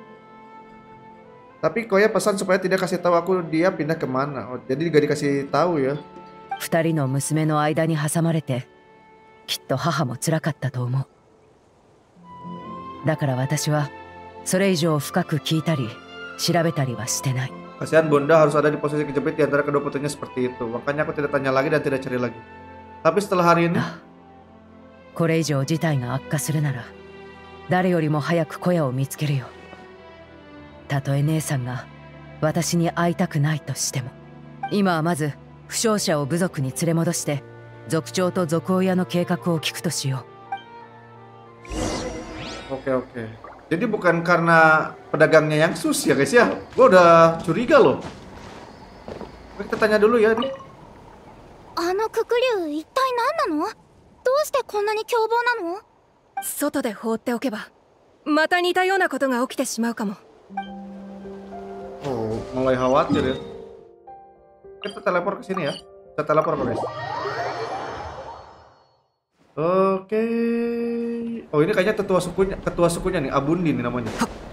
Speaker 1: Tapi Koya pesan supaya tidak kasih tahu aku dia pindah kemana. Oh, jadi gak dikasih tahu ya.
Speaker 3: 二人の娘の間に挟まれて、きっと母も辛かったと思う。だから私はそれ以上深く聞いたり調べたりはしてない。
Speaker 1: Kasihan Bunda harus ada di posisi kejepit di antara kedua putrinya seperti itu. Makanya aku tidak tanya lagi dan tidak cari lagi. Tapi setelah hari ini,
Speaker 3: これ以上事態が悪化するなら、誰よりも早く小屋を見つけるよ。たとえ姉さんが私に会いたくないとしても、今はまず負傷者を部族に連れ戻して、族長と族親の計画を聞くとしよ
Speaker 1: う。Oke oke. Jadi bukan karena pedagangnya yang sus ya guys ya. Gue udah curiga loh. Kita tanya dulu ya nih.
Speaker 2: あのククリュウ一体何なの？どうしてこんなに凶暴なの？
Speaker 10: 外で放っておけばまた似たようなことが起きてしまうかも。
Speaker 1: Oh, mulai khawatir ya. Kita teleport ke sini ya. Kita teleport guys. Oke. Oh, ini kayaknya ketua sukunya, ketua sukunya nih, Abundi nih namanya.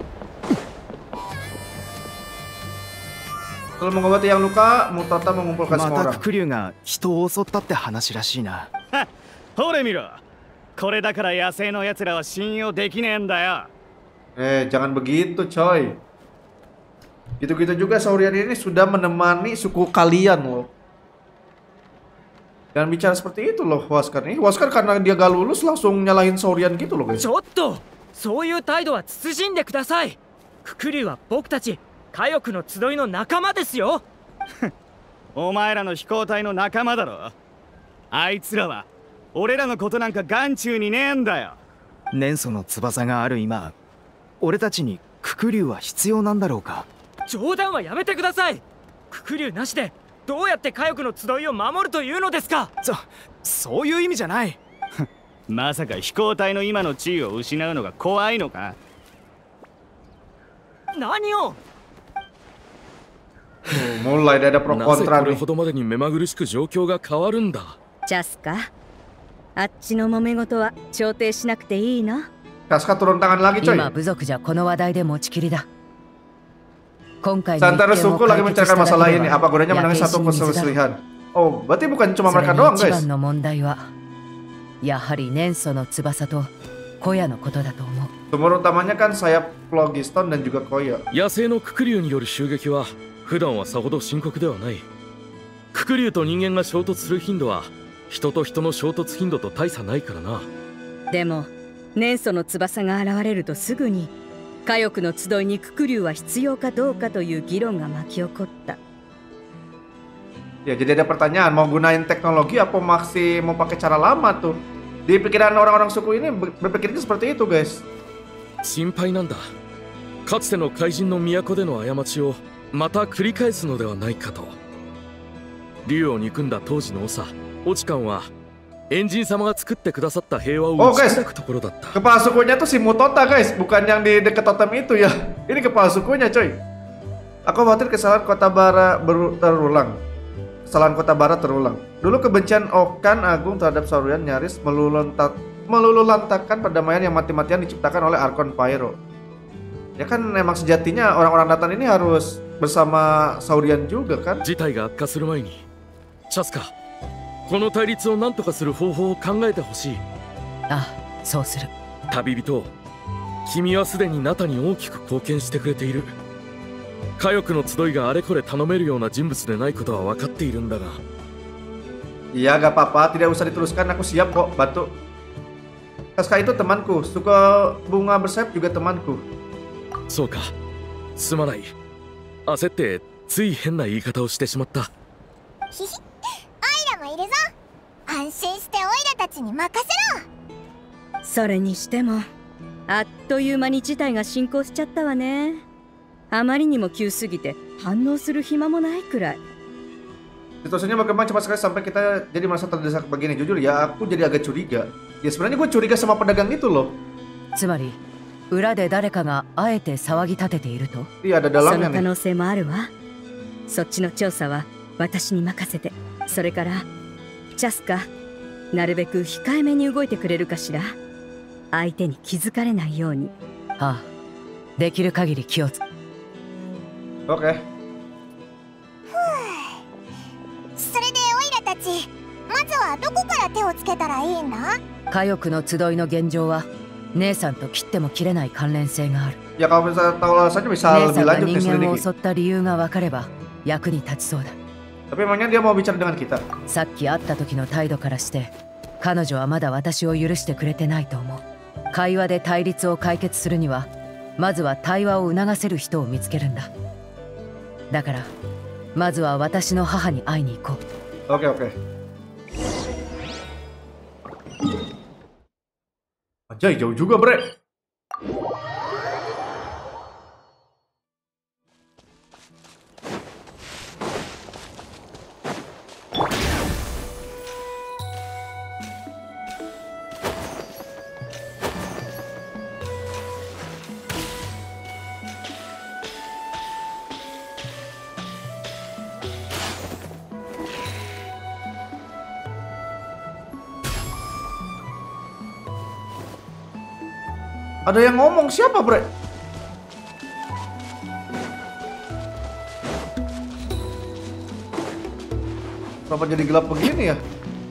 Speaker 1: Kalau mengobati yang luka, Mutata mengumpulkan semua orang.
Speaker 7: またククリュウが人を襲ったって話らしいな。ほれ見ろ。これだから野生の奴らは信用できねえんだよ。
Speaker 1: Eh, jangan begitu, coy. Gitu-gitu juga Saurian ini sudah menemani suku kalian loh. Jangan bicara seperti itu loh, Huascar. Ini Huascar karena dia gak lulus langsung nyalahin Saurian gitu loh, guys.
Speaker 9: ちょっとそういう態度は慎んでください。ククリュウは僕たち火翼の集いの仲間ですよ。
Speaker 7: お前らの飛行隊の仲間だろ。あいつらは俺らのことなんか眼中にねえんだよ。年祖の翼がある今、俺たちにククリュウは必要なんだろうか。
Speaker 9: 冗談はやめてください。ククリュウなしでどうやって火翼の集いを守るというのですか。
Speaker 7: そ、そういう意味じゃない。まさか飛行隊の今の地位を失うのが怖いのか。
Speaker 9: 何を。
Speaker 1: Mulai ada pro
Speaker 6: なぜ
Speaker 1: kontra
Speaker 6: これ
Speaker 1: nih.
Speaker 6: ほどまでに目まぐるしく状況が変わるんだ。
Speaker 4: チャスカ、あっちの揉め事は調停しなくていいの。
Speaker 1: Kaska turun tangan lagi, coy.
Speaker 3: 今部族じゃこの話題で持ちきりだ。今回の
Speaker 1: Santara
Speaker 3: 一件を
Speaker 1: suku
Speaker 3: 解
Speaker 1: lagi
Speaker 3: 決した
Speaker 1: mencarikan
Speaker 3: だ
Speaker 1: masalah
Speaker 3: け
Speaker 1: ini.
Speaker 3: で
Speaker 1: Apa
Speaker 3: は
Speaker 1: gunanya
Speaker 3: 焼
Speaker 1: menangis
Speaker 3: け石
Speaker 1: satu
Speaker 3: に水だ。
Speaker 1: perselisihan? Oh, berarti bukan cuma
Speaker 3: それ
Speaker 1: mereka
Speaker 3: に
Speaker 1: doang,
Speaker 3: 一
Speaker 1: guys.
Speaker 3: 番の問題はやはり年祖の翼と小屋のことだと思う。
Speaker 1: Sumber utamanya kan sayap Phlogiston dan juga Koya.
Speaker 6: 野生のククリュウによる襲撃は普段はさほど深刻ではない。ククリュウと人間が衝突する頻度は人と人の衝突頻度と大差ないからな。
Speaker 4: でも年祖の翼が現れるとすぐに火翼の集いにククリュウは必要かどうかという議論が巻き起こった。
Speaker 1: Ya, jadi ada pertanyaan, mau gunain teknologi apa masih mau pakai cara lama tuh? Di pikiran orang-orang suku ini berpikirnya seperti itu, guys.
Speaker 6: 心配なんだ。かつての怪人の都での過ちをまた繰り返すのではないかと。竜を憎んだ当時の長、オチカンはエンジン様が作ってくださった平和を打ち砕くところだった。
Speaker 1: Kepala sukunya tuh si Mutota, guys, bukan yang di dekat totem itu ya. Ini kepala sukunya, coy. Aku khawatir kesalahan kota Bara beru- terulang. Kesalahan kota Barat terulang. Dulu kebencian Okan Agung terhadap Saurian nyaris meluluntak, melululantakkan perdamaian yang mati-matian diciptakan oleh Archon Pyro. Ya kan emang sejatinya orang-orang Datan ini harus bersama Saurian juga kan?
Speaker 6: 事態が悪化する前に、チャスカ、この対立を何とかする方法を考えてほしい。
Speaker 3: ああ、そうする。
Speaker 6: 旅人、君はすでにナタに大きく貢献してくれている。火翼の集いがあれこれ頼めるような人物でないことは分かっているんだが。
Speaker 1: Iya, gak apa-apa, tidak usah diteruskan, aku siap kok, Batu. Kaska itu temanku, suka bunga bersayap juga temanku.
Speaker 6: そうか、すまない。焦ってつい変な言い方をしてしまった。
Speaker 2: ひひ、オイラもいるぞ。安心してオイラたちに任せろ。
Speaker 4: それにしてもあっという間に事態が進行しちゃったわね。あまりにも急すぎて反応する暇もないくらい。
Speaker 1: Situasinya berkembang cepat sekali sampai kita jadi merasa terdesak begini. Jujur ya, aku jadi agak curiga. Ya sebenarnya gue curiga sama pedagang itu loh.
Speaker 3: つまり裏で誰かがあえて騒ぎ立てていると。
Speaker 1: Iya, ada
Speaker 4: そ
Speaker 1: dalamnya
Speaker 4: の可
Speaker 1: nih.
Speaker 4: 能性もあるわ。そっちの調査は私に任せて。それからチャスカ、なるべく控えめに動いてくれるかしら。相手に気づかれないように。
Speaker 3: ああ、できる限り気をつ。
Speaker 1: Oke.
Speaker 2: それでオイラたち、まずはどこから手をつけたらいいんだ？
Speaker 3: 火翼の集いの現状は姉さんと切っても切れない関連性がある。
Speaker 1: Ya kalau bisa tahu alasannya bisa
Speaker 3: 姉
Speaker 1: lebih
Speaker 3: さんが
Speaker 1: lanjut
Speaker 3: 人
Speaker 1: nih
Speaker 3: 間を
Speaker 1: selidiki.
Speaker 3: 襲った理由が分かれば役に立ちそうだ。
Speaker 1: Tapi emangnya dia mau bicara dengan kita?
Speaker 3: さっき会った時の態度からして彼女はまだ私を許してくれてないと思う。会話で対立を解決するにはまずは対話を促せる人を見つけるんだ。だからまずは私の母に会いに行こう。
Speaker 1: Oke, oke. Anjay, jauh juga, Bre. Ada yang ngomong, siapa bre? Kenapa jadi gelap begini ya?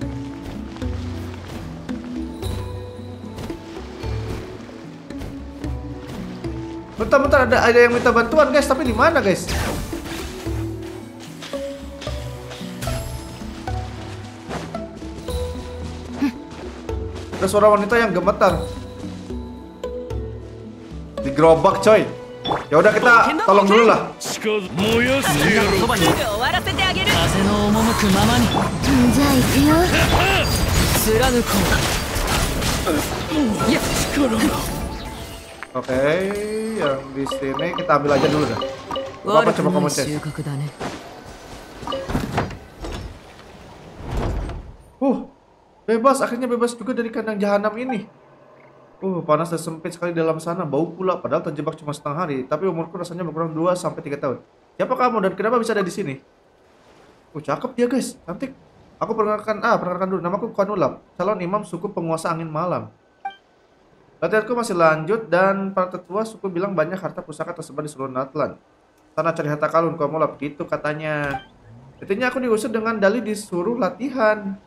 Speaker 1: Bentar-bentar, ada ada yang minta bantuan guys, tapi di mana guys? Ada suara wanita yang gemetar. Digerobak coy. Ya udah kita tolong dulu lah. Oke, yang di sini kita ambil aja dulu dah. Bapak coba kamu cek. Uh, bebas, akhirnya bebas juga dari kandang jahanam ini. Uh, panas dan sempit sekali dalam sana, bau pula padahal terjebak cuma setengah hari, tapi umurku rasanya berkurang dua sampai tiga tahun. Siapa kamu dan kenapa bisa ada di sini? Uh, cakep dia guys, cantik. Aku perkenalkan, ah, perkenalkan dulu, namaku Kwanulap, calon imam suku penguasa angin malam. Latihanku masih lanjut dan para tetua suku bilang banyak harta pusaka tersebar di seluruh Natlan. Sana cari harta karun, Kwanulap, gitu katanya. Intinya aku diusir dengan dalih disuruh latihan.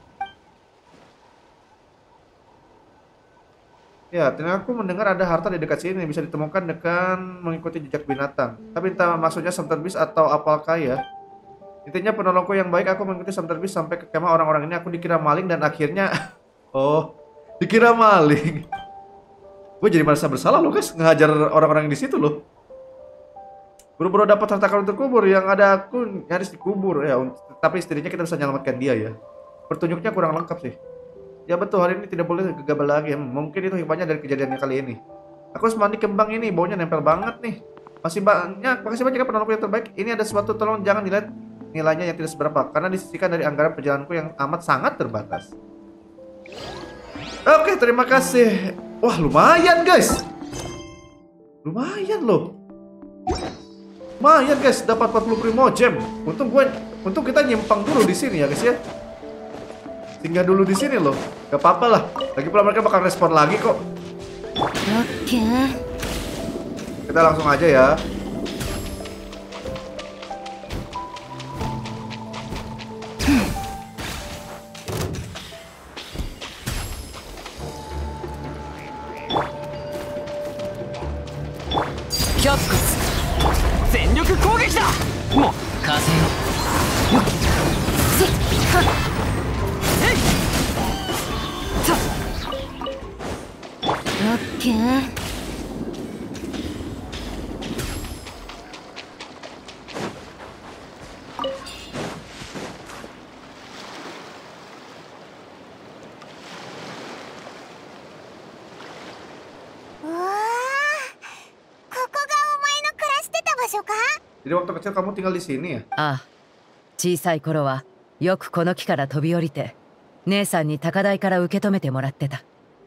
Speaker 1: Ya, ternyata aku mendengar ada harta di dekat sini bisa ditemukan dengan mengikuti jejak binatang. Tapi entah maksudnya Samter Beast atau apakah ya. Intinya penolongku yang baik, aku mengikuti Samter Beast sampai ke kemah orang-orang ini. Aku dikira maling dan akhirnya oh, dikira maling. Gue jadi merasa bersalah loh guys, ngehajar orang-orang di situ loh. Buru-buru dapat harta karun terkubur yang ada aku nyaris dikubur ya. Tapi setidaknya kita bisa menyelamatkan dia ya. Petunjuknya kurang lengkap sih. Ya betul, hari ini tidak boleh gegabah lagi. Mungkin itu hikmahnya dari kejadiannya kali ini. Aku harus mandi kembang ini, baunya nempel banget nih. Masih banyak, makasih banyak ya penolongku yang terbaik. Ini ada sesuatu, tolong jangan dilihat nilainya yang tidak seberapa, karena disisihkan dari anggaran perjalananku yang amat sangat terbatas. Oke, terima kasih. Wah, lumayan guys. Lumayan loh. Lumayan guys, dapat empat puluh primo gem. Untung gue, untung kita nyimpang dulu di sini ya guys ya. Tinggal dulu di sini loh, gak apa-apa lah. Lagi pula mereka bakal respon lagi kok. Oke. Kita langsung aja ya.
Speaker 2: Oke.
Speaker 1: Jadi waktu kecil kamu tinggal di sini ya?
Speaker 3: Ah, 小さい頃はよくこの木から飛び降りて姉さんに高台から受け止めてもらってた。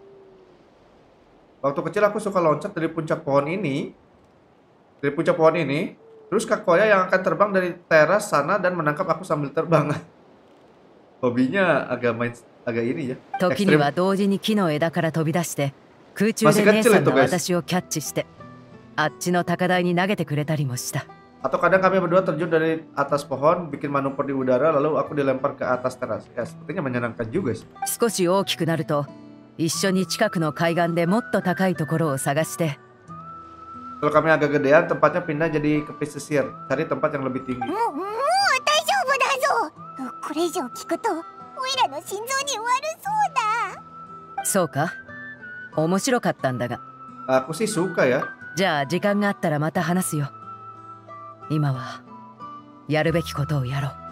Speaker 1: Waktu kecil aku suka loncat dari puncak pohon ini, dari puncak pohon ini, terus Kak Koya yang akan terbang dari teras sana dan menangkap aku sambil terbang. Hobinya agak main, agak ini ya.
Speaker 3: 時には同時に木の枝から飛び出して空中で姉さんが私をキャッチしてあっちの高台に投げてくれたりもした。
Speaker 1: Atau kadang kami berdua terjun dari atas pohon, bikin manuver di udara, lalu aku dilempar ke atas teras. Ya, sepertinya menyenangkan juga sih.
Speaker 3: 少し大きくなると一緒に近くの海岸でもっと高いところを探して。
Speaker 1: Kalau kami agak gedean, tempatnya pindah jadi ke pesisir, cari tempat yang lebih tinggi.
Speaker 2: もう、もう大丈夫だぞ。これ以上聞くと、オイラの心臓に悪そうだ。
Speaker 3: そうか。面白かったんだが。
Speaker 1: Aku sih suka ya.
Speaker 3: じゃあ時間があったらまた話すよ。今はやるべきことをやろう。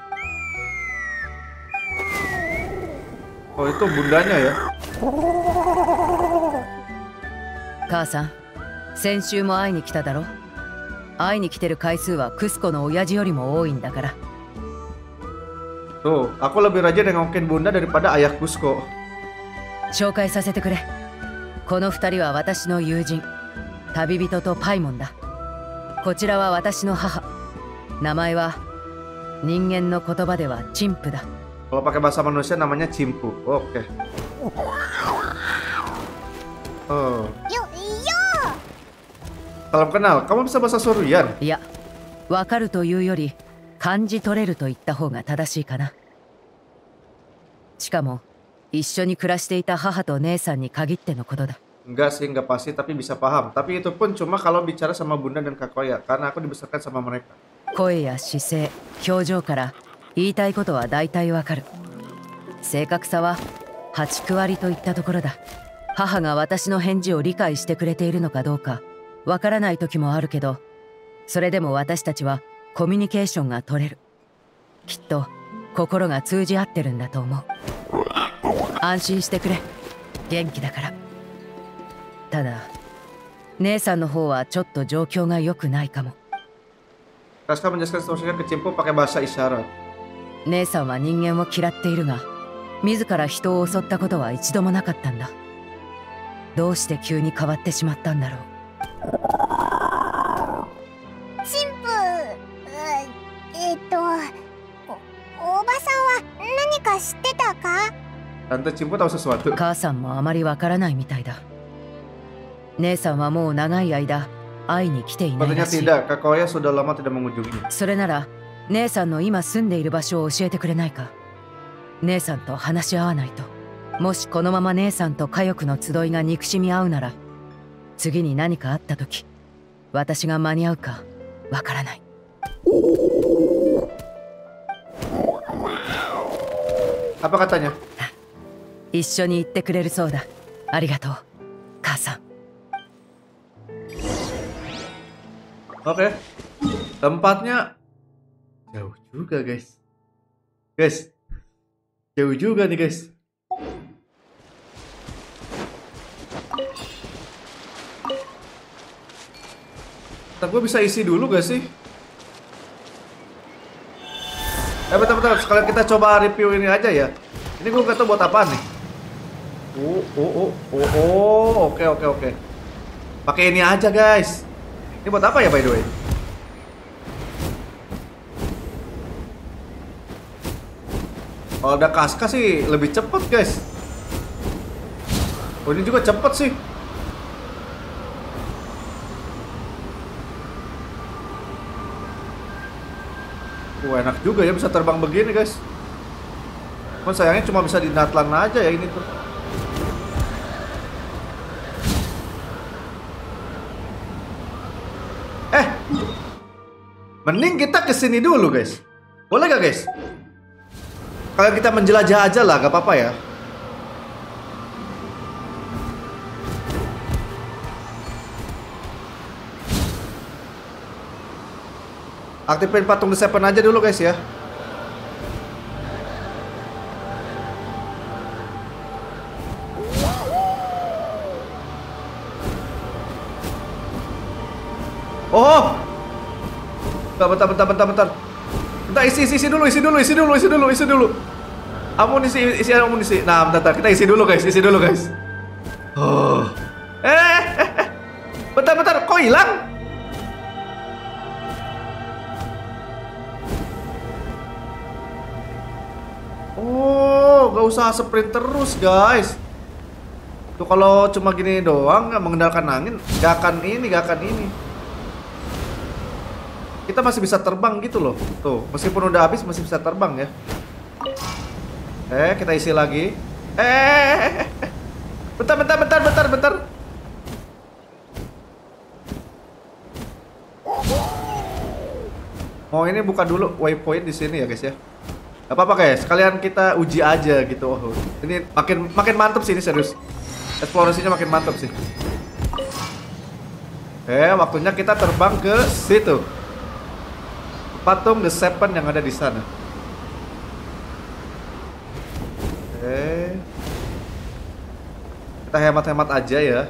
Speaker 1: Oh itu bundanya ya.
Speaker 3: 母さん、先週も会いに来ただろ。会いに来てる回数はクスコの親父よりも多いんだから。
Speaker 1: Tuh, aku lebih rajin nengokin bunda daripada ayah Kusko.
Speaker 3: 紹介させてくれ。この二人は私の友人、旅人とパイモンだ。こちらは私の母。名前は人間の言葉ではチンプだ。
Speaker 1: Kalau pakai bahasa manusia namanya Cimpu. Oke. Okay. Oh.
Speaker 2: よ、よ
Speaker 1: Salam kenal. Kamu bisa bahasa Surian?
Speaker 3: いや、わかるというより感じ取れると言った方が正しいかな。しかも一緒に暮らしていた母と姉さんに限ってのことだ。
Speaker 1: Enggak sih, enggak pasti, tapi bisa paham. Tapi itu pun cuma kalau bicara sama bunda dan kakoya, karena aku dibesarkan sama mereka.
Speaker 3: 声や姿勢、表情から言いたいことは大体わかる。正確さははち、きゅう割といったところだ。母が私の返事を理解してくれているのかどうかわからない時もあるけど、それでも私たちはコミュニケーションが取れる。きっと心が通じ合ってるんだと思う。安心してくれ、元気だから。ただ姉さんの方はちょっと状況が良くないかも。
Speaker 1: Kaska menjelaskan situasinya ke Cimpo pakai bahasa isyarat.
Speaker 3: 姉さんは人間を嫌っているが、自ら人を襲ったことは一度もなかったんだ。どうして急に変わってしまったんだろう。
Speaker 2: 神父、えっと、お、おばさんは何か知ってたか？
Speaker 1: Tante Cimpo tahu sesuatu.
Speaker 3: 母さんもあまりわからないみたいだ。姉さんはもう長い間会いに来ていないら
Speaker 1: Sepertinya
Speaker 3: しい。
Speaker 1: tidak, kakoya sudah lama tidak mengunjunginya.
Speaker 3: それなら姉さんの今住んでいる場所を教えてくれないか。姉さんと話し合わないと。もしこのまま姉さんと家族の集いが憎しみ合うなら、次に何かあった時私が間に合うかわからない。
Speaker 1: Apa katanya?
Speaker 3: 一緒に行ってくれるそうだ。ありがとう母さん。
Speaker 1: Oke, tempatnya jauh juga guys. Guys, jauh juga nih guys. Ntar gue bisa isi dulu gak sih? Eh bentar-bentar, sekalian kita coba review ini aja ya. Ini gue gak tau buat apaan nih. Oh, oh, oh, oh, oh, oke, oke, oke. Pakai ini aja guys. Ini buat apa ya by the way? Kalau ada Kaska sih lebih cepet guys. Oh ini juga cepet sih. Wah enak juga ya bisa terbang begini guys. Cuman sayangnya cuma bisa di Natlan aja ya ini tuh. Eh, mending kita kesini dulu guys. Boleh gak guys? Kalau kita menjelajah aja lah, gak apa-apa ya. Aktifin patung The Seven aja dulu guys ya. Oh, bentar, bentar, bentar, bentar, bentar. Bentar, isi, isi, isi dulu, isi dulu, isi dulu, isi dulu, isi dulu. Amunisi, isi amunisi. Nah, bentar, bentar, kita isi dulu guys, isi dulu guys. Oh, eh, eh, eh. Bentar, bentar, kok hilang? Oh, gak usah sprint terus guys. Tuh kalau cuma gini doang, nggak mengendalikan angin, gak akan ini, gak akan ini. Kita masih bisa terbang gitu loh. Tuh, meskipun udah habis masih bisa terbang ya. Eh, kita isi lagi. Eh, bentar, bentar, bentar, bentar, bentar. Oh, ini buka dulu waypoint di sini ya guys ya. Gak apa-apa guys, sekalian kita uji aja gitu. Oh, ini makin makin mantep sih ini serius. Eksplorasinya makin mantep sih. Eh, waktunya kita terbang ke situ. Patung The Seven yang ada di sana. Eh, kita hemat-hemat aja ya.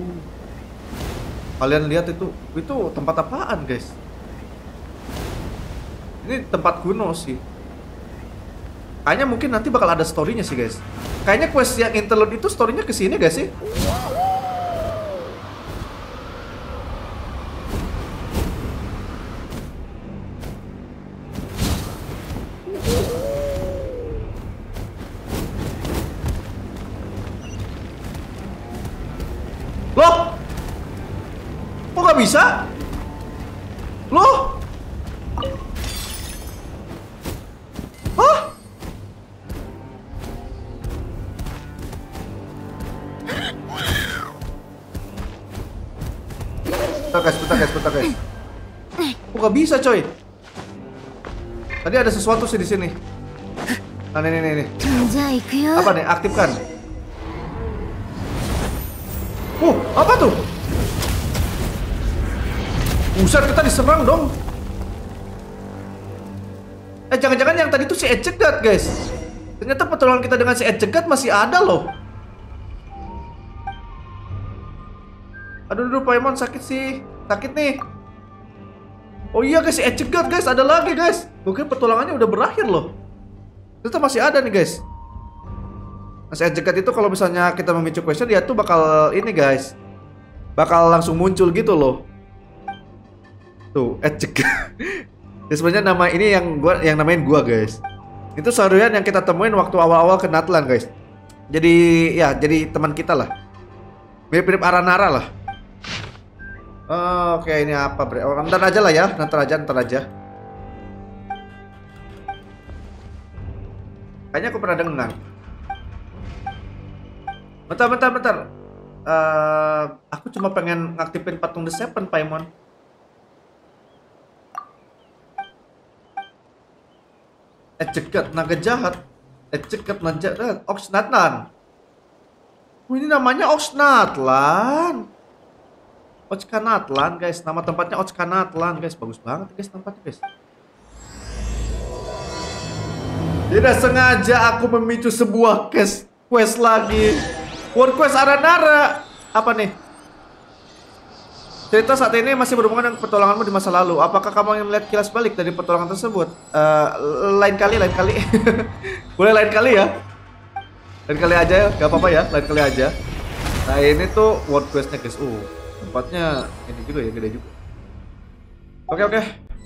Speaker 1: Kalian lihat itu, itu tempat apaan guys? Ini tempat kuno sih. Kayaknya mungkin nanti bakal ada story-nya sih guys. Kayaknya quest yang interlude itu story-nya kesini gak sih? Loh? Kok gak nggak bisa? Loh? Hah? Bentar guys, bentar guys, bentar guys. Kok nggak bisa coy? Tadi ada sesuatu sih di sini. Nah, ini, ini, ini. Apa nih? Aktifkan. Uh, apa tuh? Buset, kita diserang dong. Eh, jangan-jangan yang tadi tuh si Edgegat, guys. Ternyata pertolongan kita dengan si Edgegat masih ada loh. Aduh, aduh, Paimon sakit sih. Sakit nih. Oh iya guys, si Edgegat guys, ada lagi guys. Mungkin pertolongannya udah berakhir loh. Ternyata masih ada nih guys. Mas Edgegat itu kalau misalnya kita memicu question, dia tuh bakal ini guys, bakal langsung muncul gitu loh. Tuh, Edgegat. Ya sebenarnya nama ini yang gua yang namain gua guys. Itu Saruyan yang kita temuin waktu awal-awal ke Natlan guys. Jadi ya, jadi teman kita lah. Mirip-mirip Aranara lah. Oh, oke, ini apa bre? Oh, ntar aja lah ya, ntar aja, ntar aja. Kayaknya aku pernah dengar. Bentar, bentar, bentar. Uh, aku cuma pengen ngaktifin patung The Seven, Paimon. Edgegat, naga jahat. Edgegat, naga jahat. Oxnatlan. Oh, ini namanya Oxnatlan. Oxnatlan guys, nama tempatnya Oxnatlan guys, bagus banget guys tempatnya guys. Tidak sengaja aku memicu sebuah quest, quest lagi. World quest Aranara. Apa nih? Cerita saat ini masih berhubungan dengan pertolonganmu di masa lalu. Apakah kamu ingin melihat kilas balik dari pertolongan tersebut? Uh, lain kali, lain kali. Boleh lain kali ya? Lain kali aja ya, gak apa-apa ya, lain kali aja. Nah ini tuh world questnya guys. Uh, tempatnya ini juga ya, gede juga. Oke oke.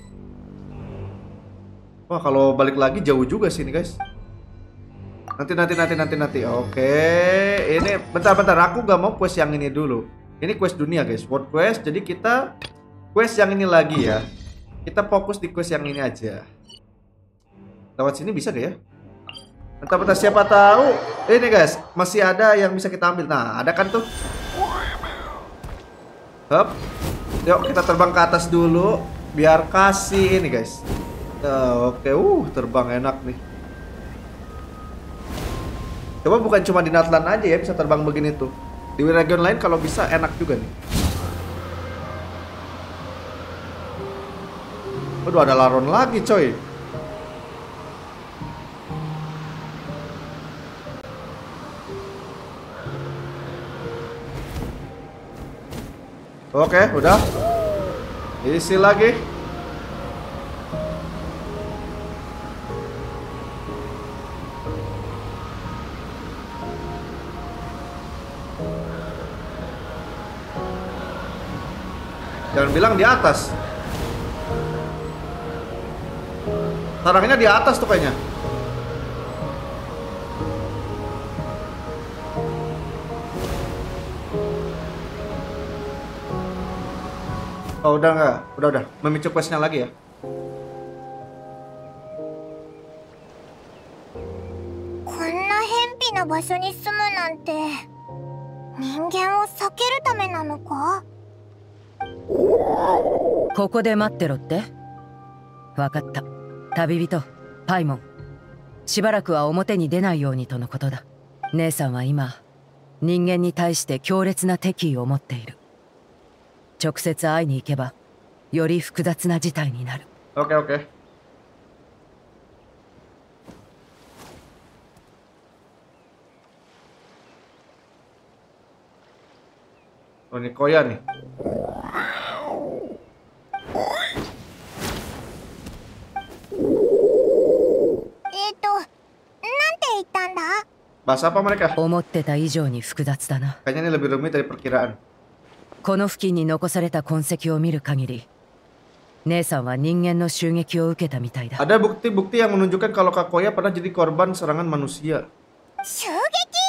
Speaker 1: Wah kalau balik lagi jauh juga sih ini guys. Nanti nanti nanti nanti nanti. Oke, ini bentar-bentar, aku gak mau quest yang ini dulu. Ini quest dunia guys, world quest. Jadi kita quest yang ini lagi ya. Kita fokus di quest yang ini aja. Lewat sini bisa gak ya? Bentar-bentar, siapa tahu ini guys masih ada yang bisa kita ambil. Nah ada kan tuh. Hup. Yuk kita terbang ke atas dulu biar kasih ini guys. Uh, Oke, okay. uh terbang enak nih. Coba bukan cuma di Natlan aja ya bisa terbang begini tuh. Di region lain kalau bisa enak juga nih. Waduh ada laron lagi coy. Oke, udah. Isi lagi. Jangan bilang di atas. Sarangnya di atas tuh kayaknya. Oh udah nggak, udah udah memicu questnya lagi ya.
Speaker 2: Konna henpi na basho ni sumu nante ningen wo sakeru tame nano ka?
Speaker 3: ここで待ってろって？わかった。旅人、パイモン。しばらくは表に出ないようにとのことだ。姉さんは今、人間に対して強烈な敵意を持っている。直接会いに行けば、より複雑な事態になる。
Speaker 1: オッケーオッケー。Oh ini Koya nih.
Speaker 2: Itu, nante ittan da?
Speaker 1: Bahasa apa mereka?
Speaker 3: 思ってた以上に複雑だな。
Speaker 1: Kayaknya ini lebih rumit dari perkiraan.
Speaker 3: この付近に残された痕跡を見る限り、姉さんは人間の襲撃を受けたみたいだ。
Speaker 1: Ada bukti-bukti yang menunjukkan kalau Kak Koya pernah jadi korban serangan manusia.
Speaker 2: 襲撃?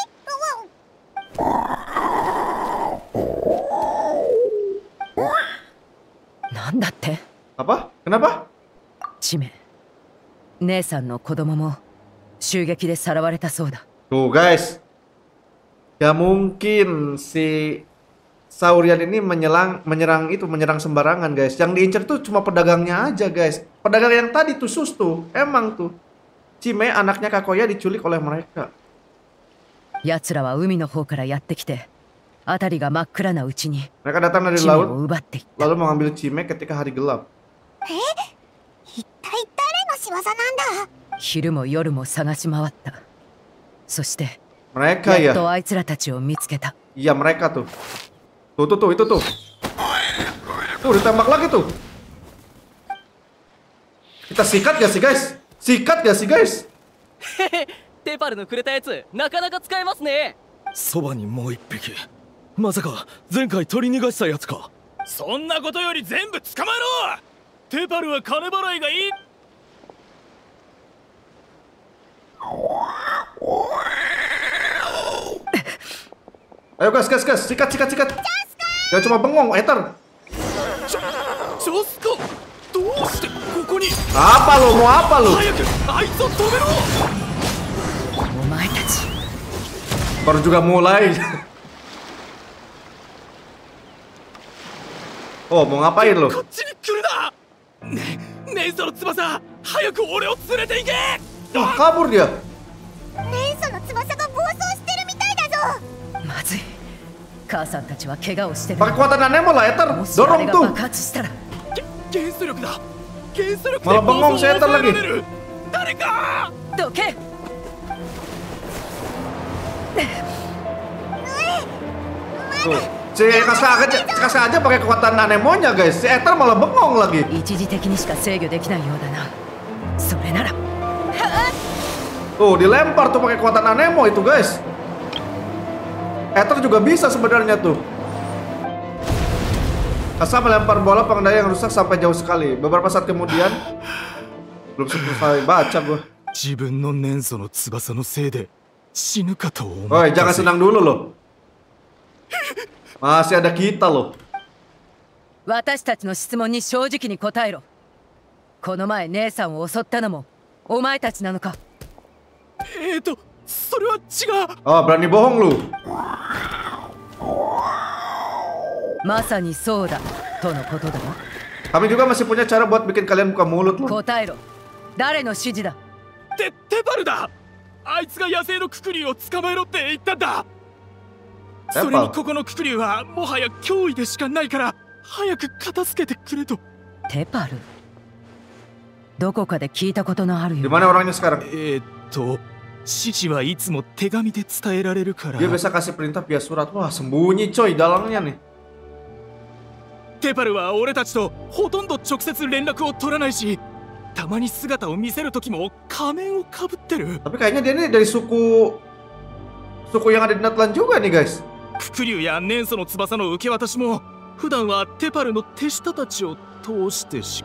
Speaker 3: なんだって
Speaker 1: Apa? Kenapa?
Speaker 3: チメ、姉さんの子供も襲撃でさらわれたそうだ。
Speaker 1: Tuh guys, gak mungkin si Saurian ini menyerang menyerang itu menyerang sembarangan guys. Yang diincar tuh cuma pedagangnya aja guys. Pedagang yang tadi tuh sus tuh, emang tuh Chime anaknya Kakoya diculik oleh mereka.
Speaker 3: 奴らは海の方からやってきて、辺りが真っ暗なうちに
Speaker 1: Mereka datang dari
Speaker 3: チメを
Speaker 1: laut
Speaker 3: 奪っていった。
Speaker 1: lalu mengambil Chime ketika hari gelap.
Speaker 2: え、一体誰の仕業なんだ。
Speaker 3: 昼も夜も探し回った。そして
Speaker 1: Mereka
Speaker 3: やっと
Speaker 1: ya.
Speaker 3: あいつらたちを見つけた。
Speaker 1: Iya mereka tuh. Tuh tuh tuh itu tuh. Tuh ditembak lagi tuh. Kita sikat gak sih guys? Sikat gak sih guys?
Speaker 9: テパルのくれたやつなかなか使えますね。
Speaker 6: そばにもう一匹。まさか前回取り逃がしたやつか。
Speaker 9: そんなことより全部捕まえろ。テパルは金払いがいい。
Speaker 1: Ayo guys, guys, guys, sikat, sikat, sikat. Jangan cuma bengong, Ether.
Speaker 9: ジャスカ、どうしてここに。
Speaker 1: Apa lo? Mau apa lo?
Speaker 9: 早くあいつを止めろ。
Speaker 3: お前たち
Speaker 1: Baru juga mulai. Oh, mau ngapain lo?
Speaker 9: こっちに来るな。ね、ネイソの翼、早く俺を連れて行け。
Speaker 1: Wah, kabur dia.
Speaker 2: レイソの翼が暴走してるみたいだぞ。
Speaker 3: まずい。母さんたちは怪我をしてる。
Speaker 1: Pakai kekuatan Anemo lah, Ether.
Speaker 3: もしあれ
Speaker 1: Dorong
Speaker 3: が
Speaker 1: tuh.
Speaker 3: 爆発したら
Speaker 9: 原子力だ。原子力
Speaker 1: Malah bengong si Ether lagi.
Speaker 9: 誰か。
Speaker 3: どけ。
Speaker 1: Tuh. Si Kasa aja, Kasa aja pakai kekuatan Anemonya guys. Si Ether malah bengong lagi.
Speaker 3: 一時的にしか制御できないようだな。それなら
Speaker 1: Tuh, dilempar tuh pakai kekuatan Anemo itu guys. Ether juga bisa sebenarnya tuh. Kasa melempar bola pengendali yang rusak sampai jauh sekali. Beberapa saat kemudian, belum selesai baca gua.
Speaker 9: 自分の年祖の翼のせいで死ぬかと思った。
Speaker 1: Oi, jangan senang dulu loh. Masih ada kita loh.
Speaker 3: 私たちの質問に正直に答えろ。この前姉さんを襲ったのもお前たちなのか。
Speaker 9: えーと、それは違う。
Speaker 1: Oh, berani bohong lu.
Speaker 3: まさにそうだとのことだな。
Speaker 1: Kami juga masih punya cara buat bikin kalian buka mulut loh.
Speaker 3: 答えろ。誰の指示だ。
Speaker 9: テテパルだ。あいつが野生のククリュウを捕まえろって言ったんだ。それにここのククリュウはもはや脅威でしかないから早く片付けてくれと。
Speaker 3: テパル。どこかで聞いたことのあるよ。
Speaker 1: Di mana orangnya sekarang?
Speaker 9: えーっと、指示はいつも手紙で伝えられるから。
Speaker 1: Dia biasa kasih perintah via surat. Wah, sembunyi coy dalangnya nih.
Speaker 9: テパルは俺たちとほとんど直接連絡を取らないし、たまに姿を見せる時も仮面をかぶってる。
Speaker 1: Tapi kayaknya dia ini dari suku suku yang ada di Natlan juga nih guys.
Speaker 9: ククリュウや年祖の翼の受け渡しも普段はテパルの手下たちを通してし。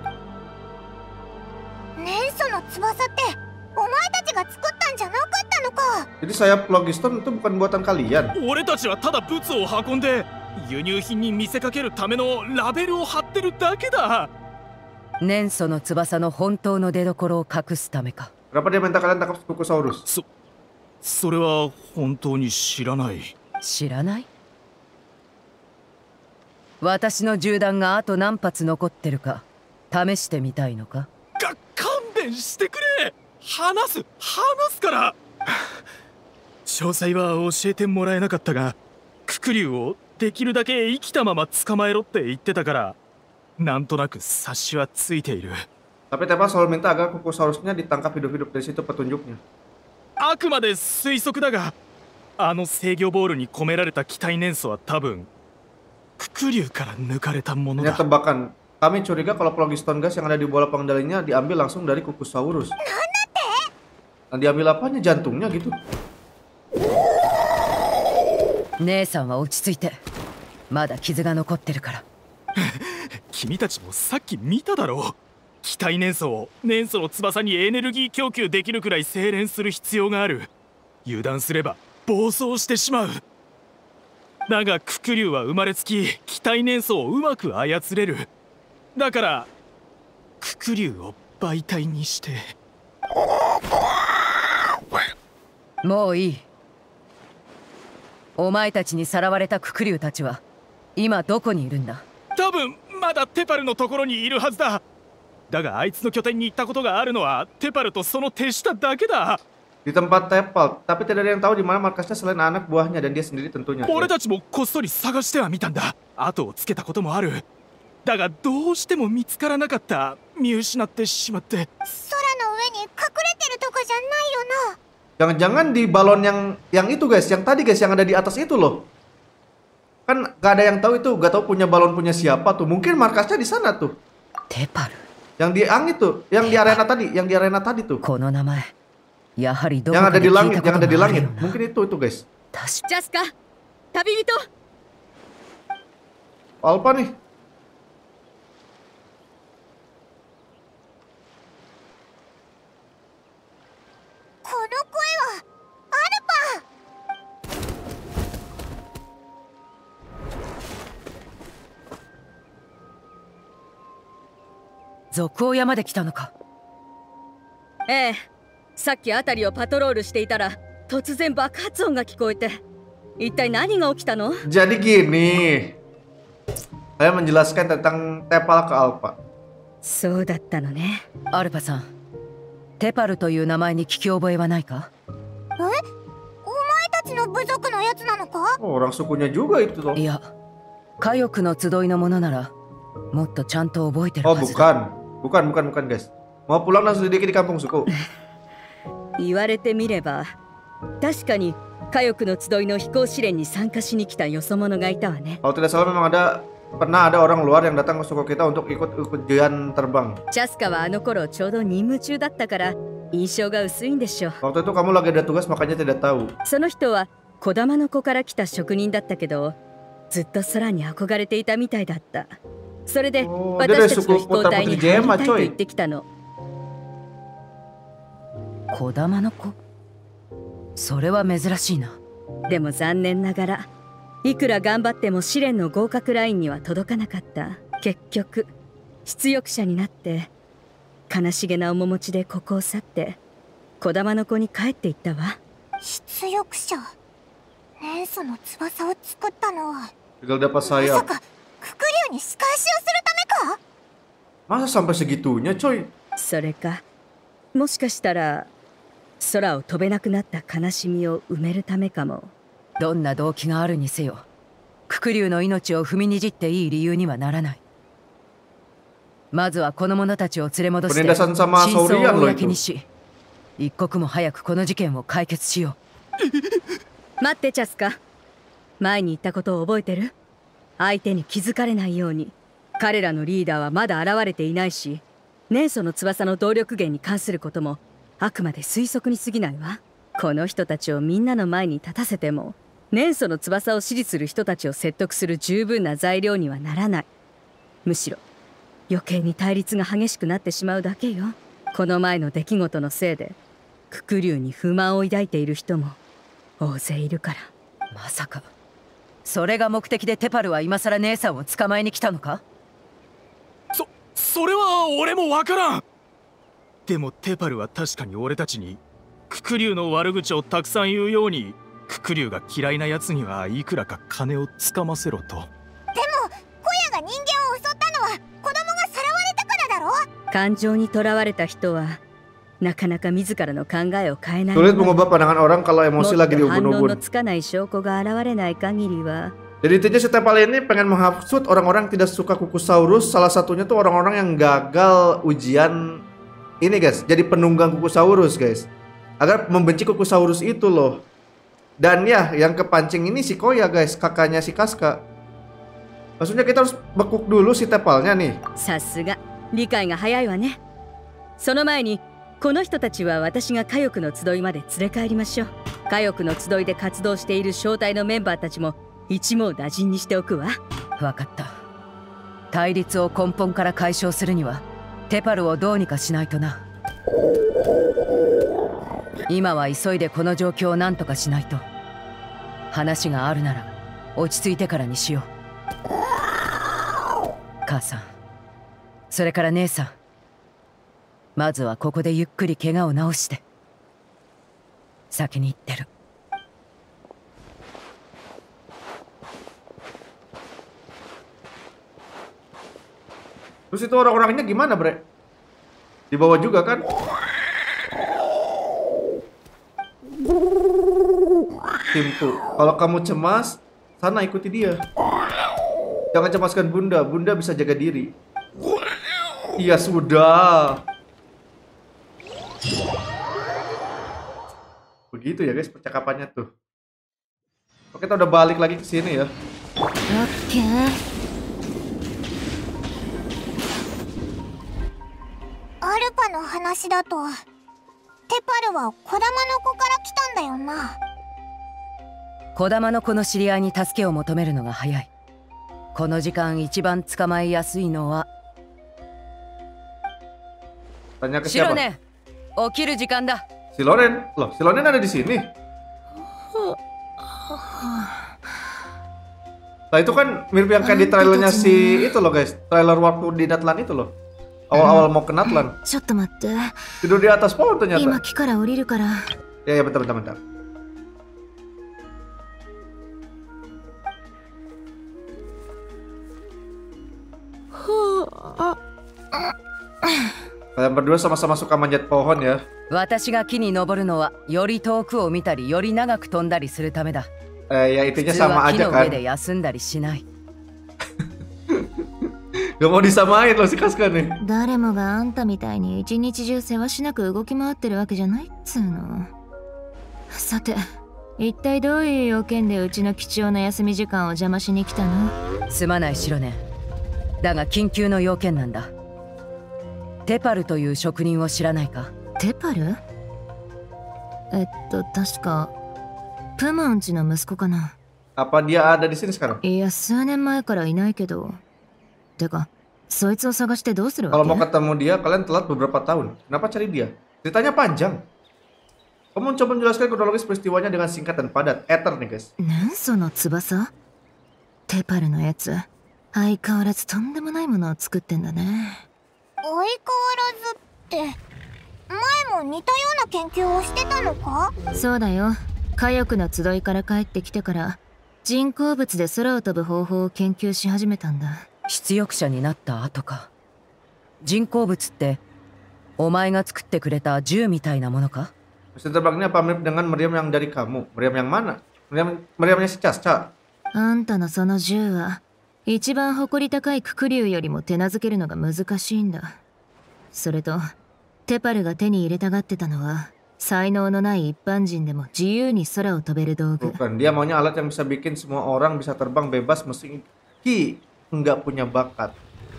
Speaker 2: 年祖の翼ってお前たちが作ったんじゃなかったのか。
Speaker 1: Jadi sayap Phlogiston itu bukan buatan kalian.
Speaker 9: 俺たちはただ物を運んで輸入品に見せかけるためのラベルを貼ってるだけだ。
Speaker 3: 年祖の翼の本当の出所を隠すためか。
Speaker 1: Kenapa dia minta kalian tangkap Kukusaurus?
Speaker 9: そ、それは本当に知らない。
Speaker 3: 知らない？私の銃弾があと何発残ってるか試してみたいのか？
Speaker 9: か、勘弁してくれ。話す、話すから。詳細は教えてもらえなかったが、ククリュウをできるだけ生きたまま捕まえろって言ってたから、なんとなく察しはついている。
Speaker 1: Tapi Tepa selalu minta agar Kukusaurusnya ditangkap hidup-hidup dari situ petunjuknya.
Speaker 9: あくまで推測だが、あの制御ボールに込められた機体年数は多分ククリュウから抜かれたもの
Speaker 1: Hanya
Speaker 9: だ。
Speaker 1: tebakan. Kami curiga kalau Phlogiston gas yang ada di bola pengendalinya diambil langsung dari Kukusaurus. Dan diambil apanya? Jantungnya gitu.
Speaker 3: 姉さんは落ち着いて。まだ傷が残ってるから。
Speaker 9: 君たちもさっき見ただろう。機体年素を年素の翼にエネルギー供給できるくらい精錬する必要がある。油断すれば暴走してしまう。だがククリュウは生まれつき機体年素をうまく操れる。 だからククリュウを媒体にして。
Speaker 3: もういい。お前たちにさらわれたククリュウたちは今どこにいるんだ？
Speaker 9: 多分まだテパルのところにいるはずだ。だがあいつの拠点に行ったことがあるのはテパルとその手下だけだ。
Speaker 1: Di tempat Tepal, tapi tidak ada yang tahu di mana markasnya selain anak buahnya dan dia sendiri tentunya.
Speaker 9: 俺たちもこっそり探してはみたんだ。後をつけたこともある。だがどうしても見つからなかった。見失ってしまって。
Speaker 2: 空の上に隠れてるとかじゃないよな。
Speaker 1: Jangan-jangan di balon yang yang itu guys, yang tadi guys, yang ada di atas itu loh. Kan gak ada yang tahu itu, gak tahu punya balon punya siapa tuh. Mungkin markasnya di sana tuh.
Speaker 3: Tepal.
Speaker 1: Yang di ang itu, yang di arena tadi, yang di arena tadi tuh.
Speaker 3: Kono namae.
Speaker 1: Yang ada di langit, yang ada di langit. Mungkin itu itu guys.
Speaker 4: Chaska, tabibito.
Speaker 1: Alpha nih.
Speaker 2: Kono kue wa Alpha.
Speaker 3: Zokuoyaまで来たのか。
Speaker 4: ええ。さっき辺りをパトロールしていたら突然爆発音が聞こえて、一体何が起きたの？
Speaker 1: Jadi gini, saya menjelaskan tentang Tepal ke Alpha.
Speaker 4: そうだったのね。
Speaker 3: アルパさん、テパルという名前に聞き覚えはないか？
Speaker 2: え？お前たちの部族のやつなのか？
Speaker 1: Oh, orang sukunya juga itu loh.
Speaker 3: いや、火翼の集いのものならもっとちゃんと覚えてる
Speaker 1: Oh,
Speaker 3: はずだ。
Speaker 1: bukan, bukan, bukan, bukan guys. Mau pulang dan selidiki di kampung suku.
Speaker 4: 言われてみれば確かに火翼の集いの飛行試練に参加しに来たよそ者がいたわね。
Speaker 1: Kalau tidak salah memang ada pernah ada orang luar yang datang ke suku kita untuk ikut ujian terbang.
Speaker 4: チャスカはあの頃ちょうど任務中だったから印象が薄いんでしょう。
Speaker 1: Waktu itu kamu lagi ada tugas makanya tidak tahu.
Speaker 4: その人は児玉の子から来た職人だったけどずっと空に憧れていたみたいだった。それで私たちの飛行隊に入りたいと言ってきたの。
Speaker 3: 児玉の子？それは珍しいな。
Speaker 4: でも残念ながらいくら頑張っても試練の合格ラインには届かなかった。結局出力者になって悲しげな面持ちでここを去って児玉の子に帰っていったわ。
Speaker 2: 出力者、連鎖の翼を作ったのは
Speaker 1: Tinggal dapat
Speaker 2: まさ
Speaker 1: sayap.
Speaker 2: かククリュウに仕返しをするためか？
Speaker 1: Masa sampai segitunya, coy?
Speaker 4: それかもしかしたら空を飛べなくなった悲しみを埋めるためかも。
Speaker 3: どんな動機があるにせよ、ククリュウの命を踏みにじっていい理由にはならない。まずはこの者たちを連れ戻して真相を公にし、一刻も早くこの事件を解決しよ
Speaker 4: う。待ってチャスカ、前に言ったことを覚えてる？相手に気づかれないように。彼らのリーダーはまだ現れていないし、年祖の翼の動力源に関することもあくまで推測に過ぎないわ。この人たちをみんなの前に立たせても年祖の翼を支持する人たちを説得する十分な材料にはならない。むしろ余計に対立が激しくなってしまうだけよ。この前の出来事のせいでククリュウに不満を抱いている人も大勢いるから。
Speaker 3: まさかそれが目的でテパルは今さら姉さんを捕まえに来たのか？
Speaker 9: そそれは俺もわからん。でもテパルは確かに俺たちにククリュウの悪口をたくさん言うように、ククリュウが嫌いなやつにはいくらか金をつかませろと。でも
Speaker 2: コヤが人間を襲ったのは子供がさらわれたからだろ。
Speaker 4: 感情にとらわれた人はなかなか自らの考えを変えない。
Speaker 1: Sulit mengubah pandangan orang kalau emosi lagi diubun-ubun.
Speaker 4: 反応のつかない証拠が現れない限りは。
Speaker 1: Jadi intinya si Tepal ini pengen menghasut orang-orang tidak suka Kukusaurus. Salah satunya tuh orang-orang yang gagal ujian ini guys, jadi penunggang Kukusaurus guys, agar membenci Kukusaurus itu loh. Dan ya yang kepancing ini si Koya guys, kakaknya si Casca. Maksudnya kita harus bekuk dulu si Tepalnya nih.
Speaker 4: さすが理解が早いわね。その前にこの人たちは私が火翼の集いまで連れ帰りましょう。火翼の集いで活動している小隊のメンバーたちも一網打尽にしておくわ。
Speaker 3: わかった。対立を根本から解消するにはテパルをどうにかしないとな。今は急いでこの状況を何とかしないと。話があるなら落ち着いてからにしよう。母さん、 それから姉さん、まずはここでゆっくり怪我を治して。先に行ってる。
Speaker 1: Terus itu orang-orangnya gimana, Bre? Dibawa juga kan? Pintu. Kalau kamu cemas, sana ikuti dia. Jangan cemaskan Bunda. Bunda bisa jaga diri. Iya sudah. Begitu ya guys percakapannya tuh. Oke, kita udah balik lagi ke sini ya.
Speaker 2: Oke. Alpha の話だと、テパルは児玉の子から来たんだよな。
Speaker 3: 児玉の子の知り合いに助けを求めるのが早い。この時間一番捕まえやすいのは。シロネン、起きる時間だ。
Speaker 1: Si Loren, loh, si Loren ada di sini. Nah itu kan mirip yang kayak di trailernya si itu loh guys, trailer waktu di Natlan itu loh. Awal-awal mau ke Natlan. Tidur di atas pohon ternyata. Ya ya bentar bentar bentar. Kalian berdua sama-sama suka manjat pohon ya.
Speaker 3: 私が木に登るのはより遠くを見たりより長く飛んだりするためだ。
Speaker 1: Eh, ya intinya sama aja kan. Gak mau disamain loh si Casca nih.
Speaker 2: 誰もがあんたみたいに一日中せわしなく動き回ってるわけじゃないっつうの。さて、一体どういう要件でうちの貴重な休み時間を邪魔しに来たの？
Speaker 3: すまないシロネ。だが緊急の要件なんだ。テパルという職人を知らないか？
Speaker 2: テパル？えっと確かプマンチの息子かな。
Speaker 1: Apa dia ada di sini sekarang?
Speaker 2: いや数年前からいないけど。てか、そいつを探してどうするわけ？
Speaker 1: Kalau mau ketemu dia, kalian telat beberapa tahun. Kenapa cari dia? Ceritanya panjang. Kamu coba menjelaskan kronologis peristiwanya dengan singkat dan padat. Ether nih guys.
Speaker 2: なんその翼？テパルのやつ、相変わらずとんでもないものを作ってんだね。相変わらずって、前も似たような研究をしてたのか？そうだよ。火翼の集いから帰ってきてから、人工物で空を飛ぶ方法を研究し始めたんだ。
Speaker 3: 出力者になった後か。人工物ってお前が作ってくれた銃みたいなものか？
Speaker 1: Mesin terbang ini apa mirip dengan meriam yang dari kamu? Meriam yang mana? Meriam meriamnya si Casca.
Speaker 2: あんたのその銃は一番誇り高いククリュウよりも手なずけるのが難しいんだ。それとテパルが手に入れたがってたのは才能のない一般人でも自由に空を飛べる道具。
Speaker 1: Bukan, dia maunya alat yang bisa bikin semua orang bisa terbang bebas meski nggak punya bakat.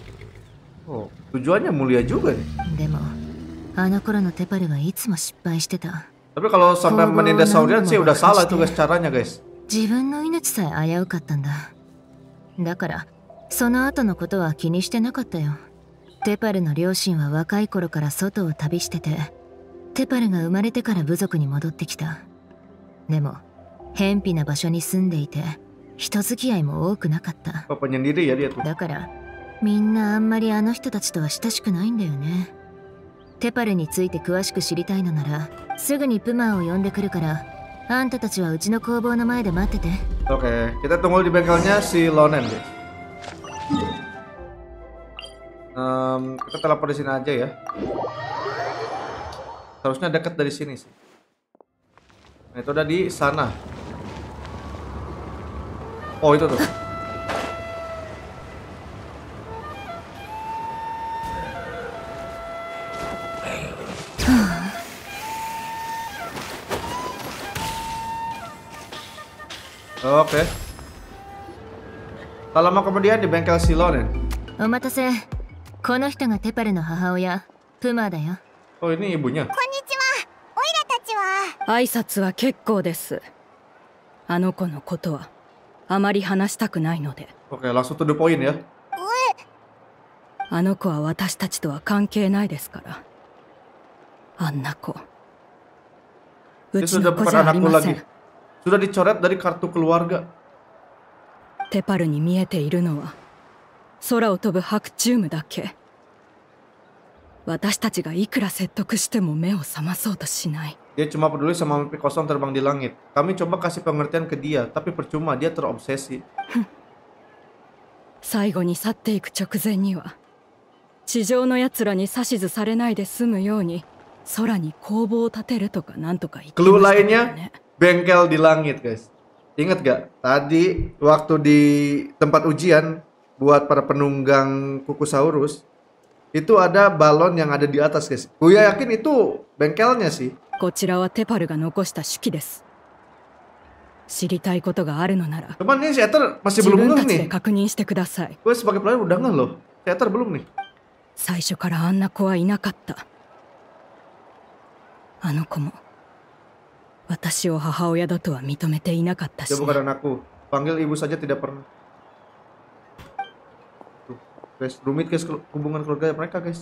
Speaker 1: Oh, tujuannya mulia juga nih.
Speaker 2: でもあの頃のテパルはいつも失敗してた。
Speaker 1: Tapi kalau sampai menindas Saurian sih udah salah tuh guys caranya guys.
Speaker 2: 自分の命さえ危うかったんだ。だからその後のことは気にしてなかったよ。テパルの両親は若い頃から外を旅してて、テパルが生まれてから部族に戻ってきた。でも偏僻な場所に住んでいて人付き合いも多くなかった。だからみんなあんまりあの人たちとは親しくないんだよね。テパルについて詳しく知りたいのならすぐにプマンを呼んでくるから、あんたたちはうちの工房の前で待ってて。
Speaker 1: Oke, kita tunggu di bengkelnya si Lonen guys. Um, kita telepon di sini aja ya. Harusnya dekat dari sini sih. Nah, itu udah di sana. Oh itu tuh. Oke. Tak lama kemudian di bengkel si Lonen.
Speaker 2: お待たせ。この人がテパルの母親、プマだよ。
Speaker 1: Oh ini ibunya.
Speaker 2: こんにちは。オイラたちは。
Speaker 4: 挨拶は結構です。あの子のことはあまり話したくないので。
Speaker 1: Oke, langsung to the point ya.
Speaker 4: あの子は私たちとは関係ないですから。あんな子。うちの子じゃありません。
Speaker 1: Sudah dicoret dari kartu keluarga.
Speaker 4: テパルに見えているのは空を飛ぶハクチュームだけ。
Speaker 10: 私たちがいくら説得しても目を覚まそうとしない。
Speaker 1: Dia cuma peduli sama mimpi kosong terbang di langit. Kami coba kasih pengertian ke dia, tapi percuma, dia terobsesi.
Speaker 10: 最後に去っていく直前には地上の奴らに指図されないで済むように空に工房を建てるとかなんとか言ってました
Speaker 1: Clue
Speaker 10: よ
Speaker 1: lainnya
Speaker 10: ね。
Speaker 1: bengkel di langit, guys. Ingat gak? Tadi waktu di tempat ujian buat para penunggang Kukusaurus itu ada balon yang ada di atas, guys. Gue yakin itu bengkelnya sih.
Speaker 10: こちらはテパルが残した手記です。知りたいことがあるのなら
Speaker 1: Cuman nih si Ether masih
Speaker 10: 自
Speaker 1: belum
Speaker 10: 分
Speaker 1: ngeh
Speaker 10: たちで
Speaker 1: nih.
Speaker 10: 確認してください。
Speaker 1: Gue sebagai player udah ngeh loh. Si Ether belum nih.
Speaker 10: 最初からあんな子はいなかった。あの子も私を母親だとは認めていなかったし
Speaker 1: Dia bukan anakku. Panggil ibu saja tidak pernah. Tuh, guys, rumit guys hubungan keluarga mereka, guys.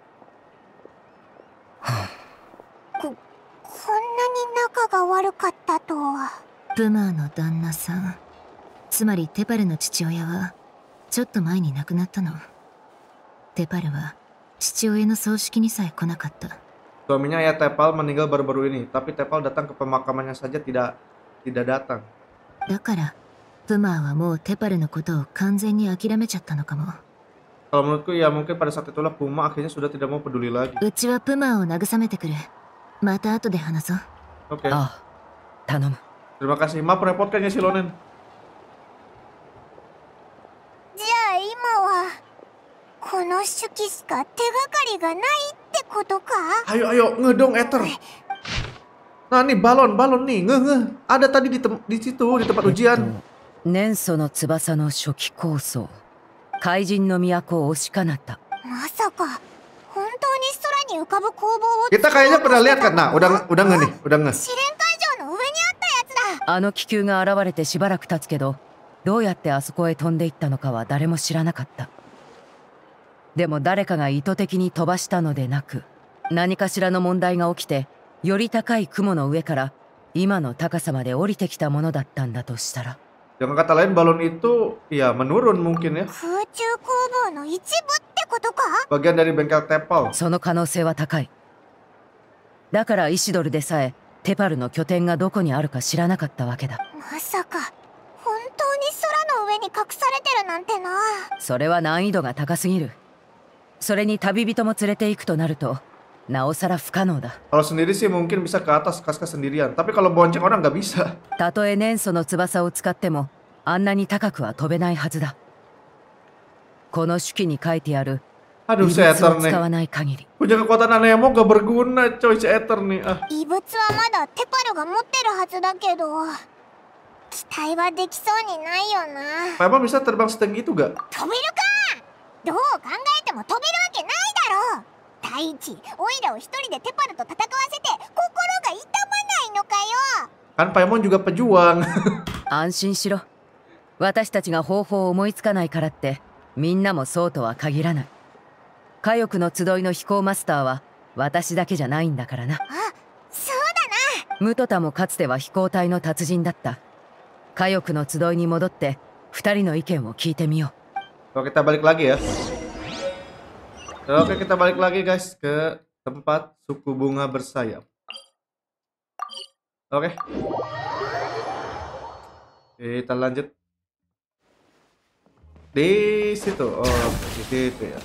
Speaker 2: こ、こんなに仲が悪かったとは。
Speaker 11: プマーの旦那さん、つまりテパルの父親はちょっと前に亡くなったの。テパルは父親の葬式にさえ来なかった。
Speaker 1: Suaminya ya Tepal meninggal baru-baru ini, tapi Tepal datang ke pemakamannya saja tidak tidak datang.
Speaker 11: だからプマーはもうテパルのことを完全に諦めちゃったのかも。
Speaker 1: Kalau menurutku ya mungkin pada saat itulah Puma akhirnya sudah tidak mau peduli lagi.
Speaker 11: うちはプマーを慰めてくる。また後で話そう。
Speaker 1: Oke.
Speaker 3: Ah, tanam.
Speaker 1: Terima kasih. Maaf merepotkan ya si Lonen.
Speaker 2: じゃあ今はこの手記しか手がかりがないってことか？
Speaker 1: Ayo ayo ngedong Ether. Nah nih balon balon nih nge nge ada tadi di tem di situ di tempat ujian.
Speaker 3: 年祖の翼の初期構想、怪人の都を押しかなった。
Speaker 2: まさか本当に空に浮かぶ工房を
Speaker 1: Kita kayaknya pernah lihat kan? Nah udah udah nge nih udah nge.
Speaker 2: 試練会場の上にあったやつだ。
Speaker 3: あの気球が現れてしばらく経つけど、どうやってあそこへ飛んでいったのかは誰も知らなかった。でも誰かが意図的に飛ばしたのでなく、何かしらの問題が起きて、より高い雲の上から今の高さまで降りてきたものだったんだとしたら。
Speaker 1: Dengan kata lain balon itu ya menurun mungkin ya.
Speaker 2: 空中工房の一部ってことか？
Speaker 1: Bagian dari bengkel Tepal.
Speaker 3: その可能性は高い。だからイシドルでさえテパルの拠点がどこにあるか知らなかったわけだ。
Speaker 2: まさか本当に空の上に隠されてるなんてな。
Speaker 3: それは難易度が高すぎる。それに旅人も連れて行くとなるとなおさら不可能だ。
Speaker 1: Kalau sendiri sih mungkin bisa ke atas Kaska sendirian, tapi kalau bonceng orang nggak bisa.
Speaker 3: たとえ年祖の翼を使ってもあんなに高くは飛べないはずだ。この手記に書いてある
Speaker 1: Aduh
Speaker 3: 異
Speaker 1: si
Speaker 3: 物
Speaker 1: Ether
Speaker 3: を使わ
Speaker 1: nih
Speaker 3: ない限り。
Speaker 1: punya kekuatan aneh mau gak berguna coy si Ether nih ah.
Speaker 2: 異物はまだテパルが持ってるはずだけど期待はできそうにないよな。
Speaker 1: Emang bisa terbang setinggi itu gak?
Speaker 2: 飛べるか？どう考えても飛べるわけないだろう。第一、オイラを一人でテパルと戦わせて心が痛まないのかよ。
Speaker 1: Kan Paimon juga pejuang.
Speaker 3: 安心しろ。私たちが方法を思いつかないからってみんなもそうとは限らない。火翼の集いの飛行マスターは私だけじゃないんだからな。
Speaker 2: あ、そうだな。
Speaker 3: ムトタもかつては飛行隊の達人だった。火翼の集いに戻って二人の意見を聞いてみよう。
Speaker 1: Oke kita balik lagi ya. Oke kita balik lagi guys ke tempat suku bunga bersayap. Oke. Kita lanjut. Di situ. Oh, di situ ya.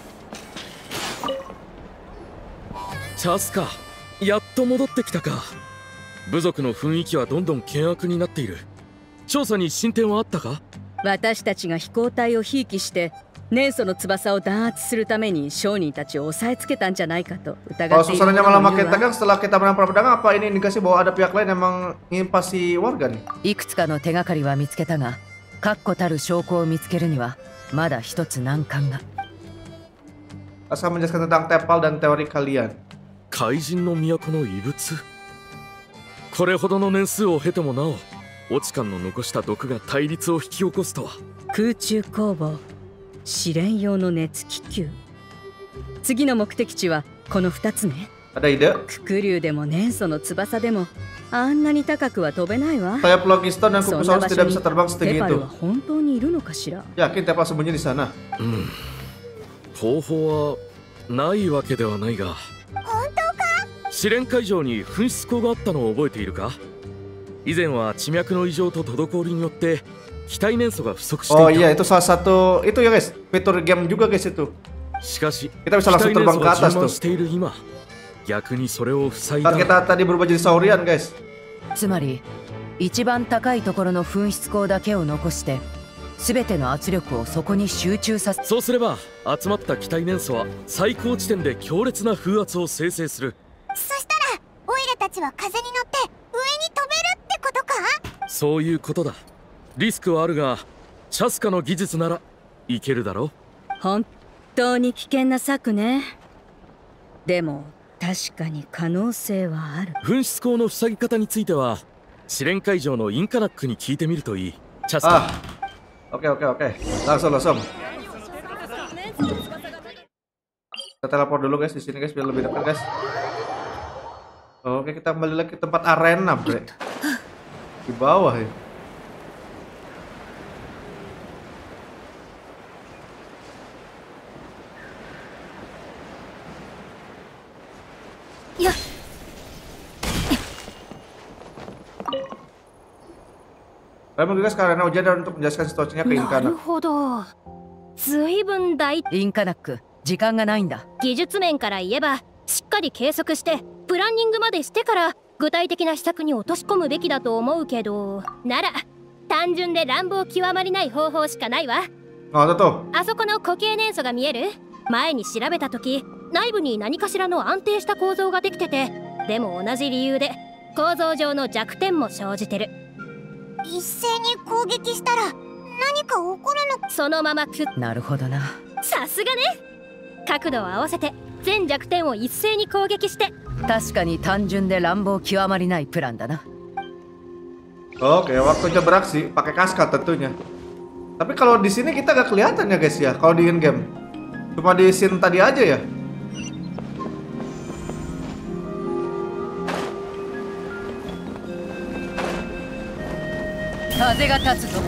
Speaker 6: チャスカ、やっと戻ってきたか。部族の雰囲気はどんどん険悪になっている。調査に進展はあったか？
Speaker 4: 私たちが飛行隊をひいきして年祖の翼を弾圧するために商人たちを押さえつけたんじゃないかと疑
Speaker 1: Kalau
Speaker 4: っている
Speaker 1: susananya
Speaker 4: 者
Speaker 1: malah
Speaker 4: もい
Speaker 1: makin
Speaker 4: るわ。
Speaker 1: tegang setelah kita menang perang pedang, apa ini indikasi bahwa ada pihak lain yang menginvasi warga nih?
Speaker 3: いくつかの手がかりは見つけたが、確固たる証拠を見つけるにはまだ一つ難関が。
Speaker 1: Asal menjelaskan tentang Tepal dan teori kalian.
Speaker 6: 怪人の都の遺物？これほどの年数を経てもなお、オチカンの残した毒が対立を引き起こすとは。
Speaker 4: 空中工房、試練用の熱気球。次の目的地はこのふたつね。
Speaker 1: Ada ide?
Speaker 4: ククリュウでも年祖の翼でもあんなに高くは飛べないわ。
Speaker 1: Sayap Logiston dan
Speaker 4: そんな
Speaker 1: Kukusaurus
Speaker 4: 場所
Speaker 1: tidak
Speaker 4: に
Speaker 1: bisa terbang setinggi
Speaker 4: テパル
Speaker 1: itu.
Speaker 4: は本当にいるのかしら。
Speaker 1: Yakin Tepal sembunyi di sana.
Speaker 6: うん。方法はないわけではないが。
Speaker 2: 本当か？
Speaker 6: 試練会場に噴出口があったのを覚えているか？以前は地脈の異常と滞りによって気体燃素が不足していた。
Speaker 1: Oh iya, itu salah satu itu ya guys, fitur game juga guys itu.
Speaker 6: しかし
Speaker 1: kita bisa langsung terbang ke atas tuh.
Speaker 6: している今、逆にそれを塞いだ。
Speaker 1: Saat kita tadi berubah jadi saurian guys.
Speaker 3: つまり一番高いところの噴出口だけを残して全ての圧力をそこに集中させ。
Speaker 6: そうすれば集まった気体燃素は最高地点で強烈な風圧を生成する。
Speaker 2: そしたらオイラたちは風に乗って上に飛べるってことか？
Speaker 6: そういうことだ。リスクはあるがチャスカの技術ならいけるだろう。
Speaker 4: 本当に危険な策ね。でも確かに可能性はある。
Speaker 6: 噴出口の塞ぎ方については試練会場のインカナックに聞いてみるといい。チャスカ。
Speaker 1: Oke oke oke, langsung langsung. Kita teleport dulu guys di sini guys biar lebih dekat guys. Oke, kita kembali lagi ke tempat arena bre. Di bawah ya.
Speaker 2: Ya.
Speaker 1: Baik guys, karena ujian dan untuk menjelaskan situasinya ke Inkana.
Speaker 8: なるほど。ずいぶん大。
Speaker 3: インカナック、時間がないんだ。
Speaker 8: 技術面から言えばしっかり計測してプランニングまでしてから具体的な施策に落とし込むべきだと思うけど、なら単純で乱暴極まりない方法しかないわ。
Speaker 1: あ、だと。
Speaker 8: あそこの固形燃素が見える？前に調べた時内部に何かしらの安定した構造ができてて、でも同じ理由で構造上の弱点も生じてる。
Speaker 2: 一斉に攻撃したら何か起こるの？
Speaker 8: そのままく。
Speaker 3: なるほどな。
Speaker 8: さすがね。角度を合わせて全弱点を一斉に攻撃して。
Speaker 3: 確かに単純で乱暴極まりないプランだな。
Speaker 1: Oke, waktunya beraksi pakai kaska tentunya. Tapi kalau di sini kita gak kelihatan ya guys ya, kalau di in game. Cuma di scene tadi aja ya.
Speaker 3: Kaze ga tatsu zo.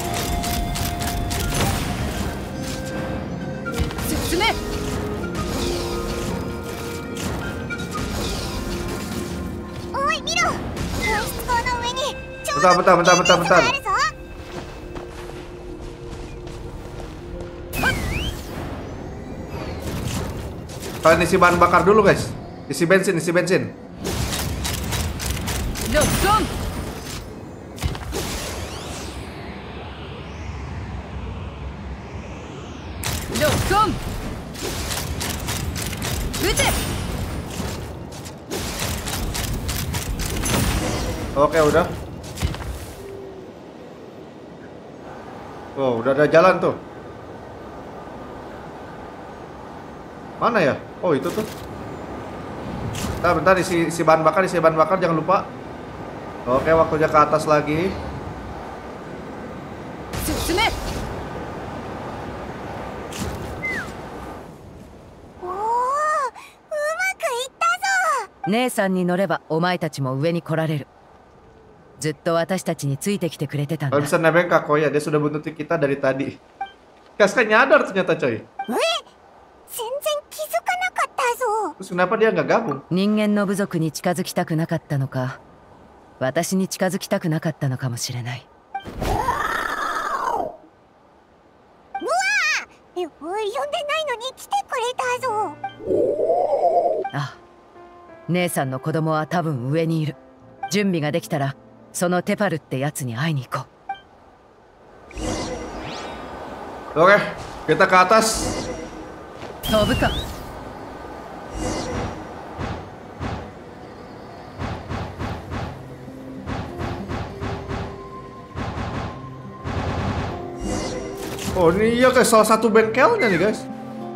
Speaker 3: Susume.
Speaker 2: Oi, miro.噴出口の上に
Speaker 1: Bentar, bentar, bentar, bentar, bentar. Kalian isi bahan bakar dulu guys. Isi bensin, isi bensin. Oke, udah. Oh, udah ada jalan tuh. Mana ya? Oh, itu tuh. Bentar, bentar isi, isi bahan bakar, isi bahan bakar jangan lupa. Oke, waktunya ke atas lagi.
Speaker 2: Oh, うまくいったぞ。
Speaker 3: 姉さんに乗ればお前たちも上に来られる。ずっと私たちについてきてくれてたんだ。
Speaker 1: Kalau bisa nebeng Kako ya, dia sudah buntuti kita dari tadi. Kaska nyadar ternyata coy. Terus kenapa dia nggak gabung?
Speaker 3: 人間の部族に近づきたくなかったのか、私に近づきたくなかったのかもしれない。
Speaker 2: うわー、呼んでないのに来てくれたぞ。
Speaker 3: あ、姉さんの子供は多分上にいる。準備ができたらそのテパルってやつに会いに行こ
Speaker 1: う。Oke, kita ke atas.
Speaker 3: 飛ぶか。
Speaker 1: Oh, ini iya guys, salah satu bengkelnya nih guys.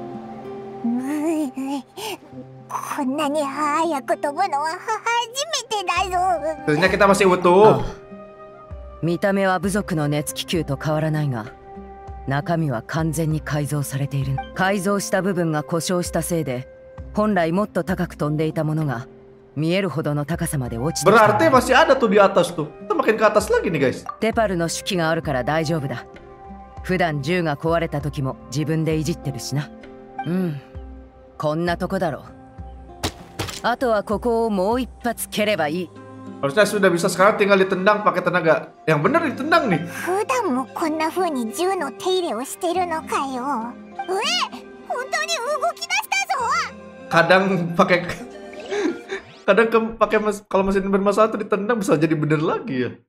Speaker 2: こんなに早く飛ぶのは初めてだぞ。
Speaker 1: Ternyata kita masih utuh.
Speaker 3: 見た目は部族の熱気球と変わらないが、中身は完全に改造されている。改造した部分が故障したせいで、本来もっと高く飛んでいたものが見えるほどの高さまで落ちてきた。
Speaker 1: Berarti masih ada tuh di atas tuh. Kita makin ke atas lagi nih guys.
Speaker 3: テパルの手記があるから大丈夫だ。普段銃が壊れた時も自分でいじってるしな。うん。 こんなとこだろう。あとはここをもう一発蹴ればいい。
Speaker 1: Harusnya sudah bisa sekarang tinggal ditendang pakai tenaga. Yang benar ditendang nih.
Speaker 2: 普段もこんな風に銃の手入れをしてるのかよ。え、本当に動き出したぞ。
Speaker 1: Kadang pakai kadang ke, pakai mes, kalau mesin bermasalah tuh ditendang bisa jadi bener lagi ya.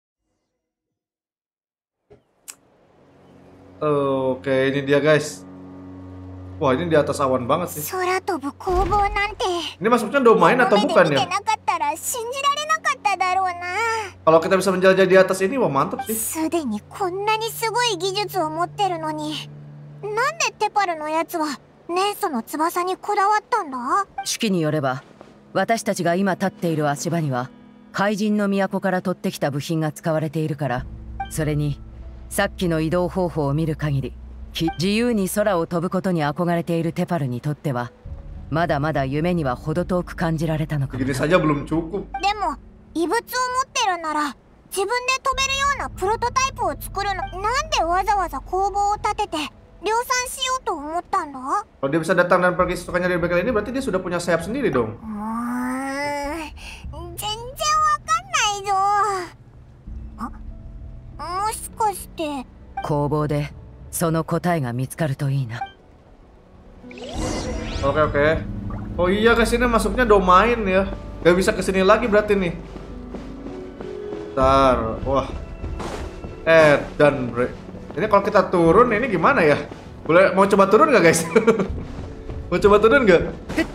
Speaker 1: Oke, ini dia guys. Wah, ini di atas awan banget sih. Ini masuknya domain atau bukan ya? Kalau kita bisa menjelajah di atas ini, wah mantap sih.
Speaker 3: 式によれば、私たちが今立っている足場には怪人の都から取ってきた部品が使われているから、それにさっきの移動方法を見る限り、自由に空を飛ぶことに憧れているテパルにとってはまだまだ夢には程遠く感じられたのかも。
Speaker 1: Begini saja belum cukup.
Speaker 2: でも異物を持ってるなら自分で飛べるようなプロトタイプを作るの。なんでわざわざ工房を建てて量産しようと思ったんだ。
Speaker 1: Kalau dia bisa datang dan pergi sukanya dari bengkel ini, berarti dia sudah punya sayap sendiri dong.
Speaker 2: 全然わかんないぞ。あ、もしかして
Speaker 3: 工房でその答えが見つかるといいな。
Speaker 1: Oke oke. Oh iya, ke sini masuknya domain ya. Gak bisa ke sini lagi berarti nih. Bentar. Wah. Eh dan bre. Ini kalau kita turun ini gimana ya? Boleh mau coba turun nggak guys? Mau coba turun nggak?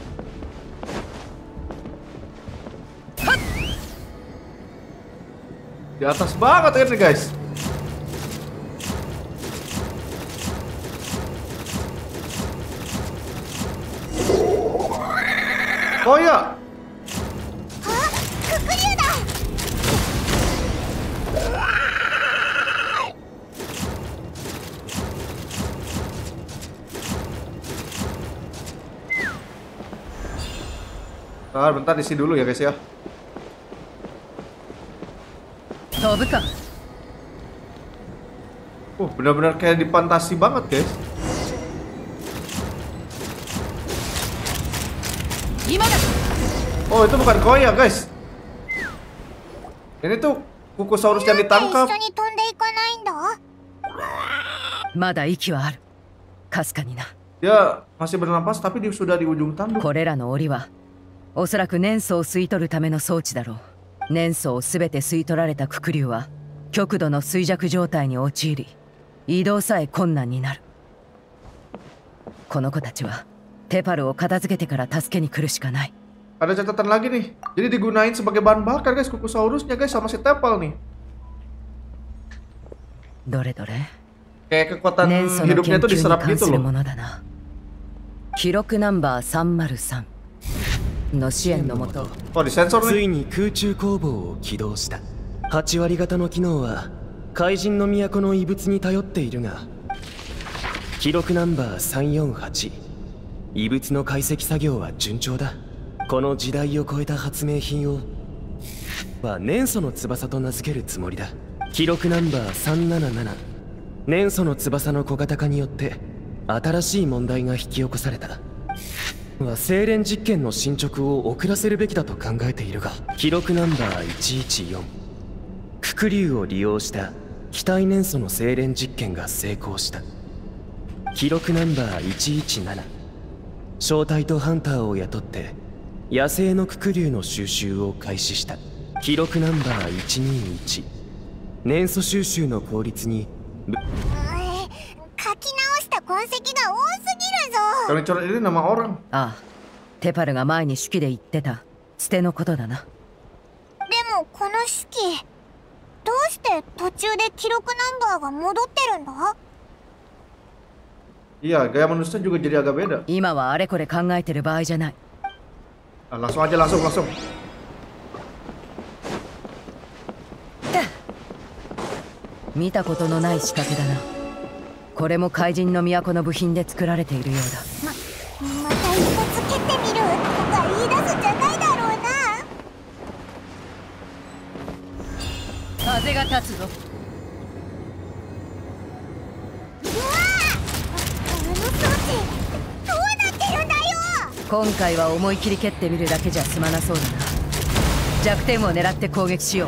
Speaker 1: Di atas banget ini guys. Oh ya. Bentar, bentar isi dulu ya guys ya.
Speaker 3: Tobuka.
Speaker 1: Uh, benar-benar kayak di fantasi banget guys. Oh, itu bukan Koya, guys. Ini tuh Kukusaurus yang ditangkap. Dia masih bernapas, tapi dia sudah di ujung tanduk.
Speaker 3: これらの檻はおそらく粘素を吸い取るための装置だろう。粘素をすべて吸い取られたククリュウは極度の衰弱状態に陥り、移動さえ困難になる。この子たちはテパルを片付けてから助けに来るしかない。
Speaker 1: Ada catatan lagi nih. Jadi digunain sebagai bahan bakar guys, Kukusaurusnya guys sama si Tepal nih.
Speaker 3: Dore dore.
Speaker 1: Kayak kekuatan hidupnya tuh diserap gitu loh.
Speaker 3: 記録ナンバーさんまるさんの支援のもと、
Speaker 12: ついに空中工房を起動した。はち割方の機能は怪人の都の遺物に頼っているが、記録ナンバーさんよんはち、遺物の解析作業は順調だ。この時代を超えた発明品をは粘素の翼と名付けるつもりだ。記録ナンバーさんなななな、粘素の翼の小型化によって新しい問題が引き起こされた。は精錬実験の進捗を遅らせるべきだと考えているが、記録ナンバーいちいちよん、ククリュウを利用した気体粘素の精錬実験が成功した。記録ナンバーいちいちなな、正体とハンターを雇って野生のククリュウの収集を開始した。記録ナンバーいちにいち、粘素収集の効率に
Speaker 2: 書き直した痕跡が多すぎるぞ。
Speaker 3: ああ、テパルが前に手記で言ってた捨てのことだな。
Speaker 2: でもこの手記、どうして途中で記録ナンバーが戻ってるんだ？
Speaker 1: Iya, gaya manusia juga jadi agak beda.
Speaker 3: 今はあれこれ考えてる場合じゃない。
Speaker 1: Langsung aja, langsung, langsung.
Speaker 3: 見たことのない仕掛けだな。これも怪人の都の部品で作られているようだ。
Speaker 2: ま、また一発蹴ってみるとか言い出すんじゃないだろうな。
Speaker 3: 風が立つぞ。
Speaker 2: うわあ、あの装置どうなってるんだよ。
Speaker 3: 今回は思い切り蹴ってみるだけじゃ済まなそうだな。弱点を狙って攻撃しよう。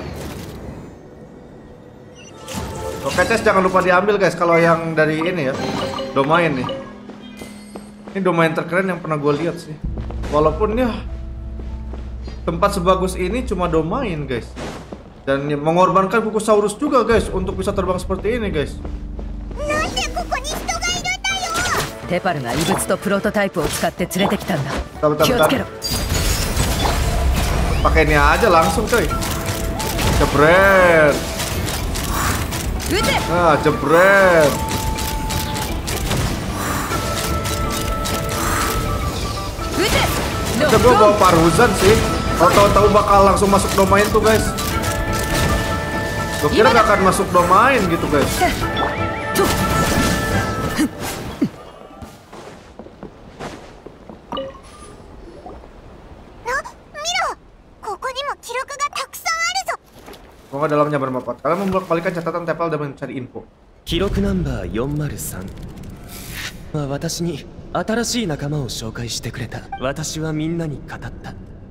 Speaker 1: Oke, Ces, jangan lupa diambil guys kalau yang dari ini ya, domain nih. Ini domain terkeren yang pernah gue lihat sih. Walaupun ya tempat sebagus ini cuma domain guys. Dan ya, mengorbankan Kukusaurus juga guys untuk bisa terbang seperti ini guys.
Speaker 3: テパルが異物とプロトタイプを使って連れてきたんだ。
Speaker 1: Bentar, bentar,
Speaker 3: 気をつけろ。
Speaker 1: Pakai ini aja langsung coy. Jebret. Ah, jebret. Udah gue bawa Paruzan sih. Kalau tahu-tahu bakal langsung masuk domain tuh guys. Gue kira gak akan masuk domain gitu guys. Semoga dalamnya bermanfaat. Kalian membolak-balikan catatan Tepal dan mencari info.
Speaker 12: 記録ナンバーよんまるさんは私に新しい仲間を紹介してくれた。私はみんなに語った。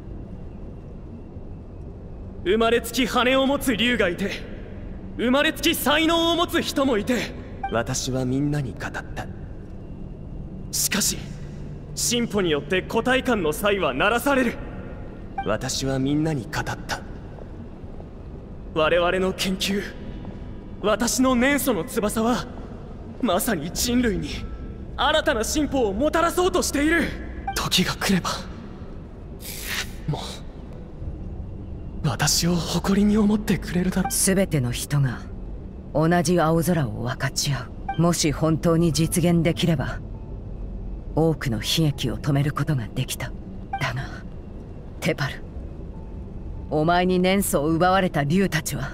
Speaker 12: 生まれつき羽を持つ竜がいて、生まれつき才能を持つ人もいて、私はみんなに語った。しかし進歩によって個体間の差異は鳴らされる。私はみんなに語った。我々の研究、私の年祖の翼はまさに人類に新たな進歩をもたらそうとしている。時が来ればもう私を誇りに思ってくれるだろう。
Speaker 3: 全ての人が同じ青空を分かち合う。もし本当に実現できれば多くの悲劇を止めることができた。だがテパル、お前に年祖を奪われた竜たちは、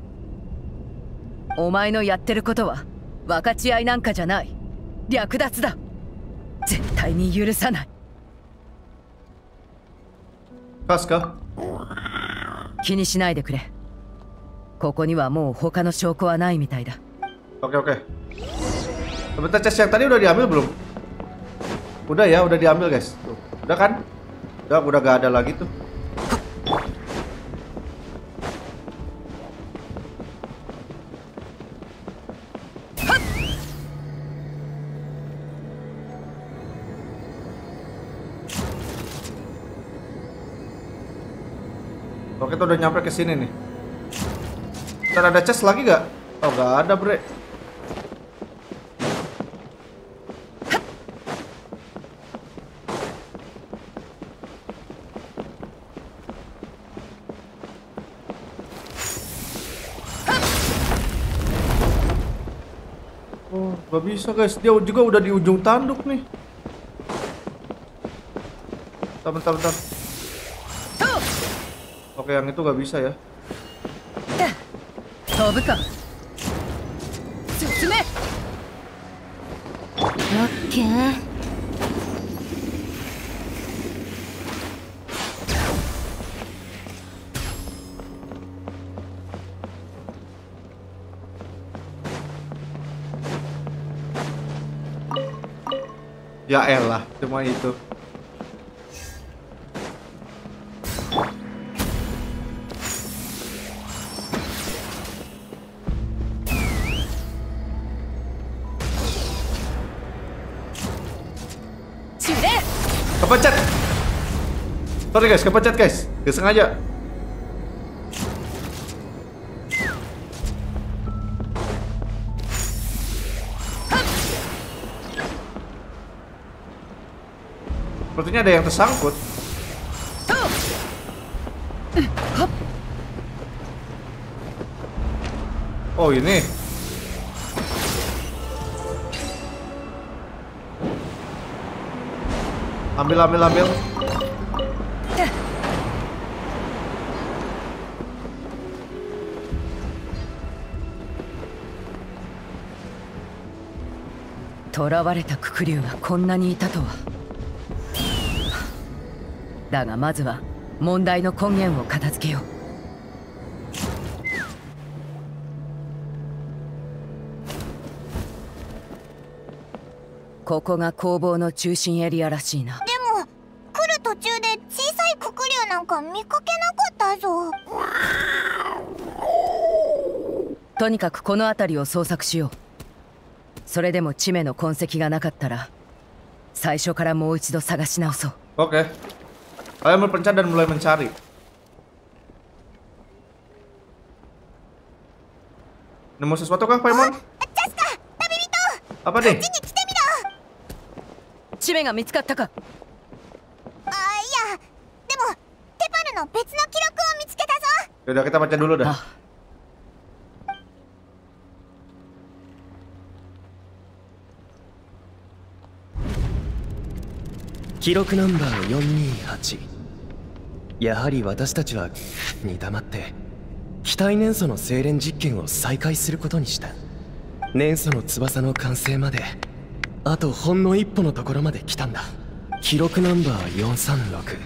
Speaker 3: お前のやってることは分かち合いなんかじゃない。略奪だ。絶対に許さない。
Speaker 1: パスか？
Speaker 3: 気にしないでくれ。ここにはもう他の証拠はないみたいだ。
Speaker 1: Oke oke. Sebentar, Ces, yang tadi udah diambil belum? Udah ya, udah diambil guys. Tuh. Udah kan? Udah, udah gak ada lagi tuh. Oke, kita udah nyampe ke sini nih. Ntar ada chest lagi gak? Oh, gak ada, bre. Oh, gak bisa guys. Dia juga udah di ujung tanduk nih. Bentar, bentar, bentar. Oke, yang itu gak bisa ya.
Speaker 11: Oke.
Speaker 1: Ya elah, cuma itu. Kepencet. Sorry guys, kepencet guys. Gak sengaja. Sepertinya ada yang tersangkut. Oh, ini. Ambil, ambil, ambil.
Speaker 3: Torawareta Kukuryuがこんなにいたとは。だがまずは問題の根源を片付けよう。ここが工房の中心エリアらしいな。
Speaker 2: でもなんか見かけなかったぞ。
Speaker 3: とにかくこの辺りを捜索しよう。それでもチメの痕跡がなかったら最初からもう一度探し直そう。
Speaker 1: Oke. Kalian berpencar dan mulai mencari. Nemu sesuatu kah, Paimon? Apa nih?
Speaker 3: チメが見つかったか？
Speaker 2: あ、いや、でもテパルの別の記録を見つけたぞ。
Speaker 1: Yaudah kita baca dulu dah.
Speaker 12: 記録ナンバーよんにはち。やはり私たちはに黙って機体年素の精錬実験を再開することにした。年素の翼の完成まであとほんの一歩のところまで来たんだ。記録ナンバーよんさんろく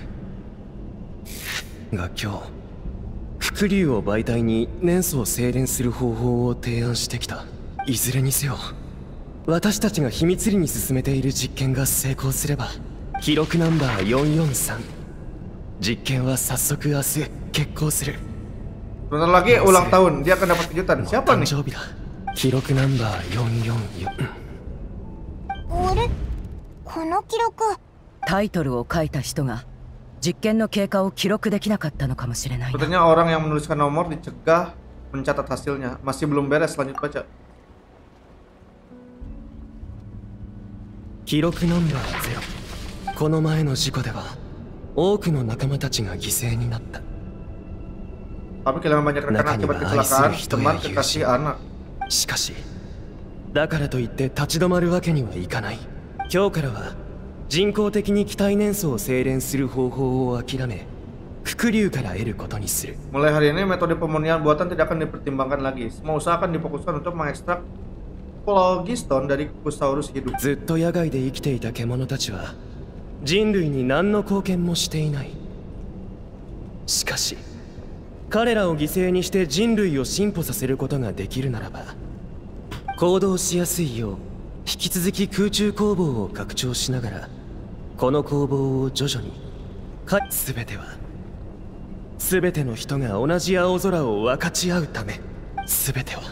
Speaker 12: が今日黒竜を媒体に年素を精錬する方法を提案してきた。いずれにせよ私たちが秘密裏に進めている実験が成功すれば記録ナンバーよんよんさん実験は早速明日決行する。
Speaker 1: Bentar lagi ulang tahun, dia akan dapat kejutan. Siapa nih?
Speaker 12: 記録ナンバーよんよんよん。
Speaker 2: あれ、この記録。
Speaker 3: タイトルを書いた人が実験の経過を記録できなかったのかもしれない。
Speaker 1: Sepertinya orang yang menuliskan nomor dicegah mencatat hasilnya. Masih belum beres, lanjut baca.
Speaker 12: 記録ナンバーゼロ。この前の事故では多くの仲間たちが犠牲になった。
Speaker 1: Tapi kehilangan banyak rekan akibat kecelakaan teman kekasih anak.
Speaker 12: しかしだからといって立ち止まるわけにはいかない。今日からは人工的に機体年素を精錬する方法を諦め黒竜から得ることにする。
Speaker 1: Mulai hari ini metode pemurnian buatan tidak akan dipertimbangkan lagi. Semua usaha akan difokuskan untuk mengekstrak phlogiston dari Kusaurus hidup.
Speaker 12: ずっと野外で生きていた獣たちは人類に何の貢献もしていない。しかし彼らを犠牲にして人類を進歩させることができるならば行動しやすいよう引き続き空中工房を拡張しながらこの工房を徐々にか全ては全ての人が同じ青空を分かち合うため、全ては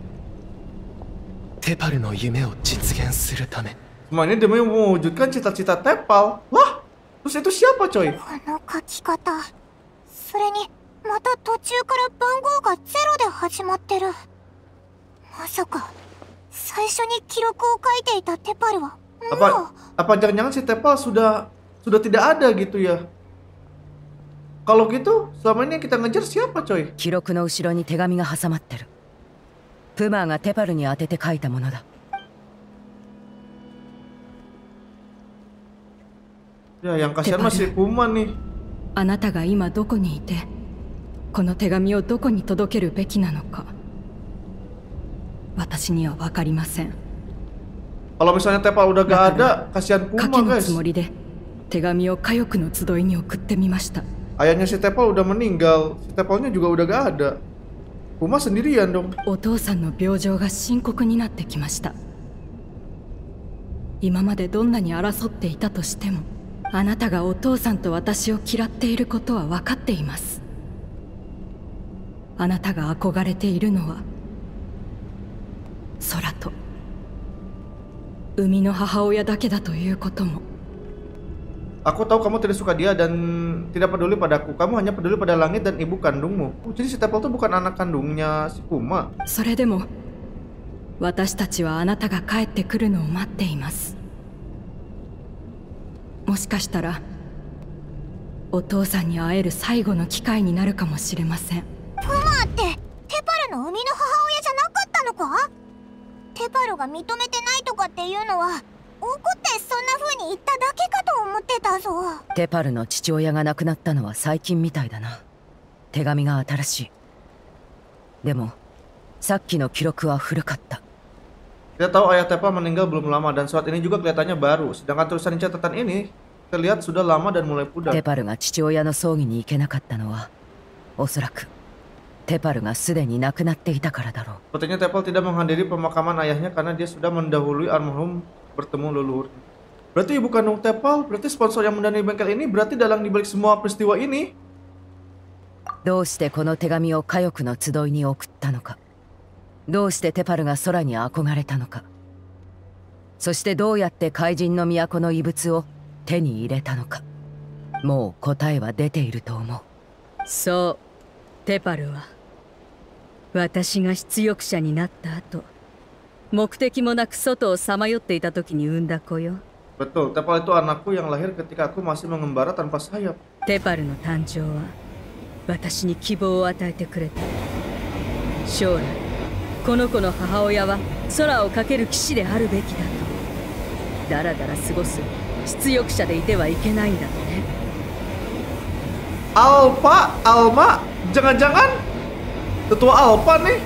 Speaker 12: テパルの夢を実現するため。
Speaker 1: Semua ini demi mewujudkan cita-cita Tepal. Lah, terus itu siapa, coy?
Speaker 2: この書き方、それにまた途中から番号がゼロで始まってる。まさか最初に記録を書いていたテパルは
Speaker 1: Apa apa jangan-jangan si Tepal sudah sudah tidak ada gitu ya? Kalau gitu, selama ini yang kita ngejar siapa, coy?
Speaker 3: 記録の後ろに手紙が挟まってる。プマーがテパルに当てて書いたものだ。
Speaker 1: Ya, yang kasihan masih Puma nih.
Speaker 10: あなたが今どこにいてこの手紙をどこに届けるべきなのか私には分かりません。
Speaker 1: Kalau misalnya Tepal udah gak ada, kasihan
Speaker 10: 賭
Speaker 1: Puma,
Speaker 10: けの
Speaker 1: guys.
Speaker 10: つもりで手紙を火翼の集いに送ってみました。
Speaker 1: Ayahnya si Tepal udah meninggal, si Tepalnya juga udah gak ada. Puma sendirian dong.
Speaker 10: お父さんの病状が深刻になってきました。今までどんなに争っていたとしてもあなたがお父さんと私を嫌っていることは分かっています。あなたが憧れているのは空と生みの母親だけだということも。
Speaker 1: Aku tahu kamu tidak suka dia dan tidak peduli padaku. Kamu hanya peduli pada langit dan ibu kandungmu. Oh, jadi si Tepal itu bukan anak kandungnya si Puma.
Speaker 10: それでも私たちはあなたが帰ってくるのを待っています。もしかしたらお父さんに会える最後の機会になるかもしれません。
Speaker 2: プマってテパルの生みの母親じゃなかったのか？テパルが認めてないとかっていうのは怒ってそんな風に言っただけかと思ってたぞ。
Speaker 3: テパルの父親が亡くなったのは最近みたいだな。手紙が新しい。でもさっきの記録は古かった。
Speaker 1: Kita tahu ayah Tepal meninggal belum lama dan surat ini juga kelihatannya baru. Sedangkan tulisan catatan ini terlihat sudah lama dan mulai pudar.
Speaker 3: テパルが父親の葬儀に行けなかったのはおそらくテパルがすでに亡くなっていたからだろう。
Speaker 1: Sepertinya Tepal tidak menghadiri pemakaman ayahnya karena dia sudah mendahului almarhum bertemu leluhur. Berarti ibu kandung Tepal, berarti sponsor yang mendanai bengkel ini berarti dalang dibalik semua peristiwa ini
Speaker 3: どうしてこの手紙を火翼の集いに送ったのか、どうしてテパルが空に憧れたのか、そしてどうやって怪人の都の遺物を手に入れたのか、もう答えは出ていると思う。
Speaker 4: そう、テパルは私が出力者になった後、目的もなく外をさまよっていた時に産んだ子よ。
Speaker 1: Betul, Tepal itu anakku yang lahir ketika aku masih mengembara tanpa sayap.
Speaker 4: テパルの誕生は私に希望を与えてくれた。将来この子の母親は空を駆ける騎士であるべきだと。だらだら過ごす出力者でいてはいけないんだって。
Speaker 1: Alpha, Alma, jangan-jangan tetua Alpha nih.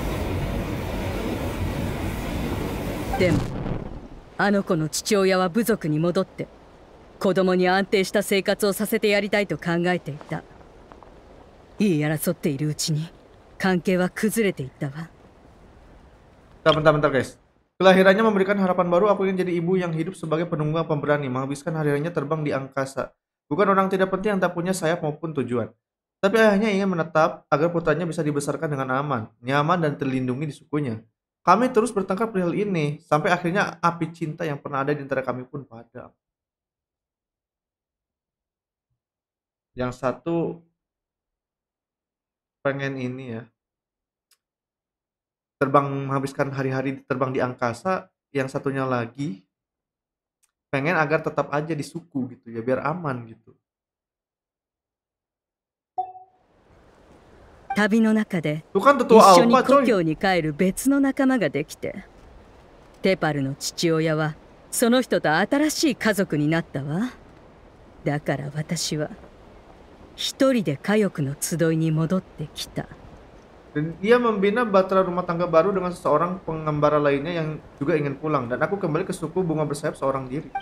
Speaker 4: でもあの子の父親は部族に戻って子供に安定した生活をさせてやりたいと考えていた。言い争っているうちに関係は崩れていったわ。
Speaker 1: Bentar-bentar guys. Kelahirannya memberikan harapan baru. Aku ingin jadi ibu yang hidup sebagai penunggang pemberani, menghabiskan hari-harinya terbang di angkasa. Bukan orang tidak penting yang tak punya sayap maupun tujuan. Tapi ayahnya ingin menetap agar putranya bisa dibesarkan dengan aman, nyaman dan terlindungi di sukunya. Kami terus bertengkar perihal ini, sampai akhirnya api cinta yang pernah ada di antara kami pun padam. Yang satu pengen ini ya, terbang menghabiskan hari-hari terbang di angkasa. Yang satunya lagi pengen agar tetap aja di suku gitu ya, biar aman gitu.
Speaker 4: 旅の中で一
Speaker 1: Tuh kan tetua
Speaker 4: 緒に
Speaker 1: Alpha
Speaker 4: 故
Speaker 1: coy.
Speaker 4: 郷に帰る別の仲間ができて、テパルの父親はその人と新しい家族になったわ。だから私は一人で家族の集いに戻ってきた。
Speaker 1: Dan dia membina bahtera rumah tangga baru dengan seseorang pengembara lainnya yang juga ingin pulang. Dan aku kembali ke suku bunga bersayap seorang diri.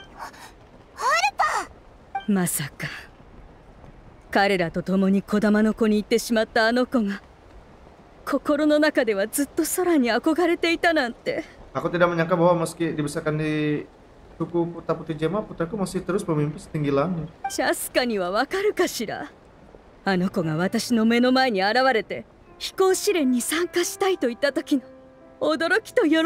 Speaker 4: まさか彼らと共に小玉の子に行ってしまったあの子が心の中ではずっと空に憧れていたなんて。
Speaker 1: Aku tidak menyangka bahwa meski dibesarkan di suku Putra Putri Jema, putraku masih terus memimpi setinggi langit.
Speaker 4: チャスカにはわかるかしら。あの子が私の目の前に現れて飛行試練に参加したいと言った時の驚きと喜び。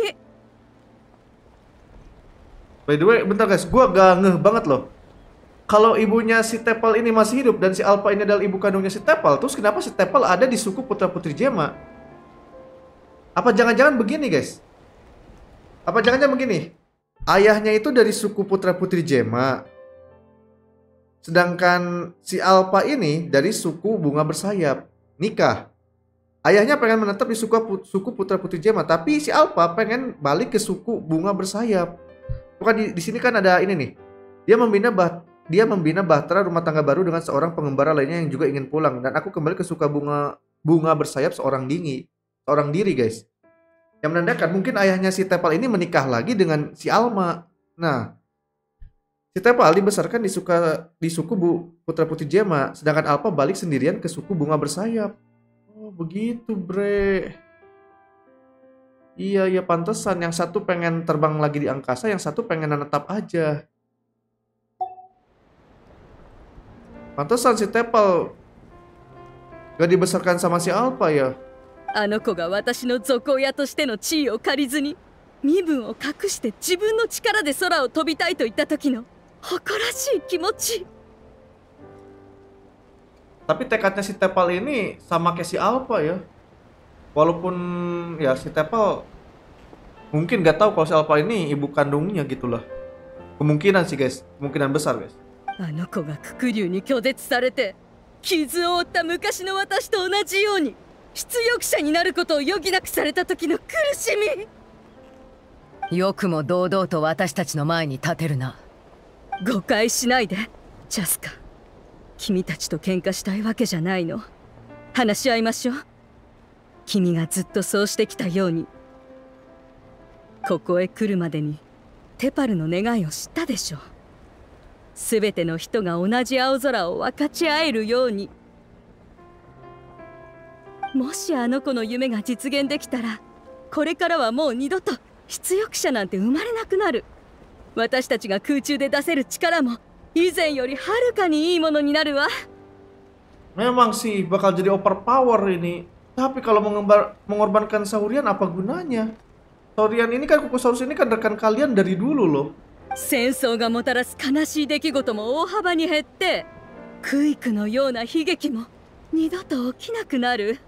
Speaker 1: By the way, bentar guys, gua gak ngeh banget loh. Kalau ibunya si Tepal ini masih hidup dan si Alpha ini adalah ibu kandungnya si Tepal, terus kenapa si Tepal ada di suku Putra Putri Jema? Apa jangan-jangan begini guys? Apa jangan-jangan begini? Ayahnya itu dari suku Putra Putri Jema, sedangkan si Alpha ini dari suku bunga bersayap. Nikah. Ayahnya pengen menetap di suku, suku Putra Putri Jema, tapi si Alpha pengen balik ke suku bunga bersayap. Bukan di, di sini kan ada ini nih. Dia membina bah, dia membina bahtera rumah tangga baru dengan seorang pengembara lainnya yang juga ingin pulang. Dan aku kembali ke suka bunga bunga bersayap seorang diri, seorang diri guys. Yang menandakan mungkin ayahnya si Tepal ini menikah lagi dengan si Alma. Nah, si Tepal dibesarkan di suka di suku Bu Putra Putri Jema, sedangkan Alpha balik sendirian ke suku bunga bersayap. Oh begitu bre. Iya, iya pantesan. Yang satu pengen terbang lagi di angkasa, yang satu pengen menetap aja. Pantesan si Tepal gak dibesarkan sama si Alpha ya.
Speaker 4: あの子が私の族親としての地位を借りずに身分を隠して自分の力で空を飛びたいと言った時の誇らしい気持ち。
Speaker 1: Tapi tekadnya si Tepal ini sama kayak si Alpha ya. Walaupun ya si Tepal mungkin gak tahu kalau si Alpha ini ibu kandungnya gitulah. Kemungkinan sih guys, kemungkinan besar guys.
Speaker 4: あの子がククリュウに拒絶されて傷を負った昔の私と同じように出力者になることを余儀なくされた時の苦しみ。
Speaker 3: よくも堂々と私たちの前に立てるな。
Speaker 4: 誤解しないで、チャスカ。君たちと喧嘩したいわけじゃないの。話し合いましょう。君がずっとそうしてきたように。ここへ来るまでにテパルの願いを知ったでしょう。すべての人が同じ青空を分かち合えるように。もしあの子の夢が実現できたら、これからはもう二度と出力者なんて生まれなくなる。私たちが空中で出せる力も以前よりはるかにいいものになるわ。
Speaker 1: memang sih bakal jadi overpower ini. Tapi kalau mengembar, mengorbankan Saurian apa gunanya? Saurian ini kan, Kukusaurus ini kan rekan kalian dari dulu loh.
Speaker 4: 戦争がもたらす悲しい出来事も大幅に減って、クイクのような悲劇も二度と起きなくなる。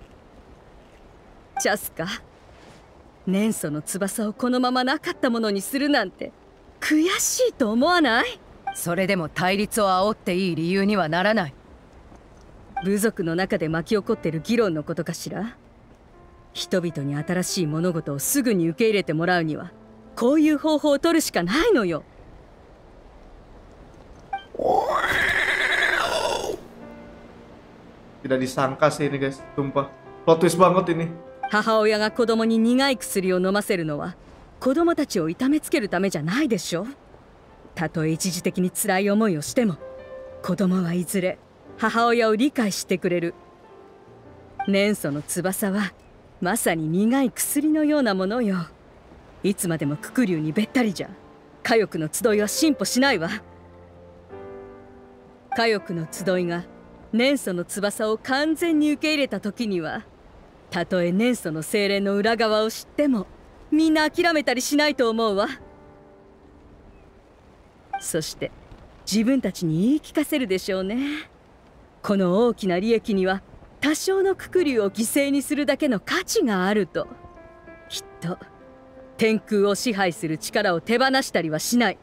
Speaker 4: チャスカ、年祖の翼をこのままなかったものにするなんて悔しいと思わない？
Speaker 3: それでも対立を煽っていい理由にはならない。
Speaker 4: 部族の中で巻き起こってる議論のことかしら。人々に新しい物事をすぐに受け入れてもらうにはこういう方法を取るしかないのよ。
Speaker 1: Tidak disangka sih ini guys, sumpah. Plot twist banget ini.
Speaker 4: 母親が子供に苦い薬を飲ませるのは子供たちを痛めつけるためじゃないでしょ。たとえ一時的に辛い思いをしても子供はいずれ母親を理解してくれる。年祖の翼はまさに苦い薬のようなものよ。いつまでもククリュウにべったりじゃ火翼の集いは進歩しないわ。火翼の集いが年祖の翼を完全に受け入れた時には、たとえ年祖の精霊の裏側を知ってもみんな諦めたりしないと思うわ。そして自分たちに言い聞かせるでしょうね。この大きな利益には多少のククリュウを犠牲にするだけの価値があると。きっと天空を支配する力を手放したりはしない。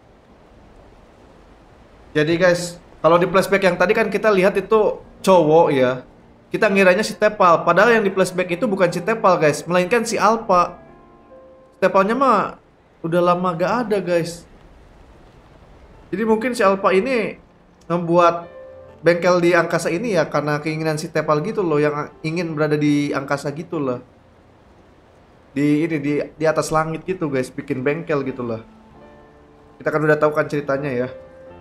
Speaker 1: Jadi guys, kalau di flashback yang tadi kan kita lihat itu cowok ya. Kita ngiranya si Tepal, padahal yang di flashback itu bukan si Tepal guys, melainkan si Alpha. Tepalnya mah udah lama gak ada guys. Jadi mungkin si Alpha ini membuat bengkel di angkasa ini ya karena keinginan si Tepal gitu loh, yang ingin berada di angkasa gitu loh. Di ini di di atas langit gitu guys, bikin bengkel gitu loh. Kita kan udah tahu kan ceritanya ya.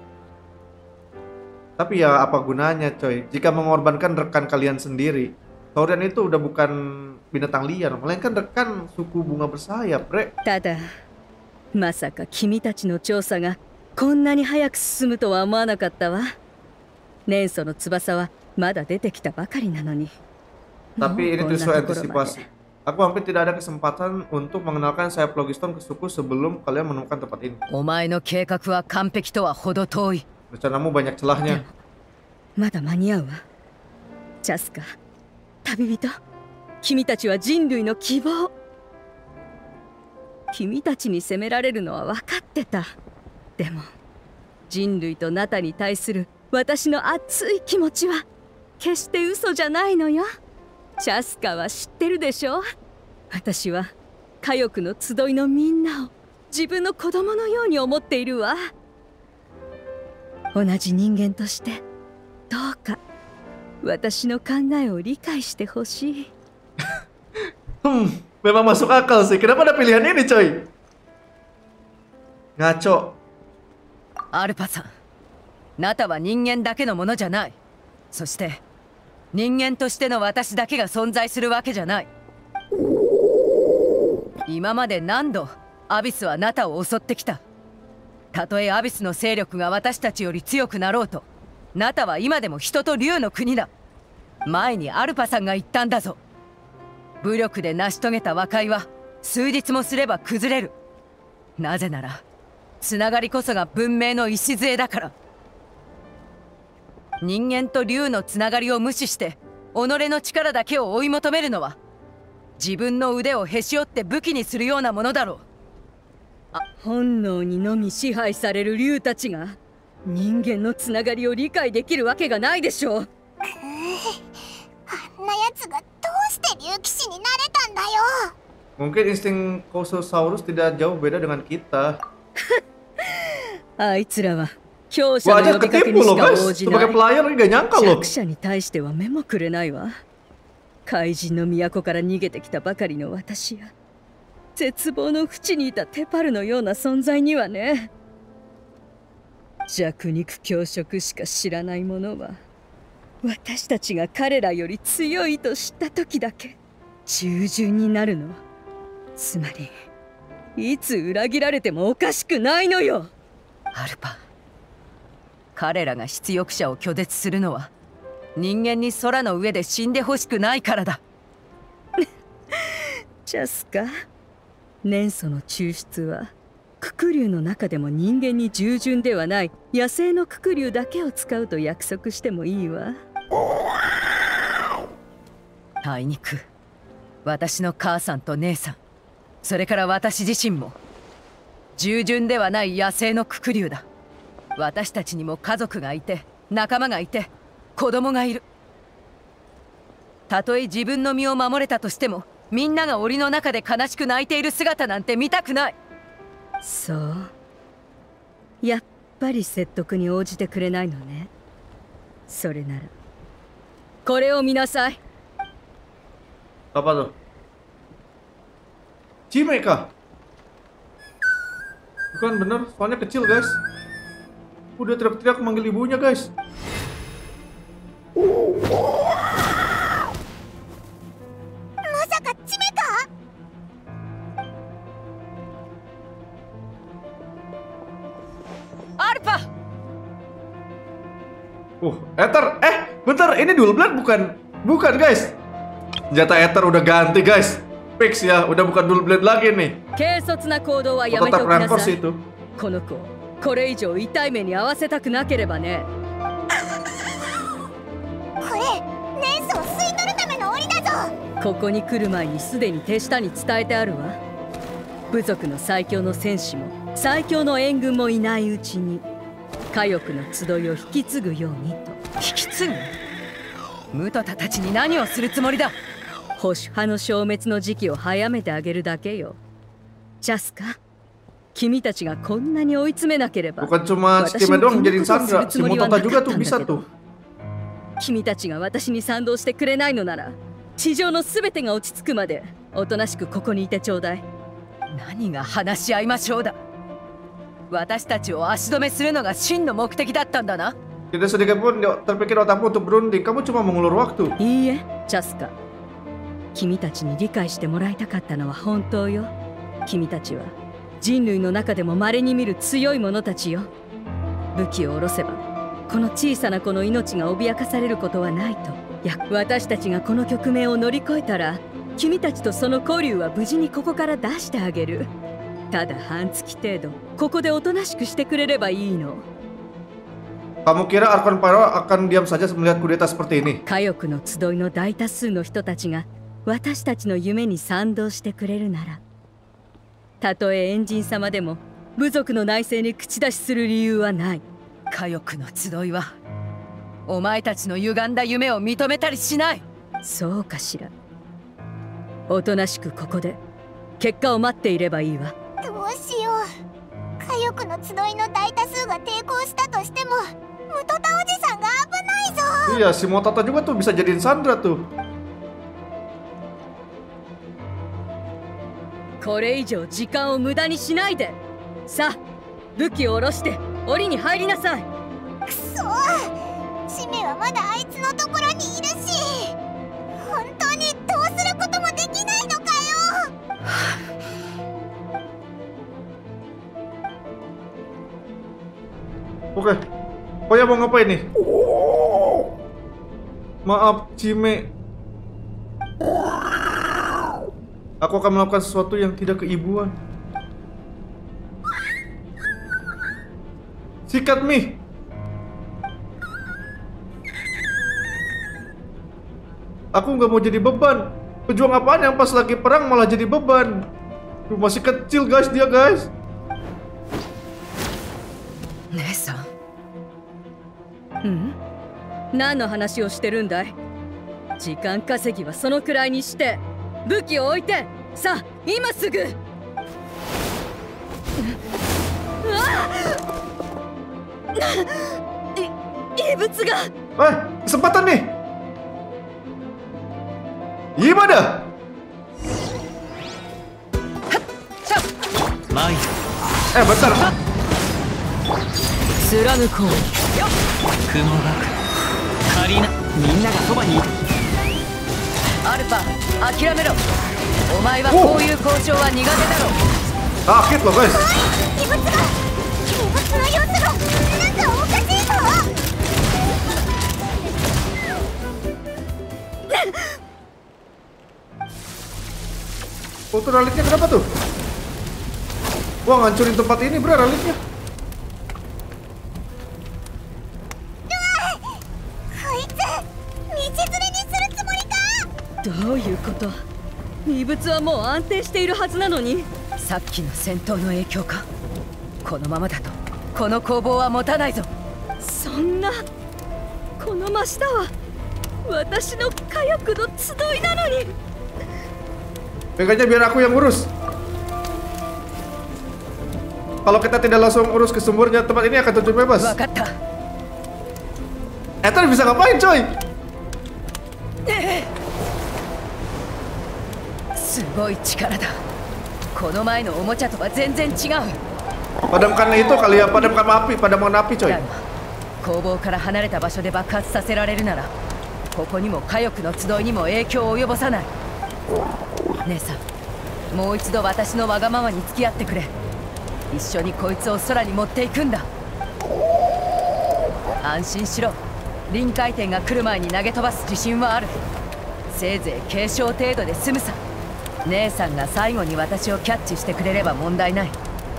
Speaker 1: Tapi ya apa gunanya coy, jika mengorbankan rekan kalian sendiri. Saurian itu udah bukan binatang liar, melainkan rekan suku bunga bersayap, bre.
Speaker 4: ただ、まさか君たちの調査がこんなに早く進むとは思わなかったわ。年祖の翼はまだ出てきたばかりなのに。
Speaker 1: Tapi ini sesuai antisipasi. Aku hampir tidak ada kesempatan untuk mengenalkan sayap Phlogiston ke suku sebelum kalian menemukan tempat ini.
Speaker 3: お前の計画は完璧とは程遠い。
Speaker 1: Rencanamu banyak celahnya.
Speaker 4: まだ間に合うわ。チャスカ、旅人、君たちは人類の希望。君たちに責められるのは分かってた。でも人類とナタに対する私の熱い気持ちは決して嘘じゃないのよ。チャスカは知ってるでしょ。私は火翼の集いのみんなを自分の子供のように思っているわ。同じ人間としてどうか私の考えを理解してほしい。
Speaker 1: Hmm, memang masuk akal sih. Kenapa ada pilihan ini, coy? Ngaco.
Speaker 3: アルパさん、ナタは人間だけのものじゃない。そして人間としての私だけが存在するわけじゃない。今まで何度アビスはナタを襲ってきた。たとえアビスの勢力が私たちより強くなろうと、ナタは今でも人と竜の国だ。前にアルパさんが言ったんだぞ。武力で成し遂げた和解は数日もすれば崩れる。なぜならつながりこそが文明の礎だから。人間と竜のつながりを無視して己の力だけを追い求めるのは自分の腕をへし折って武器にするようなものだろう。
Speaker 4: 本能にのみ支配される竜たちが人間のつながりを理解できるわけがないでしょう。
Speaker 2: あんなやつがどうして竜騎士になれたんだよ。
Speaker 1: Mungkin insting Costosaurus tidak jauh beda dengan kita.
Speaker 4: あいつらは強者の呼びかけにしか応じない。
Speaker 1: Sebagai player nggak nyangka loh.
Speaker 4: 弱者に対しては目もくれないわ。怪人の都から逃げてきたばかりの私や絶望の淵にいたテパルのような存在にはね。弱肉強食しか知らない者は私たちが彼らより強いと知った時だけ従順になるの。つまりいつ裏切られてもおかしくないのよ。
Speaker 3: アルパ、彼らが出翼者を拒絶するのは人間に空の上で死んでほしくないからだ。
Speaker 4: チャスカ、年祖の抽出はククリュウの中でも人間に従順ではない野生のククリュウだけを使うと約束してもいいわ。
Speaker 3: あいにく私の母さんと姉さん、それから私自身も従順ではない野生のククリュウだ。私たちにも家族がいて仲間がいて子供がいる。たとえ自分の身を守れたとしても、みんなが檻の中で悲しく泣いている姿なんて見たくない。
Speaker 4: そう、やっぱり説得に応じてくれないのね。それならこれを見なさい。
Speaker 1: Apa tuh? Cime kah? Bukan bener, soalnya kecil guys. Udah teriak-teriak manggil ibunya guys.
Speaker 2: Masaka Cime kah?
Speaker 3: Arpa!
Speaker 1: Uh, Ether, eh, bentar, ini Dual Blade bukan, bukan guys. Senjata Ether udah ganti guys. Fix ya, udah bukan Dual Blade lagi nih.
Speaker 4: Tetap Rancors itu. この子、これ以上痛い目に遭わせたくなければね。
Speaker 2: これ、年祖を吸い取るための檻だぞ。
Speaker 4: ここに来る前にすでに手下に伝えてあるわ。部族の最強の戦士も最強の援軍もいないうちに火翼の集いを引き継ぐようにと。
Speaker 3: 引き継ぐ？ムトタたちに何をするつもりだ？
Speaker 4: 保守派の消滅の時期を早めてあげるだけよ。チャスカ、君たちがこんなに追い詰めなければ、
Speaker 1: Bukan cuma si Cime doang jadiin Sandra, si Motota juga tuh bisa tuh.
Speaker 4: 君たちが私に賛同してくれないのなら、地上のすべてが落ち着くまでおとなしくここにいてちょうだい。
Speaker 3: 何が話し合いましょうだ。私たちを足止めするのが真の目的だったんだな。
Speaker 1: Tidak sedikit pun terpikir otakmu untuk berunding. Kamu cuma mengulur waktu.
Speaker 4: いいえ、チャスカ。君たちに理解してもらいたかったのは本当よ。君たちは人類の中でも稀に見る強い者たちよ。武器を下ろせばこの小さな子の命が脅かされることはないと。いや、私たちがこの局面を乗り越えたら、君たちとその古竜は無事にここから出してあげる。ただ半月程度ここでおとなしくしてくれればいいの。
Speaker 1: Kamu kira Archon Pyro akan diam saja melihat kudeta seperti ini?
Speaker 4: 火翼の集いの大多数の人たちが私たちの夢に賛同してくれるなら、たとえエンジン様でも部族の内政に口出しする理由はない。
Speaker 3: 火翼の集いはお前たちの歪んだ夢を認めたりしない。
Speaker 4: そうかしら。おとなしくここで結果を待っていればいいわ。
Speaker 2: どうしよう。火翼の集いの大多数が抵抗したとしても、ムトタおじさんが危ないぞ。
Speaker 1: Iya, si Motota juga tuh bisa jadiin Sandra tuh.
Speaker 4: これ以上時間を無駄にしないで。さあ、武器を下ろして檻に入りなさい。
Speaker 2: くそー、チメはまだあいつのところにいるし、本当にどうすることもできないのかよ。
Speaker 1: Oke, Poya mau ngapain nih? Maaf, Cime. Aku akan melakukan sesuatu yang tidak keibuan. Sikat Mi. Aku nggak mau jadi beban. Pejuang apaan yang pas lagi perang malah jadi beban? Duh, masih kecil guys dia guys.
Speaker 3: 姉さん。
Speaker 4: うん？何の話をしてるんだい？時間稼ぎはそのくらいにして武器を置いて、さあ今すぐ。うわ！い異物が。
Speaker 1: Eh, kesempatan nih. Gimana? Eh, bentar.
Speaker 9: 貫こう。雲がカリナ、みんながそばにいる。
Speaker 3: アルファ、諦めろ。お前はこういう交渉は苦手だろ。
Speaker 1: あ、結構guys。
Speaker 2: 異物が、異物の様子がなんかおかしいぞ。
Speaker 1: Oh tuh relitnya kenapa tuh? Wah ngancurin tempat ini bro relitnya.
Speaker 4: どういうこと？異物はもう安定しているはずなのに。
Speaker 3: さっきの戦闘の影響か。このままだとこの攻防は持たないぞ。
Speaker 4: そんな、この真下は私の火力の集いなのに。
Speaker 1: Pegang aja biar aku yang urus. Kalau kita tidak langsung urus ke sumbernya, tempat ini akan terjun bebas. Ethan bisa ngapain coy?
Speaker 3: すごい力だ。この前のおもちゃとは全然違う。
Speaker 1: Padamkan itu kali ya, padamkan api, padamkan api coy.
Speaker 3: 工房から離れた場所で爆発させられるなら、ここにも火力の集いにも影響を及ぼさない。姉さん、もう一度私のわがままに付き合ってくれ。一緒にこいつを空に持っていくんだ。安心しろ。臨界点が来る前に投げ飛ばす自信はある。せいぜい軽傷程度で済むさ。姉さんが最後に私をキャッチしてくれれば問題ない。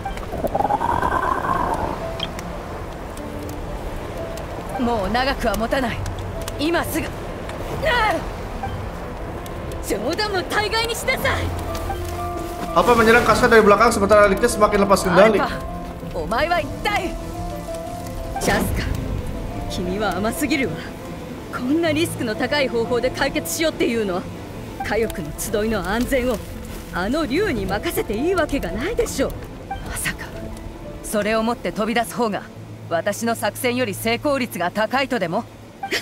Speaker 3: もう長くは持たない。今すぐ。
Speaker 4: 冗談も大概にしなさい。
Speaker 1: Apa menyerang Casca dari belakang sementara Reliknya semakin lepas kendali.
Speaker 3: お前は一体。
Speaker 4: チャスカ、君は甘すぎるわ。こんなリスクの高い方法で解決しようっていうの。火力の集いの安全をあの竜に任せていいわけがないでしょう。
Speaker 3: まさかそれをもって飛び出す方が私の作戦より成功率が高いとでも？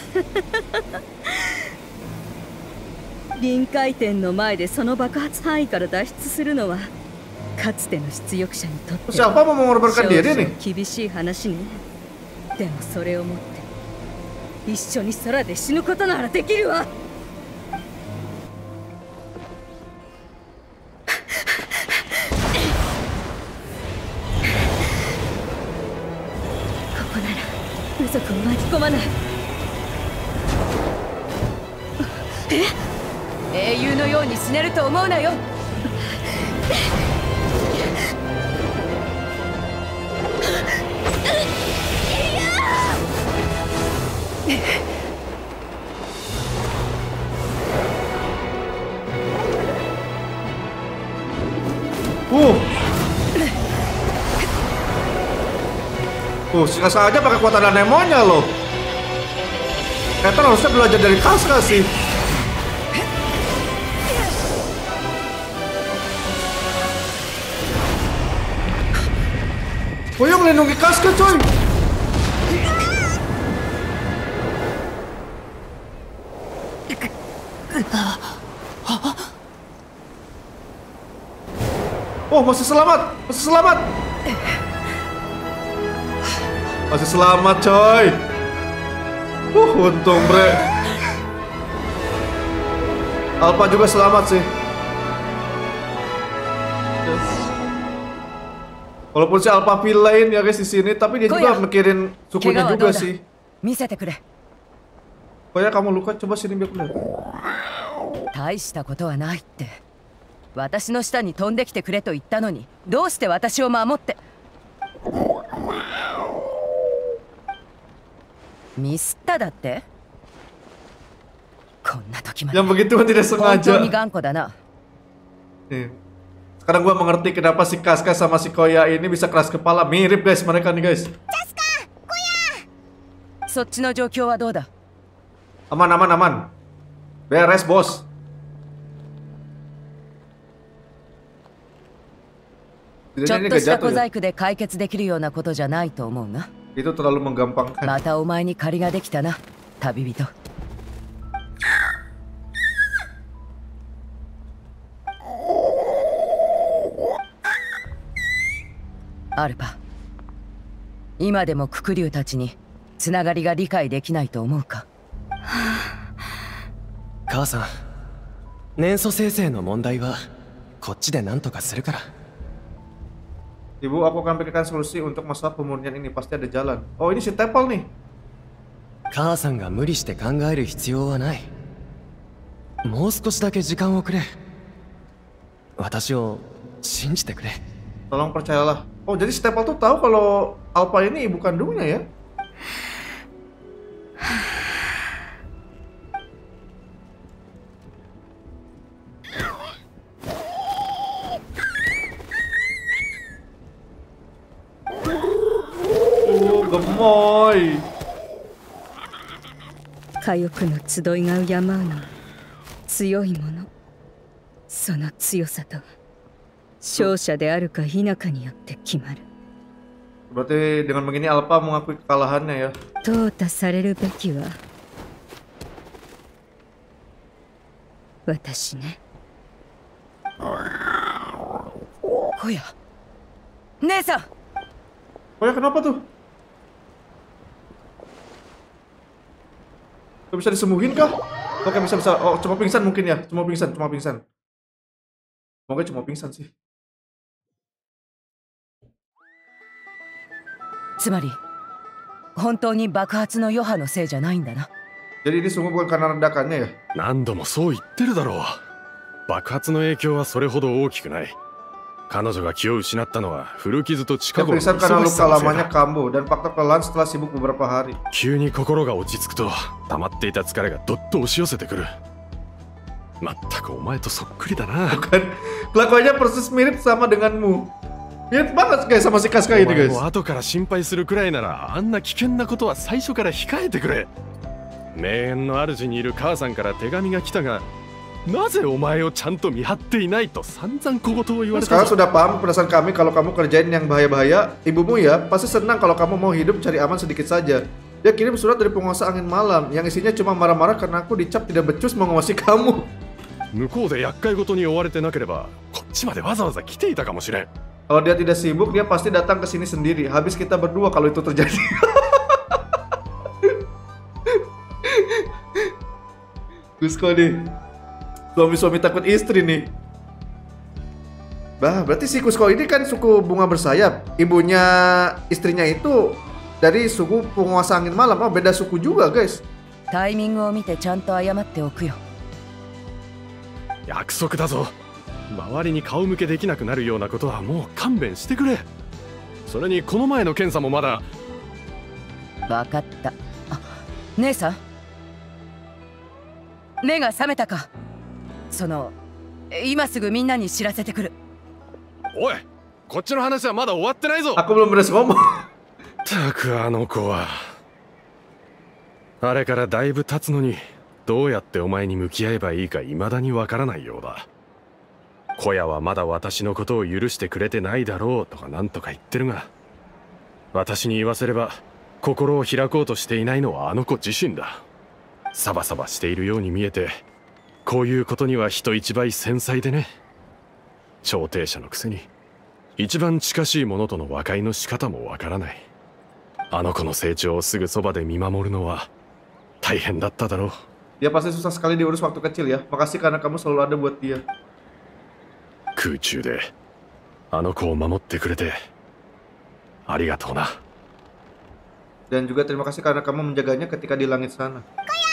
Speaker 4: 臨界点の前でその爆発範囲から脱出するのはかつての出力者にとって正直厳しい話ね。でもそれをもって一緒に空で死ぬことならできるわ。 部族を巻き込まない。
Speaker 3: え？英雄のように死ねると思うなよ。
Speaker 1: Uh. Uh, Casca aja pakai kekuatan anemonya loh. Ethan harusnya belajar dari Casca sih. Boyo melindungi Casca coy. Oh masih selamat, masih selamat. Masih selamat coy. Uh, untung bre. Alpha juga selamat sih. Walaupun si Alpha villain ya guys di sini, tapi dia juga mikirin sukunya juga sih. Koya kamu luka, coba sini biar aku lihat.
Speaker 3: 大したことはないって。私の下に飛んできてくれと言ったのに、どうして私を守って。ミスっただって。こんな時まで。
Speaker 1: Yang begitu tidak sengaja.
Speaker 3: 本当に頑固だな。
Speaker 1: Nih. Sekarang gua mengerti kenapa si Casca sama si Koya ini bisa keras kepala. Mirip guys mereka nih guys.
Speaker 2: Casca, Koya.
Speaker 3: そっちの状況はどうだ?
Speaker 1: Aman aman aman. Beres bos.
Speaker 3: Itu
Speaker 1: terlalu menggampangkan.
Speaker 3: またお前に借りができたな、旅人。アルパ、今でもククリュウたちにつながりが理解できないと思うか？
Speaker 12: 母さん、年素生成の問題はこっちで何とかするから。
Speaker 1: Ibu, aku akan pikirkan solusi untuk masalah pemurnian ini. Pasti ada jalan. Oh, ini si Tepal nih.
Speaker 12: 母さんが無理して考える必要はない。 もう少しだけ時間をくれ。私を信じてくれ。
Speaker 1: Tolong percayalah. Oh, jadi Staple tuh tahu kalau Alpha ini ibu kandungnya ya? Oh, gemoy.
Speaker 4: 火翼の集いが敬うに強いもの、その強さと勝者であるか否かによって決まる。
Speaker 1: Berarti dengan begini Alpha mengakui kekalahannya ya.
Speaker 4: 淘汰されるべきは私ね。
Speaker 3: 小屋、姉さん。
Speaker 1: 小屋kenapa tuh? Gak bisa disembuhin kah? Oke, bisa bisa. Oh, cuma pingsan mungkin ya. Cuma pingsan, cuma pingsan. Semoga cuma pingsan sih.
Speaker 3: つまり本当に爆発の余波のせいじゃないんだな。
Speaker 1: Jadi ini sungguh bukan karena ledakannya ya?
Speaker 5: 何度もそう言ってるだろう。爆発の影響はそれほど大きくない。彼女が気を失ったのは古傷と近頃の
Speaker 1: Pingsan karena luka lamanya kambuh dan faktor kelelahan setelah sibuk beberapa hari.
Speaker 5: 急に心が落ち着くと溜まっていた疲れがどっと押し寄せてくる。まったくお前とそっくりだな。
Speaker 1: Kelakuannya persis mirip sama denganmu. Mirip banget guys sama si Casca ini guys.
Speaker 5: 後から心配するくらいならあんな危険なことは最初から控えてくれ。名園の主にいる母さんから手紙が来たが、なぜお前をちゃんと見張っていないと散々小言を言われた。
Speaker 1: Sekarang sudah paham perasaan kami kalau kamu kerjain yang bahaya-bahaya. Ibumu ya pasti senang kalau kamu mau hidup cari aman sedikit saja. Dia kirim surat dari penguasa angin malam yang isinya cuma marah-marah karena aku dicap tidak becus mengawasi kamu.
Speaker 5: 向こうで厄介事に追われてなければこっちまでわざわざ来ていたかもしれん。
Speaker 1: Kalau dia tidak sibuk dia pasti datang ke sini sendiri. Habis kita berdua kalau itu terjadi. Cusco nih. Suami-suami takut istri nih. Bah, berarti si Cusco ini kan suku bunga bersayap. Ibunya istrinya itu dari suku penguasa angin malam. Oh, beda suku juga, guys.
Speaker 3: タイミングを見てちゃんと謝っておくよ。
Speaker 5: 約束だぞ。周りに顔向けできなくなるようなことはもう勘弁してくれ。それにこの前の検査もまだ。
Speaker 3: 分かった。あ、姉さん。目が覚めたか。その今すぐみんなに知らせてくる。
Speaker 5: おい、こっちの話はまだ終わってないぞ。
Speaker 1: Aku belum beres ngomong.
Speaker 5: たくあの子はあれからだいぶ経つのにどうやってお前に向き合えばいいか未だにわからないようだ。小屋はまだ私のことを許してくれてないだろうとかなんとか言ってるが、私に言わせれば心を開こうとしていないのはあの子自身だ。サバサバしているように見えて、こういうことには人一倍繊細でね。調停者のくせに一番近しい者との和解の仕方もわからない。あの子の成長をすぐそばで見守るのは大変だっただろう。
Speaker 1: Dia pasti susah sekali diurus waktu kecil ya. Makasih karena kamu selalu ada buat dia.
Speaker 5: 空中であの子を守ってくれてありがとうな。
Speaker 1: Dan juga terima kasih karena kamu menjaganya ketika di langit sana.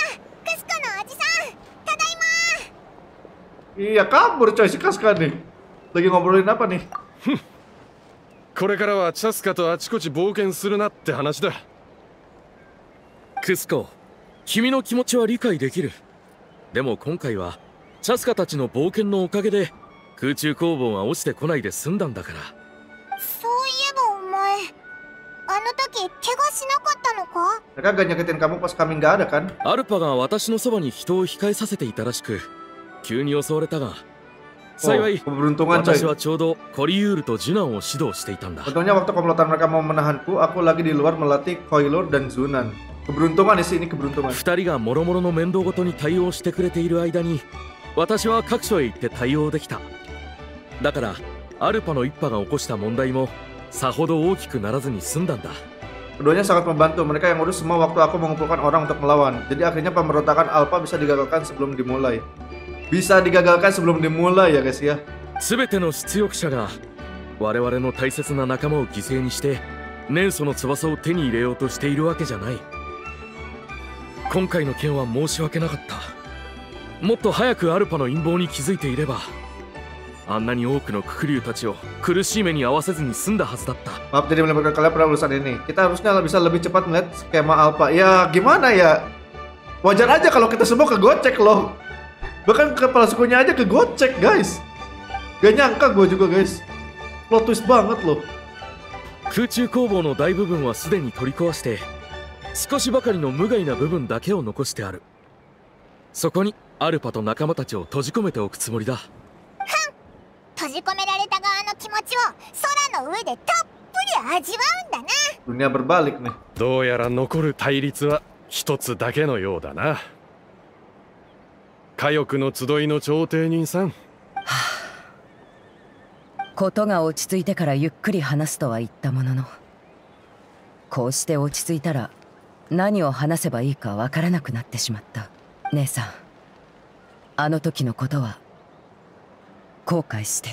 Speaker 1: Iya kabur coy si Casca nih. Lagi ngobrolin apa nih?
Speaker 5: これからはチャスカとあちこち冒険するなって話だ。
Speaker 6: クスコ、君の気持ちは理解できる。でも今回はチャスカたちの冒険のおかげで空中工房が落ちてこないで済んだんだから。
Speaker 2: そういえばお前、あの時怪我しなかったのか？
Speaker 1: Mereka gak nyakitin kamu pas kami nggak ada kan?
Speaker 6: アルパが私のそばに人を控えさせていたらしく、急に襲われたが、幸い私はちょうどコリユールとジュナンを指導していたんだ。
Speaker 1: Untungnya waktu komplotan mereka mau menahanku, aku lagi di luar melatih Koilor dan Zunan. Keberuntungan di sini keberuntungan.
Speaker 6: 二人が諸々の面倒ごとに対応してくれている間に、私は各所へ行って対応できた。だからアルパの一派が起こした問題もさほど大きくならずに済んだんだ。
Speaker 1: Keduanya sangat membantu, mereka yang urus semua waktu aku mengumpulkan orang untuk melawan. Jadi akhirnya pemberontakan Alpha bisa digagalkan sebelum dimulai. Bisa digagalkan sebelum dimulai ya guys ya.
Speaker 6: すべての出力者が我々の大切な仲間を犠牲にして年祖の翼を手に入れようとしているわけじゃない。今回の件は申し訳なかった。 もっと早くアルパの陰謀に気づいていれば、あんなに多くのククリュウたちを苦しい目に遭わせずに済んだはずだった。
Speaker 1: Maaf jadi melibatkan kalian pada urusan ini. Kita harusnya bisa lebih cepat melihat skema Alpha. Ya gimana ya? Wajar aja kalau kita semua kegocek loh. Bahkan kepala sukunya aja kegocek guys. Gak nyangka gue juga guys. Plot twist banget loh.
Speaker 6: 空中工房の大部分はすでに取り壊して、少しばかりの無害な部分だけを残してある。そこにアルパと仲間たちを閉じ込めておくつもりだ。
Speaker 2: 閉じ込められた側の気持ちを空の上でたっぷり味わうんだな。
Speaker 1: Dunia berbalik nih.
Speaker 5: どうやら残る対立は一つだけのようだな。火翼の集いの調停人さん。
Speaker 3: ことが落ち着いてからゆっくり話すとは言ったものの、こうして落ち着いたら何を話せばいいかわからなくなってしまった。姉さん、あの時のことは後悔してる。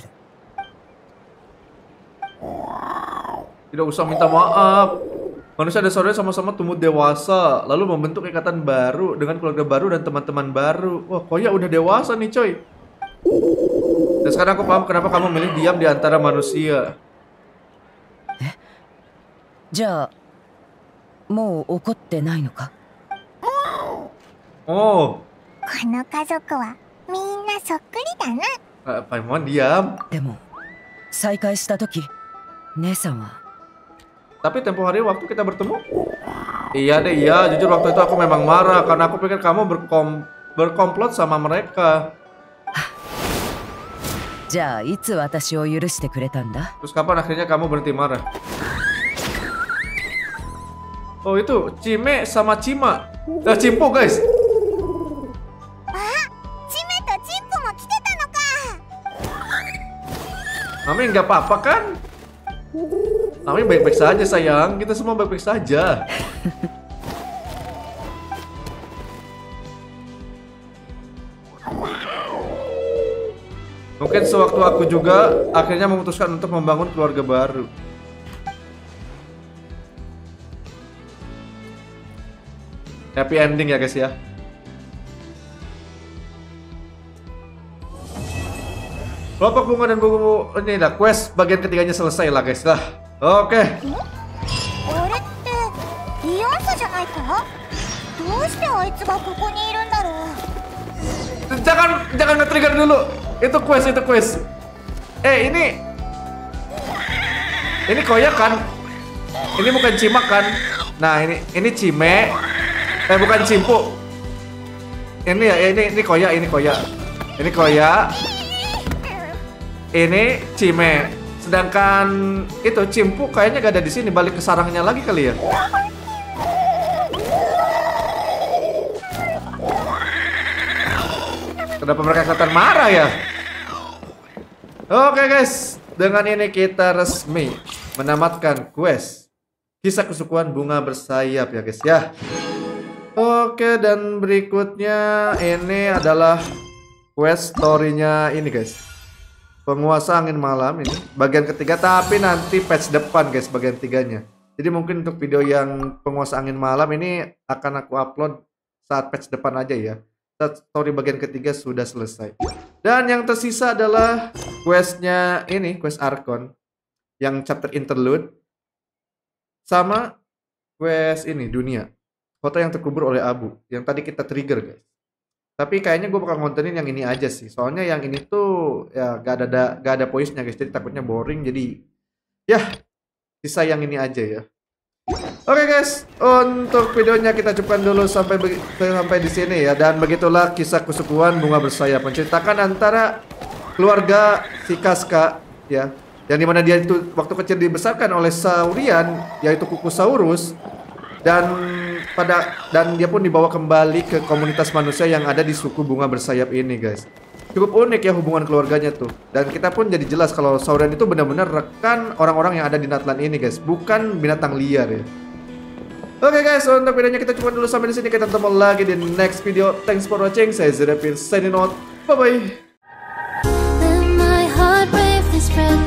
Speaker 1: Tidak usah minta maaf. Manusia dan saudara sama-sama tumbuh dewasa, lalu membentuk ikatan baru dengan keluarga baru dan teman-teman baru. Wah, Koya udah dewasa nih coy. Dan sekarang aku paham kenapa kamu milih diam di antara manusia.
Speaker 3: Eh? じゃあ、もう怒ってないのか?
Speaker 1: Oh.
Speaker 2: この家族はみんなそっくりだな。
Speaker 1: Paimon diam.
Speaker 3: でも、再会した時、姉さんは
Speaker 1: Tapi tempo hari waktu kita bertemu, iya deh iya, jujur waktu itu aku memang marah karena aku pikir kamu berkom berkomplot sama mereka.
Speaker 3: じゃあいつ私を許してくれたんだ?
Speaker 1: Terus kapan akhirnya kamu berhenti marah? Oh itu Cime sama Cima. Nah Cimpo guys.
Speaker 2: Ah, Cime to Cimpo mau kite ta no ka?
Speaker 1: Mami nggak apa-apa kan? Mami baik-baik saja sayang, kita semua baik-baik saja. Mungkin sewaktu aku juga akhirnya memutuskan untuk membangun keluarga baru. Happy ending ya guys ya. Kelompok bunga dan buku ini lah quest bagian ketiganya selesai lah guys lah. Oke. Okay. Jangan jangan nge-trigger dulu. Itu quest itu quest. Eh ini ini Koya kan? Ini bukan Cima kan? Nah ini ini Cime. Eh bukan Cimpu. Ini ya ini ini Koya ini Koya. Ini Koya. Ini Cime. Sedangkan itu Cimpu kayaknya gak ada di sini, balik ke sarangnya lagi kali ya. Kenapa mereka kelihatan marah ya? Oke guys, dengan ini kita resmi menamatkan quest Kisah Kesukuan Bunga Bersayap ya guys ya. Oke, dan berikutnya ini adalah quest story-nya ini guys. Penguasa Angin Malam ini bagian ketiga, tapi nanti patch depan guys bagian tiganya. Jadi mungkin untuk video yang Penguasa Angin Malam ini akan aku upload saat patch depan aja ya. Saat story bagian ketiga sudah selesai. Dan yang tersisa adalah questnya ini, quest Arkon yang chapter interlude sama quest ini dunia kota yang terkubur oleh abu yang tadi kita trigger guys. Tapi kayaknya gue bakal ngontenin yang ini aja sih. Soalnya yang ini tuh ya gak ada gak ada poisnya guys. Jadi takutnya boring. Jadi ya sisa yang ini aja ya. Oke okay guys, untuk videonya kita cukupkan dulu sampai sampai di sini ya. Dan begitulah Kisah Kesukuan Bunga Bersayap, menceritakan antara keluarga si Casca ya, yang dimana dia itu waktu kecil dibesarkan oleh Saurian, yaitu Kukusaurus. Dan pada dan dia pun dibawa kembali ke komunitas manusia yang ada di suku bunga bersayap ini guys. Cukup unik ya hubungan keluarganya tuh. Dan kita pun jadi jelas kalau Saurian itu benar-benar rekan orang-orang yang ada di Natlan ini guys, bukan binatang liar ya. Oke okay guys, untuk videonya kita cuma dulu sampai di sini. Kita ketemu lagi di next video. Thanks for watching. Saya Zerapir signing out. Bye bye.